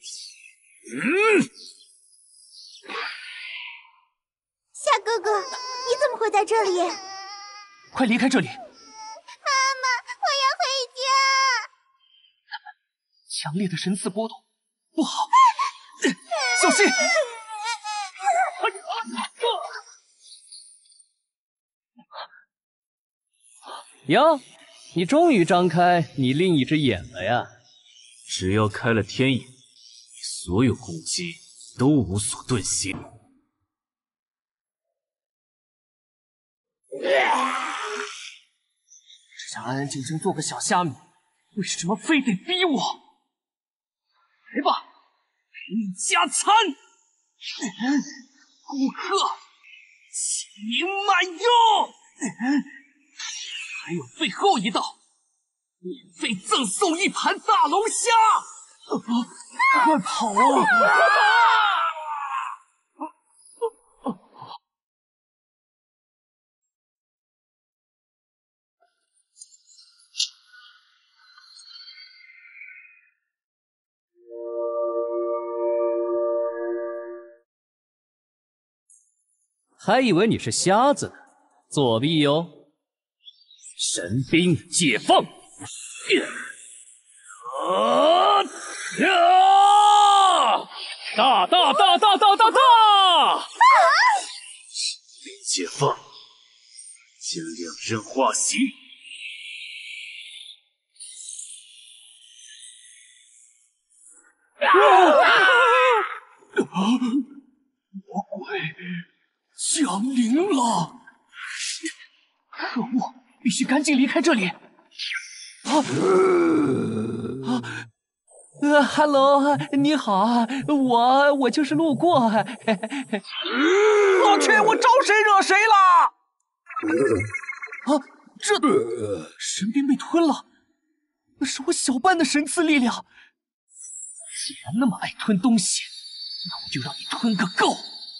夏哥哥，你怎么会在这里？ 快离开这里！ 妈妈，我要回家。 强烈的神刺波动，不好！小心！ 哟，你终于张开你另一只眼了呀！ 只要开了天眼，你所有攻击都无所遁形。 只想安安静静做个小虾米，为什么非得逼我？来吧，给你加餐！顾客，请您慢用。还有最后一道，免费赠送一盘大龙虾！快跑啊！ 还以为你是瞎子呢，作弊哟！神兵解放！大！ 神兵解放，将两人化形。 魔鬼降临了！可恶，必须赶紧离开这里！Hello， 你好，我就是路过。老去，我招谁惹谁了？这神兵被吞了，那是我小半的神赐力量。既然那么爱吞东西，那我就让你吞个够！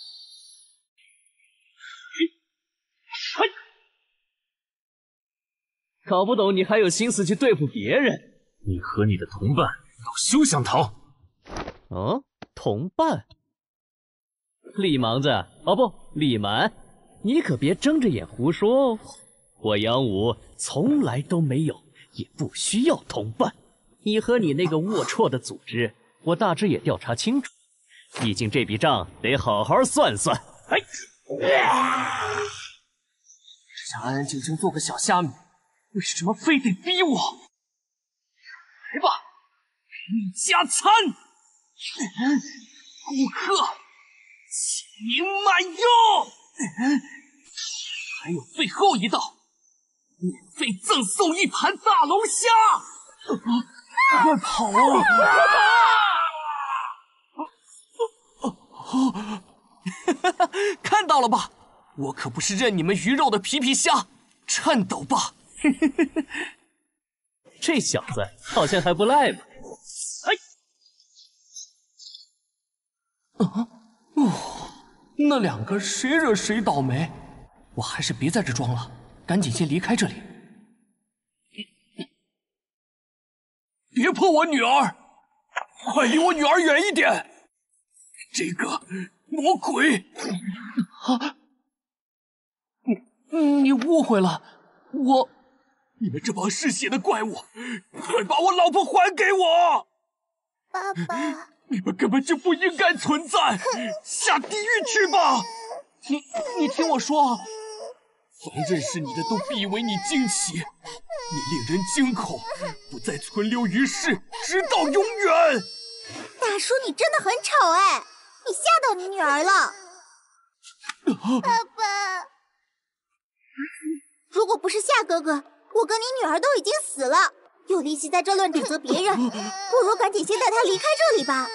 搞不懂你还有心思去对付别人。 你和你的同伴都休想逃！ 哦，同伴？李芒子，哦不，李蛮，你可别睁着眼胡说哦。我杨武从来都没有，也不需要同伴。你和你那个龌龊的组织，我大致也调查清楚，毕竟这笔账得好好算算。哎， 只想安安静静做个小虾米，为什么非得逼我？来吧，给你加餐！顾客，请您慢用。还有最后一道，免费赠送一盘大龙虾！快跑啊！看到了吧，我可不是任你们鱼肉的皮皮虾，颤抖吧！ 这小子好像还不赖嘛！ 那两个谁惹谁倒霉？我还是别在这装了，赶紧先离开这里。别碰我女儿！快离我女儿远一点！这个魔鬼！你误会了，你们这帮嗜血的怪物，快把我老婆还给我！ 爸爸， 你们根本就不应该存在，下地狱去吧！你听我说，凡认识你的都必以为你惊奇，你令人惊恐，不再存留于世，直到永远。 大叔，你真的很丑哎！你吓到你女儿了。爸爸，如果不是夏哥哥，我跟你女儿都已经死了。 有力气在这乱指责别人，不如赶紧先带他离开这里吧。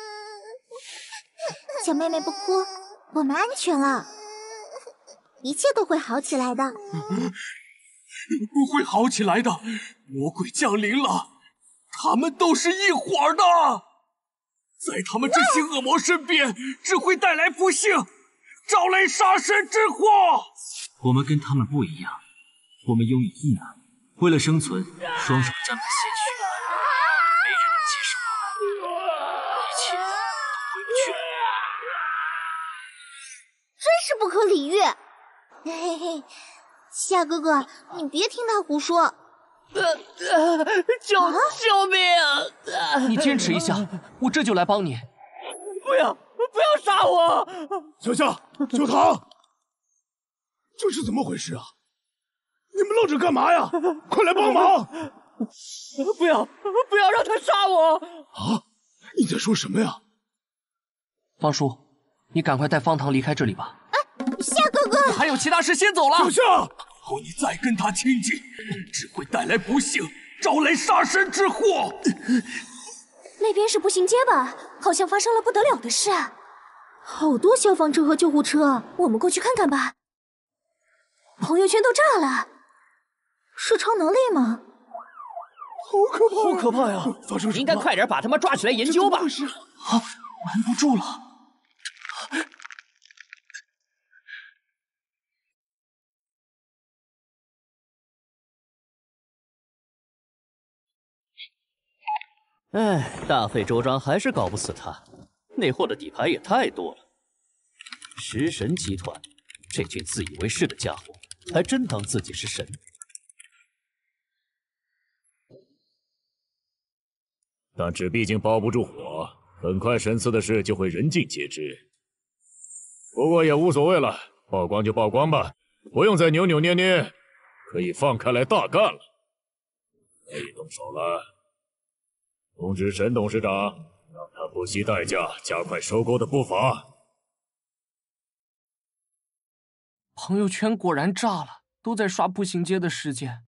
小妹妹不哭，我们安全了，一切都会好起来的。 不会好起来的，魔鬼降临了，他们都是一伙的，在他们这些恶魔身边，只会带来不幸，招来杀身之祸。 我们跟他们不一样，我们拥有异能，为了生存，双手沾满鲜血，没人能接受我们，一切都回不去了。 真是不可理喻！嘿嘿，夏哥哥，你别听他胡说。 救命！你坚持一下，我这就来帮你。 不要杀我！ 小夏，小唐，这是怎么回事啊？你们愣着干嘛呀？快来帮忙！ 不要让他杀我！ 啊！你在说什么呀？ 方叔，你赶快带方糖离开这里吧。 夏哥哥， 还有其他事，先走了。 小夏，如果你再跟他亲近，只会带来不幸，招来杀身之祸。 那边是步行街吧？好像发生了不得了的事啊！ 好多消防车和救护车， 我们过去看看吧。朋友圈都炸了， 是超能力吗？ 好可怕呀！发生什么？ 应该快点把他们抓起来研究吧。 啊，瞒不住了。 哎，大费周章还是搞不死他，那货的底牌也太多了。食神集团这群自以为是的家伙，还真当自己是神。 但纸毕竟包不住火，很快神赐的事就会人尽皆知。不过也无所谓了，曝光就曝光吧，不用再扭扭捏捏，可以放开来大干了。可以动手了。通知沈董事长，让他不惜代价加快收购的步伐。 朋友圈果然炸了，都在刷步行街的事件。